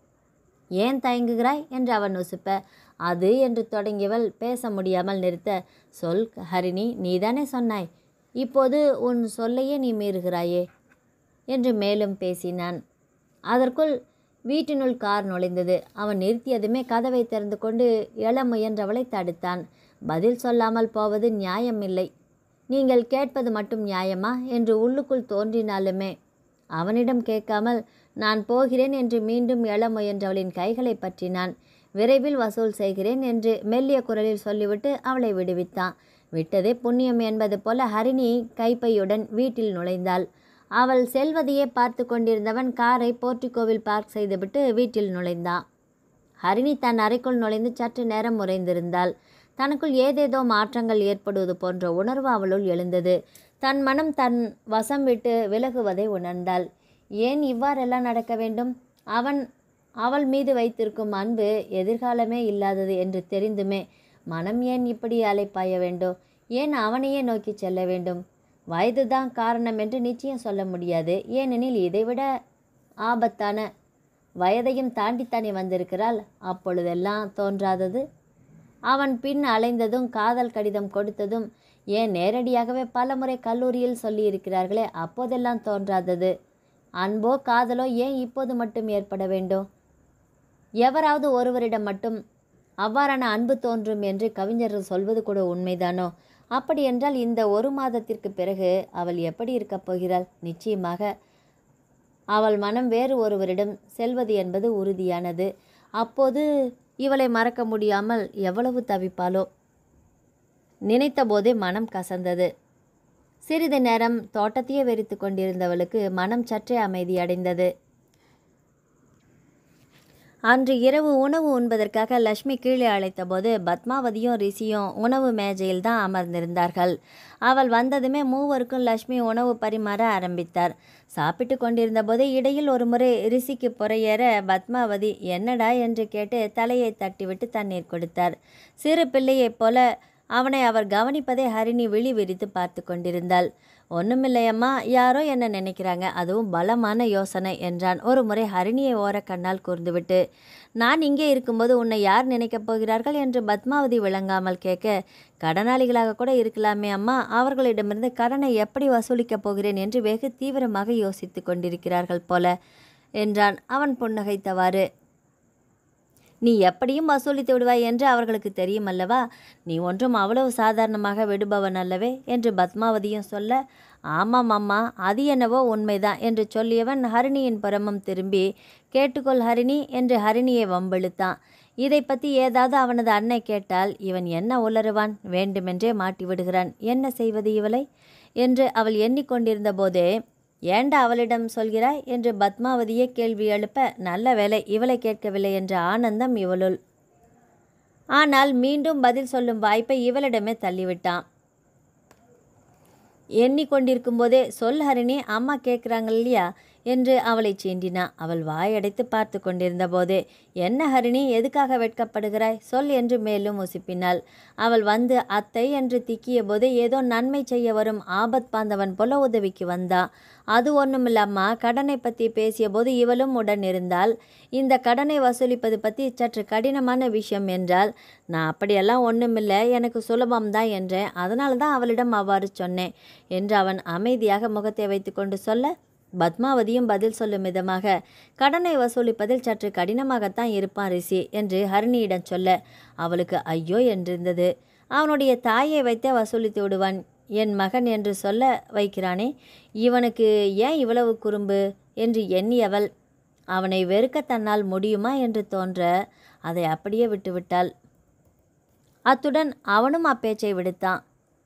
ஏன் தயங்குகிறாய் என்று அவன் உசுப்ப, அது என்று தொடங்கியவள் பேச முடியாமல் நிறுத்த, சொல் ஹரிணி, நீதானே சொன்னாய், இப்போது உன் சொல்லையே நீ மீறுகிறாயே என்று மேலும் பேசினான். அதற்குள் வீட்டினுள் கார் நுழைந்தது. அவன் நிறுத்தியதுமே கதவை திறந்து கொண்டு எழ முயன்றவளை தடுத்தான். பதில் சொல்லாமல் போவது நியாயமில்லை. நீங்கள் கேட்பது மட்டும் நியாயமா என்று உள்ளுக்குள் தோன்றினாலுமே அவனிடம் கேட்காமல் நான் போகிறேன் என்று மீண்டும் எழ முயன்றவளின் கைகளை பற்றினான். விரைவில் வசூல் செய்கிறேன் என்று மெல்லிய குரலில் சொல்லிவிட்டு அவளை விடுவித்தான். விட்டதே புண்ணியம் என்பது போல ஹரிணி கைப்பையுடன் வீட்டில் நுழைந்தாள். அவள் செல்வதையே பார்த்து கொண்டிருந்தவன் காரை போர்ட்டிகோவில் பார்க் செய்துவிட்டு வீட்டில் நுழைந்தான். ஹரிணி தன் அறைக்குள் நுழைந்து சற்று நேரம் உறைந்திருந்தாள். தனக்குள் ஏதேதோ மாற்றங்கள் ஏற்படுவது போன்ற உணர்வு அவளுள் எழுந்தது. தன் மனம் தன் வசம் விட்டு விலகுவதை உணர்ந்தாள். ஏன் இவ்வாறெல்லாம் நடக்க வேண்டும்? அவள் மீது வைத்திருக்கும் அன்பு எதிர்காலமே இல்லாதது என்று தெரிந்துமே மனம் ஏன் இப்படி அலைப்பாய வேண்டும்? ஏன் அவனையே நோக்கி செல்ல வேண்டும்? வயதுதான் காரணம் என்று நிச்சயம் சொல்ல முடியாது. ஏனெனில் இதைவிட ஆபத்தான வயதையும் தாண்டித்தானே வந்திருக்கிறாள். அப்பொழுதெல்லாம் தோன்றாதது? அவன் பின் அலைந்ததும் காதல் கடிதம் கொடுத்ததும் ஏன் நேரடியாகவே பலமுறை கல்லூரியில் சொல்லியிருக்கிறார்களே, அப்போதெல்லாம் தோன்றாதது? அன்போ காதலோ ஏன் இப்போது மட்டும் ஏற்பட வேண்டும்? எவராவது ஒருவரிடம் மட்டும் அவ்வாறான அன்பு தோன்றும் என்று கவிஞர்கள் சொல்வது கூட உண்மைதானோ? அப்படி என்றால் இந்த 1 மாதத்திற்கு பிறகு அவள் எப்படி இருக்கப் போகிறாள்? நிச்சயமாக அவள் மனம் வேறு ஒருவரிடம் செல்வது என்பது உறுதியானது. அப்போது இவளை மறக்க முடியாமல் எவ்வளவு தவிப்பாளோ? நினைத்த போதே மனம் கசந்தது. சிறிது நேரம் தோட்டத்தையே வெறித்து கொண்டிருந்தவளுக்கு மனம் சற்றே அமைதியடைந்தது. அன்று இரவு உணவு உண்பதற்காக லக்ஷ்மி கீழே அழைத்தபோது பத்மாவதியும் ரிஷியும் உணவு மேஜையில் தான் அமர்ந்திருந்தார்கள். அவள் வந்ததுமே மூவருக்கும் லக்ஷ்மி உணவு பரிமாற ஆரம்பித்தார். சாப்பிட்டு கொண்டிருந்த போது இடையில் ஒரு முறை ரிஷிக்கு புறையேற பத்மாவதி என்னடா என்று கேட்டு தலையை தட்டிவிட்டு தண்ணீர் கொடுத்தார். சிறு பிள்ளையைப் போல அவனை அவர் கவனிப்பதை ஹரிணி விழி விரித்து பார்த்து கொண்டிருந்தாள். ஒன்றுமில்லையம்மா, யாரோ என்ன நினைக்கிறாங்க, அதுவும் பலமான யோசனை என்றான் ஒரு முறை ஹரிணியை ஓரக்கண்ணால் கூர்ந்துவிட்டு. நான் இங்கே இருக்கும்போது உன்னை யார் நினைக்கப் போகிறார்கள் என்று பத்மாவதி விளங்காமல் கேட்க, கடனாளிகளாக கூட இருக்கலாமே அம்மா, அவர்களிடமிருந்து கடனை எப்படி வசூலிக்கப் போகிறேன் என்று வெகு தீவிரமாக யோசித்து கொண்டிருக்கிறார்கள் போல என்றான் அவன் புன்னகைத்தவாறு. நீ எப்படியும் வசூலித்து விடுவாய் என்று அவர்களுக்கு தெரியும் அல்லவா? நீ ஒன்றும் அவ்வளவு சாதாரணமாக விடுபவன் அல்லவே என்று பத்மாவதியும் சொல்ல, ஆமாம் அம்மா, அது என்னவோ உண்மைதான் என்று சொல்லியவன் ஹரிணியின் புறமும் திரும்பி, கேட்டுக்கொள் ஹரிணி என்று ஹரிணியை வம்பிழுத்தான். இதை பற்றி ஏதாவது அவனது அன்னை கேட்டால் இவன் என்ன உளறுவான்? வேண்டுமென்றே மாட்டி விடுகிறான். என்ன செய்வது இவளை என்று அவள் எண்ணிக்கொண்டிருந்த போதே, ஏண்டா அவளிடம் சொல்கிறாய் என்று பத்மாவதியே கேள்வி எழுப்ப, நல்ல வேளை இவளை கேட்கவில்லை என்ற ஆனந்தம் இவளுள். ஆனால் மீண்டும் பதில் சொல்லும் வாய்ப்பை இவளிடமே தள்ளிவிட்டான். எண்ணிக்கொண்டிருக்கும் போதே, சொல் ஹரிணி, அம்மா கேட்குறாங்க இல்லையா என்று அவளை சீண்டினான். அவள் வாயடைத்து பார்த்து கொண்டிருந்த போதே, என்ன ஹரிணி, எதுக்காக வெட்கப்படுகிறாய்? சொல் என்று மேலும் உசுப்பினாள். அவள் வந்து அத்தை என்று திக்கிய போதே ஏதோ நன்மை செய்ய வரும் ஆபத் பாந்தவன் போல உதவிக்கு வந்தான். அது ஒன்றுமில்லம்மா, கடனை பற்றி பேசிய போது இவளும் உடன் இருந்தாள். இந்த கடனை வசூலிப்பது பற்றி சற்று கடினமான விஷயம் என்றால், நான் அப்படியெல்லாம் ஒன்றுமில்லை, எனக்கு சுலபம்தான் என்றேன். அதனால தான் அவளிடம் அவ்வாறு சொன்னேன் என்று அவன் அமைதியாக முகத்தை வைத்து கொண்டு சொல்ல, பத்மாவதியும் பதில் சொல்லும் விதமாக, கடனை வசூலிப்பதில் சற்று கடினமாகத்தான் இருப்பான் ரிஷி என்று ஹரிணியிடம் சொல்ல, அவளுக்கு ஐயோ என்றிருந்தது. அவனுடைய தாயை வைத்தே வசூலித்து விடுவான், என் மகன் என்று சொல்ல வைக்கிறானே, இவனுக்கு ஏன் இவ்வளவு குறும்பு என்று எண்ணியவள், அவனை வெறுக்க தன்னால் முடியுமா என்று தோன்ற அதை அப்படியே விட்டுவிட்டாள். அத்துடன் அவனும் அப்பேச்சை விடுத்தான்.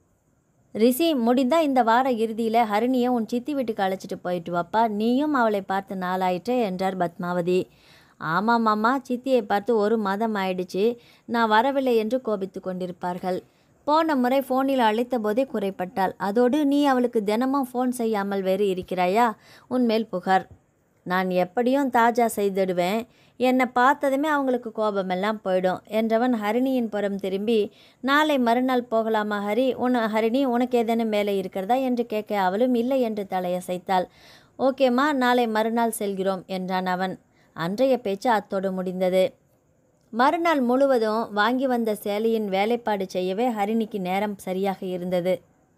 ரிஷி, முடிந்தா இந்த வார இறுதியில் ஹரிணியை உன் சித்தி வீட்டுக்கு அழைச்சிட்டு போயிட்டு வாப்பா, நீயும் அவளை பார்த்து நாளாயிற்றே என்றார் பத்மாவதி. ஆமாம் அம்மா, சித்தியை பார்த்து 1 மாதம் ஆயிடுச்சு, நான் வரவில்லை என்று கோபித்து கொண்டிருப்பார்கள். போன முறை ஃபோனில் அழைத்த போதே குறைப்பட்டாள். அதோடு நீ அவளுக்கு தினமும் ஃபோன் செய்யாமல் வேறு இருக்கிறாயா? உன்மேல் புகார். நான் எப்படியும் தாஜா செய்திடுவேன், என்னை பார்த்ததுமே அவங்களுக்கு கோபமெல்லாம் போயிடும் என்றவன் ஹரிணியின் புறம் திரும்பி, நாளை மறுநாள் போகலாமா ஹரிணி, உனக்கு ஏதேனும் வேலை இருக்கிறதா என்று கேட்க அவளும் இல்லை என்று தலையசைத்தாள். ஓகேம்மா, நாளை மறுநாள் செல்கிறோம் என்றான் அவன். அன்றைய பேச்சு அத்தோடு முடிந்தது. மறுநாள் முழுவதும் வாங்கி வந்த சேலையின் வேலைப்பாடு செய்யவே ஹரிணிக்கு நேரம் சரியாக இருந்தது.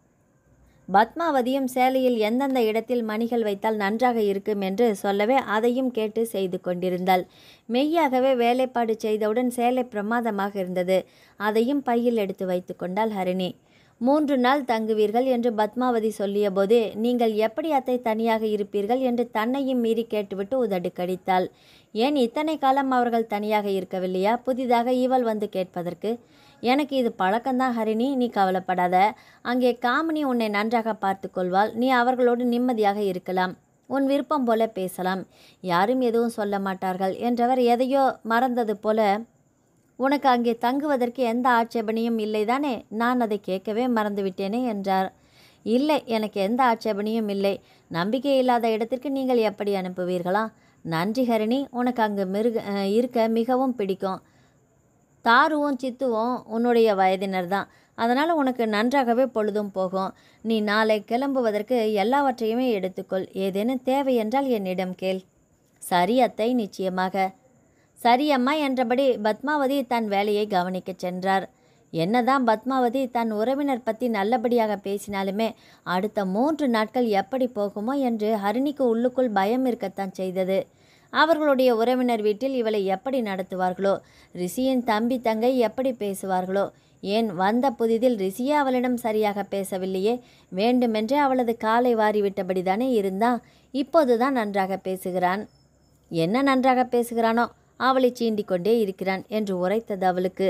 பத்மாவதியும் சேலையில் எந்தெந்த இடத்தில் மணிகள் வைத்தால் நன்றாக இருக்கும் என்று சொல்லவே அதையும் கேட்டு செய்து கொண்டிருந்தாள். மெய்யாகவே வேலைப்பாடு செய்தவுடன் சேலை பிரமாதமாக இருந்தது. அதையும் பையில் எடுத்து வைத்து கொண்டாள் ஹரிணி. 3 நாள் தங்குவீர்கள் என்று பத்மாவதி சொல்லிய போது, நீங்கள் எப்படி அத்தை தனியாக இருப்பீர்கள் என்று தன்னையும் மீறி கேட்டுவிட்டு உதடு கடித்தாள். ஏன் இத்தனை காலம் அவர்கள் தனியாக இருக்கவில்லையா புதிதாக இவள் வந்து கேட்பதற்கு? எனக்கு இது பழக்கம்தான் ஹரிணி, நீ கவலைப்படாத. அங்கே காமினி உன்னை நன்றாக பார்த்து கொள்வாள். நீ அவர்களோடு நிம்மதியாக இருக்கலாம். உன் விருப்பம் போல பேசலாம். யாரும் எதுவும் சொல்ல மாட்டார்கள் என்றவர் எதையோ மறந்தது போல, உனக்கு அங்கே தங்குவதற்கு எந்த ஆட்சேபனையும் இல்லைதானே? நான் அதை கேட்கவே மறந்துவிட்டேனே என்றார். இல்லை, எனக்கு எந்த ஆட்சேபனையும் இல்லை. நம்பிக்கை இல்லாத இடத்திற்கு நீங்கள் எப்படி அனுப்புவீர்களா? நன்றி ஹரிணி, உனக்கு அங்கு இருக்க மிகவும் பிடிக்கும். தாருவும் சித்துவும் உன்னுடைய வயதினர் தான். அதனால் உனக்கு நன்றாகவே பொழுதும் போகும். நீ நாளை கிளம்புவதற்கு எல்லாவற்றையுமே எடுத்துக்கொள். ஏதேனும் தேவை என்றால் என்னிடம் கேள். சரி அத்தை, நிச்சயமாக. சரி அம்மா என்றபடி பத்மாவதி தன் வேலையை கவனிக்கச் சென்றார். என்னதான் பத்மாவதி தன் உறவினர் பற்றி நல்லபடியாக பேசினாலுமே அடுத்த 3 நாட்கள் எப்படி போகுமோ என்று ஹரிணிக்கு உள்ளுக்குள் பயம் இருக்கத்தான் செய்தது. அவர்களுடைய உறவினர் வீட்டில் இவளை எப்படி நடத்துவார்களோ, ரிஷியின் தம்பி தங்கை எப்படி பேசுவார்களோ, ஏன் வந்த புதிதில் ரிஷியே அவளிடம் சரியாக பேசவில்லையே, வேண்டுமென்றே அவளது காலை வாரிவிட்டபடிதானே இருந்தான். இப்போதுதான் நன்றாக பேசுகிறான். என்ன நன்றாக பேசுகிறானோ, அவளை சீண்டிக்கொண்டே இருக்கிறான் என்று உரைத்தது அவளுக்கு.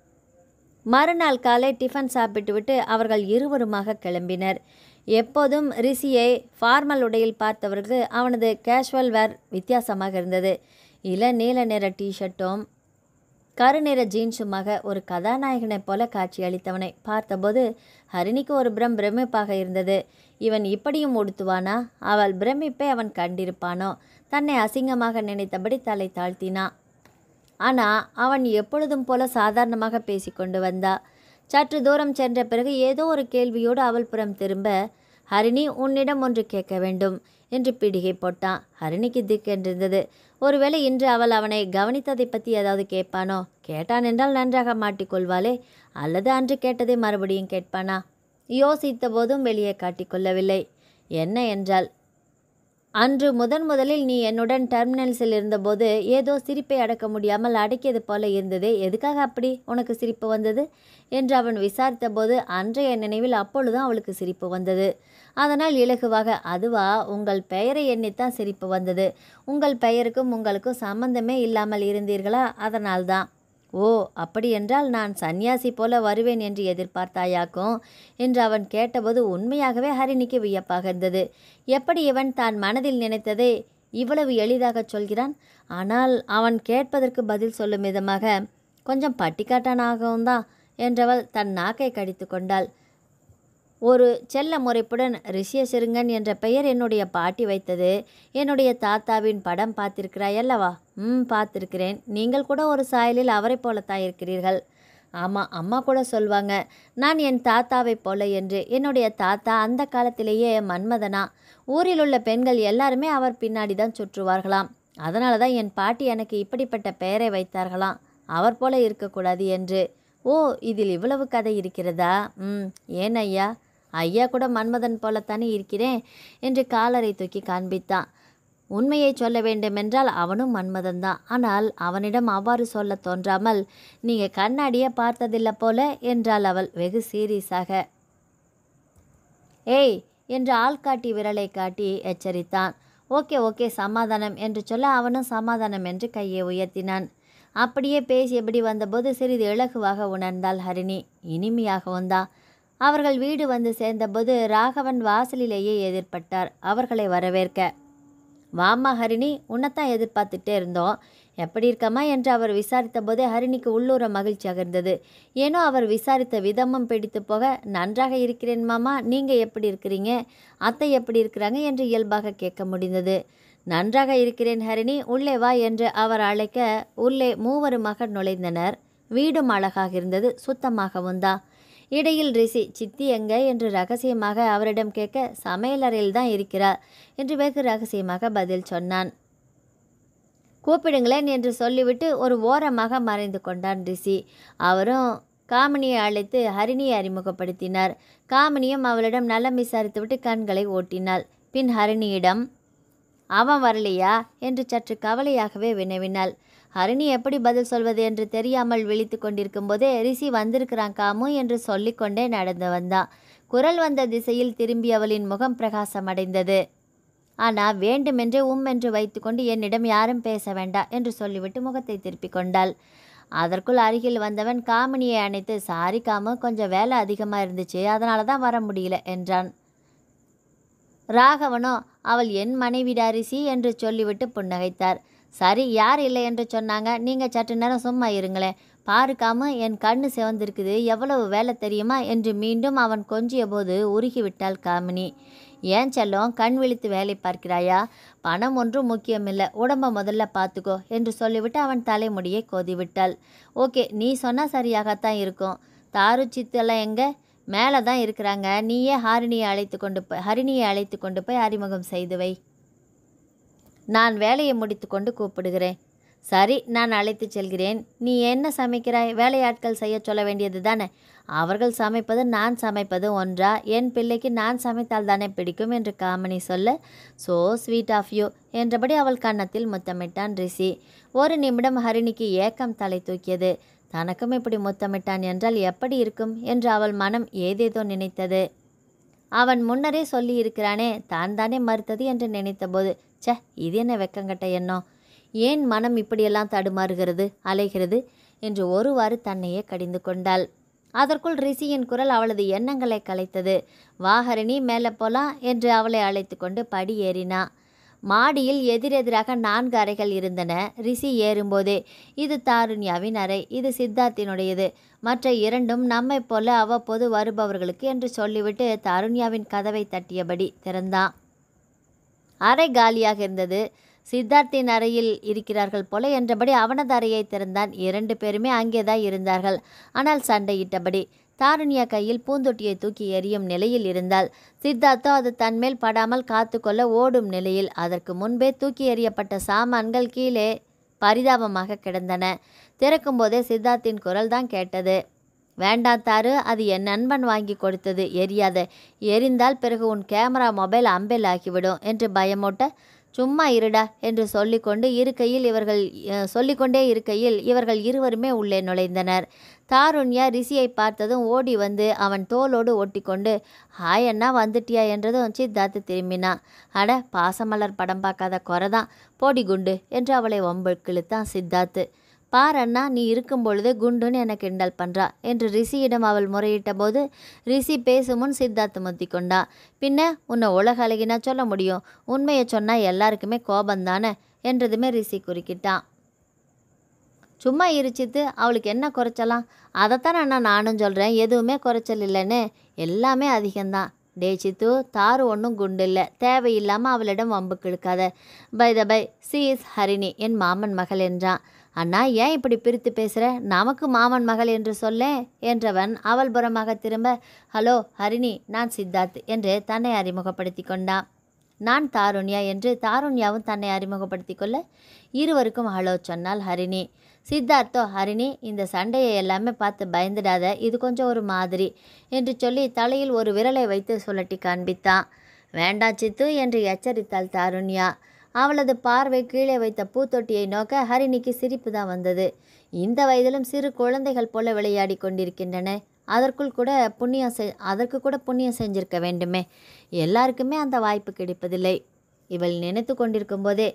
மறுநாள் காலை டிஃபன் சாப்பிட்டுவிட்டு அவர்கள் இருவருமாக கிளம்பினர். எப்போதும் ரிஷியை ஃபார்மல் உடையில் பார்த்தவர்களுக்கு அவனது கேஷுவல் வேர் வித்தியாசமாக இருந்தது. நீல நிற டிஷர்ட்டும் கருநிற ஜீன்ஸுமாக ஒரு கதாநாயகனைப் போல காட்சி அளித்தவனை பார்த்தபோது ஹரிணிக்கு ஒரு பிரமிப்பாக இருந்தது. இவன் இப்படியும் உடுத்துவானா? அவள் பிரமிப்பை அவன் கண்டிருப்பானோ? தன்னை அசிங்கமாக நினைத்தபடி தலை தாழ்த்தினான். ஆனால் அவன் எப்பொழுதும் போல சாதாரணமாக பேசிக்கொண்டு வந்தா. சற்று தூரம் சென்ற பிறகு ஏதோ ஒரு கேள்வியோடு அவள் புறம் திரும்ப, ஹரிணி, உன்னிடம் ஒன்று கேட்க வேண்டும் என்று பிடிகை போட்டான். ஹரிணிக்கு திக்கென்றிருந்தது. ஒருவேளை இன்று அவள் அவனை கவனித்ததை பற்றி ஏதாவது கேட்பானோ? கேட்டான் என்றால் நன்றாக மாட்டிக்கொள்வாளே, அல்லது அன்று கேட்டதை மறுபடியும் கேட்பானா? யோசித்த போதும் வெளியே காட்டிக்கொள்ளவில்லை. என்ன என்றால், அன்று முதலில் நீ என்னுடன் டெர்மினல்ஸில் இருந்தபோது ஏதோ சிரிப்பை அடக்க முடியாமல் அடக்கியது போல இருந்ததே, எதுக்காக அப்படி உனக்கு சிரிப்பு வந்தது என்று அவன் விசாரித்த போது அன்றைய நினைவில் அப்பொழுதும் அவளுக்கு சிரிப்பு வந்தது. அதனால் இலகுவாக, அதுவா, உங்கள் பெயரை எண்ணித்தான் சிரிப்பு வந்தது. உங்கள் பெயருக்கும் உங்களுக்கும் சம்பந்தமே இல்லாமல் இருந்தீர்களா, அதனால்தான். ஓ, அப்படியென்றால் நான் சந்நியாசி போல வருவேன் என்று எதிர்பார்த்தாயாக்கும் என்று அவன் கேட்டபோது உண்மையாகவே ஹரிணிக்கு வியப்பாக இருந்தது. எப்படி இவன் தான் மனதில் நினைத்ததை இவ்வளவு எளிதாக சொல்கிறான்? ஆனால் அவன் கேட்பதற்கு பதில் சொல்லும் விதமாக, கொஞ்சம் பட்டிக்காட்டானாகவும் தான் என்றவள் தன் நாக்கை கடித்து கொண்டாள். ஒரு செல்ல முறைப்புடன் ரிஷியசிருங்கன் என்ற பெயர் என்னுடைய பாட்டி வைத்தது. என்னுடைய தாத்தாவின் படம் பார்த்திருக்கிறாய் அல்லவா? பார்த்திருக்கிறேன். நீங்கள் கூட ஒரு சாயலில் அவரை போலத்தான் இருக்கிறீர்கள். ஆமாம், அம்மா கூட சொல்வாங்க நான் என் தாத்தாவை போல என்று. என்னுடைய தாத்தா அந்த காலத்திலேயே மன்மதனா. ஊரில் உள்ள பெண்கள் எல்லாருமே அவர் பின்னாடி தான் சுற்றுவார்களாம். அதனால தான் என் பாட்டி எனக்கு இப்படிப்பட்ட பெயரை வைத்தார்களாம், அவர் போல இருக்கக்கூடாது என்று. ஓ, இதில் இவ்வளவு கதை இருக்கிறதா? ஏன் ஐயா? ஐயா கூட மன்மதன் போலத்தானே இருக்கிறேன் என்று காலரை தூக்கி காண்பித்தான். உண்மையை சொல்ல வேண்டுமென்றால் அவனும் மன்மதன் தான். ஆனால் அவனிடம் அவ்வாறு சொல்ல தோன்றாமல், நீங்கள் கண்ணாடியே பார்த்ததில்லை போல என்றாள் அவள் வெகு சீரியஸாக. ஏய் என்று ஆள்காட்டி விரலை காட்டி எச்சரித்தான். ஓகே சமாதானம் என்று சொல்ல அவனும் சமாதானம் என்று கையை உயர்த்தினான். அப்படியே பேசியபடி வந்தபோது சிறிது இலகுவாக உணர்ந்தாள் ஹரிணி. இனிமையாகவும் தான். அவர்கள் வீடு வந்து சேர்ந்தபோது ராகவன் வாசலிலேயே எதிர்பட்டார் அவர்களை வரவேற்க. வாமா ஹரிணி, உன்னைத்தான் எதிர்பார்த்துட்டே இருந்தோம். எப்படி இருக்கம்மா என்று அவர் விசாரித்த போதே ஹரிணிக்கு உள்ளூர மகிழ்ச்சியாக இருந்தது. ஏனோ அவர் விசாரித்த விதமும் பிடித்து போக, நன்றாக இருக்கிறேன் மாமா, நீங்கள் எப்படி இருக்கிறீங்க, அத்தை எப்படி இருக்கிறாங்க என்று இயல்பாக கேட்க முடிந்தது. நன்றாக இருக்கிறேன் ஹரிணி, உள்ளே வா என்று அவர் அழைக்க உள்ளே மூவருமாக நுழைந்தனர். வீடும் அழகாக இருந்தது, சுத்தமாகவும் தான். இடையில் ரிஷி, சித்தி எங்க என்று ரகசியமாக அவரிடம் கேட்க, சமையலறையில் தான் இருக்கிறார் என்று வெகு ரகசியமாக பதில் சொன்னான். கூப்பிடுங்களேன் என்று சொல்லிவிட்டு ஒரு ஓரமாக மறைந்து கொண்டான் ரிஷி. அவரும் காமினியை அழைத்து ஹரிணியை அறிமுகப்படுத்தினார். காமினியும் அவளிடம் நலம் விசாரித்துவிட்டு கண்களை ஓட்டினாள். பின் ஹரிணியிடம், அவன் வரலையா என்று சற்று கவலையாகவே வினவினாள். ஹரிணி எப்படி பதில் சொல்வது என்று தெரியாமல் விழித்து கொண்டிருக்கும் போதே, ரிஷி வந்திருக்கிறான் காமு என்று சொல்லிக்கொண்டே நடந்து வந்தான். குரல் வந்த திசையில் திரும்பி அவளின் முகம் பிரகாசமடைந்தது. ஆனால் வேண்டுமென்றே என்று வைத்துக்கொண்டு என்னிடம் யாரும் பேச வேண்டாம் என்று சொல்லிவிட்டு முகத்தை திருப்பி கொண்டாள். அதற்குள் அருகில் வந்தவன் காமினியை அணைத்து, சாரி காமு, கொஞ்சம் வேலை அதிகமாக இருந்துச்சு, அதனால தான் வர முடியல என்றான். ராகவனோ, அவள் என் மனைவிடா ரிஷி என்று சொல்லிவிட்டு புன்னகைத்தார். சரி, யார் இல்லை என்று சொன்னாங்க, நீங்கள் சற்று நேரம் சும்மா இருங்களேன், பாருக்காம என் கண்ணு சிவந்திருக்குது, எவ்வளவு வேலை தெரியுமா என்று மீண்டும் அவன் கொஞ்சிய போது உருகிவிட்டாள் காமினி. ஏன் செல்லம், கண் விழித்து வேலை பார்க்கிறாயா? பணம் ஒன்றும் முக்கியமில்லை, உடம்ப முதல்ல பார்த்துக்கோ என்று சொல்லிவிட்டு அவன் தலைமுடியை கோதிவிட்டாள். ஓகே, நீ சொன்னால் சரியாகத்தான் இருக்கும். தாரு சித்தெல்லாம் எங்கே? மேலே தான் இருக்கிறாங்க. நீயே ஹரிணியை அழைத்து கொண்டு போய் அறிமுகம் செய்து வை. நான் வேலையை முடித்து கொண்டு கூப்பிடுகிறேன். சரி, நான் அழைத்து செல்கிறேன். நீ என்ன சமைக்கிறாய்? வேலையாட்கள் செய்ய சொல்ல வேண்டியது தானே. அவர்கள் சமைப்பது நான் சமைப்பது ஒன்றா? என் பிள்ளைக்கு நான் சமைத்தால் தானே பிடிக்கும் என்று காமினி சொல்ல, சோ ஸ்வீட் ஆஃப் யூ என்றபடி அவள் கன்னத்தில் முத்தமிட்டான் ரிஷி. ஒரு நிமிடம் ஹரிணிக்கு ஏக்கம் தலை தூக்கியது. தனக்கும் இப்படி முத்தமிட்டான் என்றால் எப்படி இருக்கும் என்று அவள் மனம் ஏதேதோ நினைத்தது. அவன் முன்னரே சொல்லி இருக்கிறானே, தான் தானே மறுத்தது என்று நினைத்தபோது, சே, இது என்ன வெக்கங்கட்ட எண்ணம்? ஏன் மனம் இப்படியெல்லாம் தடுமாறுகிறது, அலைகிறது என்று ஒருவாறு தன்னையே கடிந்து கொண்டாள். அதற்குள் ரிஷியின் குரல் அவளது எண்ணங்களை கலைத்தது. வாஹரிணி, மேலே போலாம் என்று அவளை அழைத்து கொண்டு படி ஏறினா. மாடியில் எதிரெதிராக 4 அறைகள் இருந்தன. ரிஷி ஏறும்போதே, இது தாருண்யாவின் அறை, இது சித்தார்த்தினுடையது, மற்ற 2ம் நம்மை போல அவ்வப்போது வருபவர்களுக்கு என்று சொல்லிவிட்டு தாருண்யாவின் கதவை தட்டியபடி திறந்தான். அறை காலியாக இருந்தது. சித்தார்த்தின் அறையில் இருக்கிறார்கள் போல என்றபடி அவனது அறையை திறந்தான். 2 பேருமே அங்கேதான் இருந்தார்கள். ஆனால் சண்டையிட்டபடி. தாருண்யா கையில் பூந்தொட்டியை தூக்கி எறியும் நிலையில் இருந்தாள். சித்தார்த்தோ அது தன்மேல் படாமல் காத்து கொள்ள ஓடும் நிலையில். அதற்கு முன்பே தூக்கி எறியப்பட்ட சாமான்கள் கீழே பரிதாபமாக கிடந்தன. திறக்கும் போதே சித்தார்த்தின் குரல் தான் கேட்டது. வேண்டாம் தாரு, அது என் நண்பன் வாங்கி கொடுத்தது, எரியாத. எரிந்தால் பிறகு உன் கேமரா மொபைல் அம்பேல் ஆக்கிவிடும் என்று பயமூட்ட, சும்மா இருடா என்று சொல்லிக்கொண்டே இருக்கையில் இவர்கள் இருவருமே உள்ளே நுழைந்தனர். தாருண்யா ரிஷியை பார்த்ததும் ஓடி வந்து அவன் தோளோடு ஒட்டி கொண்டு, ஹாய் அண்ணா, வந்துட்டியா என்றதும் சித்தார்த்து திரும்பினான். அட, பாசமலர் படம் பார்க்காத குறைதான், போடி குண்டு என்று அவளை வம்புக்கு இழுத்தான் சித்தார்த்து. பார் அண்ணா, நீ இருக்கும் பொழுது குண்டுன்னு எனக்கு கிண்டல் பண்ணுறா என்று ரிஷியிடம் அவள் முறையிட்ட போது ரிஷி பேசும் முன் சித்தார்த்து முத்தி கொண்டா. பின்ன உன்னை உலக அழகினா சொல்ல முடியும், உண்மையை சொன்னால் எல்லாருக்குமே கோபந்தானே என்றதுமே ரிஷி குறுக்கிட்டான். சும்மா இருச்சித்து, அவளுக்கு என்ன குறைச்சலாம்? அதைத்தான் அண்ணா நானும் சொல்கிறேன், எதுவுமே குறைச்சல் இல்லைன்னு. எல்லாமே அதிகம்தான். டே சித்து, தாரு ஒன்றும் குண்டு இல்லை, தேவையில்லாமல் அவளிடம் வம்புக்கு இழுக்காத. By the by, she is Harini, என் மாமன் மகள் என்றான். அண்ணா, ஏன் இப்படி பிரித்து பேசுகிற? நமக்கு மாமன் மகள் என்று சொல்ல என்றவன் அவள் புறமாக திரும்ப, ஹலோ ஹரிணி, நான் சித்தார்த் என்று தன்னை அறிமுகப்படுத்தி கொண்டான். நான் தாருண்யா என்று தாருண்யாவும் தன்னை அறிமுகப்படுத்தி கொள்ள இருவருக்கும் ஹலோ சொன்னாள் ஹரிணி. சித்தார்த்தோ, ஹரிணி, இந்த சண்டையை எல்லாமே பார்த்து பயந்துடாத, இது கொஞ்சம் ஒரு மாதிரி என்று சொல்லி தலையில் ஒரு விரலை வைத்து சுழட்டி காண்பித்தான். வேண்டாம் சித்து என்று எச்சரித்தாள் தாருண்யா. அவளது பார்வை கீழே வைத்த பூத்தொட்டியை நோக்க ஹரிணிக்கு சிரிப்பு தான் வந்தது. இந்த வயதிலும் சிறு குழந்தைகள் போல விளையாடி கொண்டிருக்கின்றன. அதற்கு கூட புண்ணியம் செஞ்சிருக்க வேண்டுமே. எல்லாருக்குமே அந்த வாய்ப்பு கிடைப்பதில்லை. இவள் நினைத்து கொண்டிருக்கும் போதே,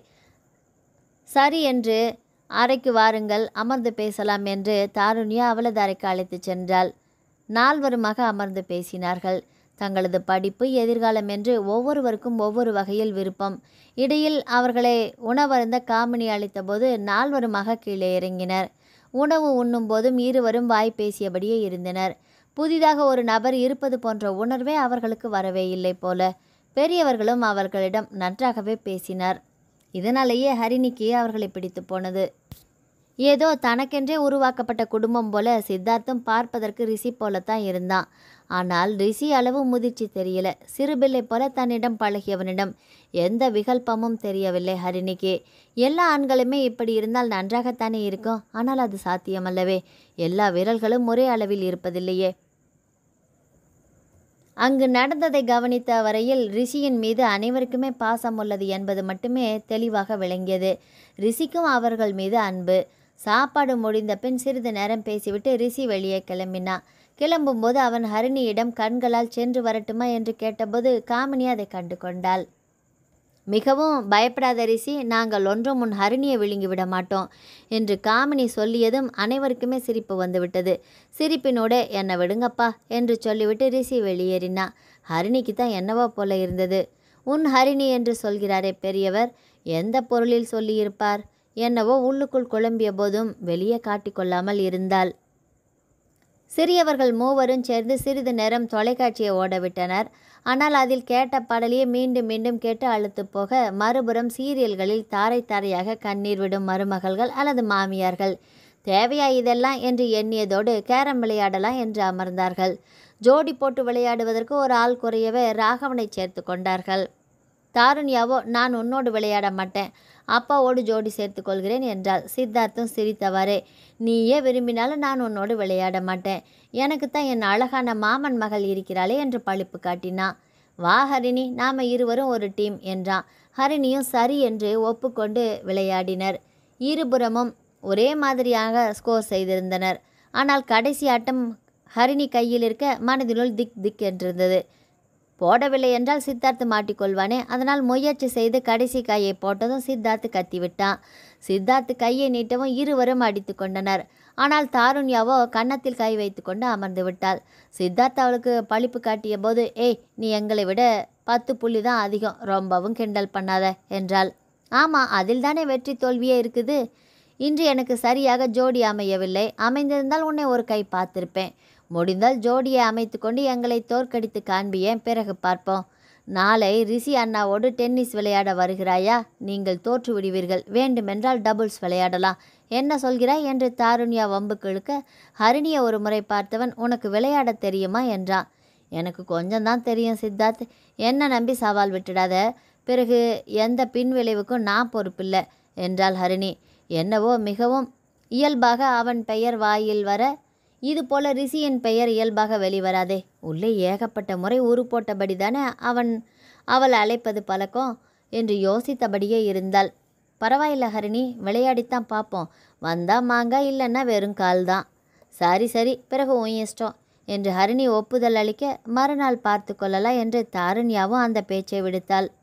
சரி என்று அறைக்கு வாருங்கள், அமர்ந்து பேசலாம் என்று தாருண்யா அவளது அறைக்கு அழைத்து சென்றாள். 4வருமாக அமர்ந்து பேசினார்கள். தங்களது படிப்பு, எதிர்காலம் என்று ஒவ்வொருவருக்கும் ஒவ்வொரு வகையில் விருப்பம். இடையில் அவர்களை உணவருந்த காமினி அளித்த போது 4வருமாக கீழே இறங்கினர். உணவு உண்ணும் போதும் இருவரும் வாய் பேசியபடியே இருந்தனர். புதிதாக ஒரு நபர் இருப்பது போன்ற உணர்வே அவர்களுக்கு வரவே இல்லை போல. பெரியவர்களும் அவர்களிடம் நன்றாகவே பேசினார். இதனாலேயே ஹரிணிக்கு அவர்களை பிடித்து போனது. ஏதோ தனக்கென்றே உருவாக்கப்பட்ட குடும்பம் போல சித்தார்த்தும் பார்ப்பதற்கு ரிஷி போலத்தான் இருந்தான். ஆனால் ரிஷி அளவு முதிர்ச்சி தெரியல. சிறுபிள்ளை போல தன்னிடம் பழகியவனிடம் எந்த விகல்பமும் தெரியவில்லை ஹரிணிக்கு. எல்லா ஆண்களுமே இப்படி இருந்தால் நன்றாகத்தானே இருக்கும். ஆனால் அது சாத்தியமல்லவே. எல்லா விரல்களும் ஒரே அளவில் இருப்பதில்லையே. அங்கு நடந்ததை கவனித்த வரையில் ரிஷியின் மீது அனைவருக்குமே பாசம் உள்ளது என்பது மட்டுமே தெளிவாக விளங்கியது. ரிஷிக்கும் அவர்கள் மீது அன்பு. சாப்பாடு முடிந்த பின் சிறிது நேரம் பேசிவிட்டு ரிஷி வெளியே கிளம்பினான். கிளம்பும்போது அவன் ஹரிணியிடம் கண்களால் சென்று வரட்டுமா என்று கேட்டபோது காமினி அதை கண்டு கொண்டாள். மிகவும் பயப்படாத ரிஷி, நாங்கள் ஒன்றும் உன் ஹரிணியை விழுங்கி விட மாட்டோம் என்று காமினி சொல்லியதும் அனைவருக்குமே சிரிப்பு வந்துவிட்டது. சிரிப்பினோடு என்னை விடுங்கப்பா என்று சொல்லிவிட்டு ரிஷி வெளியேறினா. ஹரிணிக்கு தான் என்னவோ போல இருந்தது. உன் ஹரிணி என்று சொல்கிறாரே பெரியவர், எந்த பொருளில் சொல்லியிருப்பார்? என்னவோ உள்ளுக்குள் குழம்பிய போதும் வெளியே காட்டிக்கொள்ளாமல் இருந்தாள். சிறியவர்கள் மூவரும் சேர்ந்து சிறிது நேரம் தொலைக்காட்சியை ஓடவிட்டனர். ஆனால் அதில் கேட்ட பாடலையே மீண்டும் மீண்டும் கேட்டு அழுத்து போக, மறுபுறம் சீரியல்களில் தாரை தாரையாக கண்ணீர் விடும் மருமகள்கள் அல்லது மாமியார்கள். தேவையா இதெல்லாம் என்று எண்ணியதோடு கேரம் விளையாடலாம் என்று அமர்ந்தார்கள். ஜோடி போட்டு விளையாடுவதற்கு ஒரு ஆள் குறையவே ராகவனை சேர்த்து கொண்டார்கள். தாருண்யாவோ, நான் உன்னோடு விளையாட மாட்டேன், அப்பாவோடு ஜோடி சேர்த்து கொள்கிறேன் என்றாள். சித்தார்த்தும் சிரித்தவாறே, நீயே விரும்பினாலும் நான் உன்னோடு விளையாட மாட்டேன், எனக்கு தான் என் அழகான மாமன் மகள் இருக்கிறாளே என்று பழிப்பு காட்டினான். வா ஹரிணி, நாம் இருவரும் ஒரு டீம் என்றான். ஹரிணியும் சரி என்று ஒப்புக்கொண்டு விளையாடினர். இருபுறமும் ஒரே மாதிரியாக ஸ்கோர் செய்திருந்தனர். ஆனால் கடைசி ஆட்டம் ஹரிணி கையில் இருக்க மனதினுள் திக் திக் என்றிருந்தது. போடவில்லை என்றால் சித்தார்த்து மாட்டிக்கொள்வானே, அதனால் முயற்சி செய்து கடைசி கையை போட்டதும் சித்தார்த்து கத்திவிட்டான். சித்தார்த்து கையை நீட்டவும் இருவரும் அடித்து கொண்டனர். ஆனால் தாருண்யாவோ கன்னத்தில் கை வைத்து கொண்டு அமர்ந்து விட்டாள். சித்தார்த்து அவளுக்கு பழிப்பு காட்டிய போது, ஏய், நீ எங்களை விட 10 புள்ளி தான் அதிகம், ரொம்பவும் கிண்டல் பண்ணாத என்றாள். ஆமாம், அதில் தானே வெற்றி தோல்வியே இருக்குது. இன்று எனக்கு சரியாக ஜோடி அமையவில்லை, அமைந்திருந்தால் உன்னை ஒரு கை பார்த்திருப்பேன். முடிந்தால் ஜோடியை அமைத்து கொண்டு எங்களை தோற்கடித்து காண்பியேன், பிறகு பார்ப்போம். நாளை ரிஷி அண்ணாவோடு டென்னிஸ் விளையாட வருகிறாயா? நீங்கள் தோற்று விடுவீர்கள், வேண்டுமென்றால் டபுள்ஸ் விளையாடலாம். என்ன சொல்கிறாய் என்று தாருண்யா வம்புக்கு இழுக்க, ஹரிணியை ஒரு முறை பார்த்தவன், உனக்கு விளையாட தெரியுமா என்றான். எனக்கு கொஞ்சம்தான் தெரியும் சித்தார்த், என்ன நம்பி சவால் விட்டுடாத, பிறகு எந்த பின் விளைவுக்கும் நான் பொறுப்பில்லை என்றாள் ஹரிணி. என்னவோ மிகவும் இயல்பாக அவன் பெயர் வாயில் வர, இது போல ரிஷியின் பெயர் இயல்பாக வெளிவராதே. உள்ளே ஏகப்பட்ட முறை உரு போட்டபடி தானே அவள் அழைப்பது பழக்கம் என்று யோசித்தபடியே இருந்தாள். பரவாயில்ல ஹரிணி, விளையாடித்தான் பார்ப்போம், வந்தா மாங்காய், இல்லைன்னா வெறும் கால் தான். சரி சரி, பிறகு உன் இஷ்டம் என்று ஹரிணி ஒப்புதல் அளிக்க, மறுநாள் பார்த்து கொள்ளலாம் என்று தாருண்யாவும் அந்த பேச்சை விடுத்தாள்.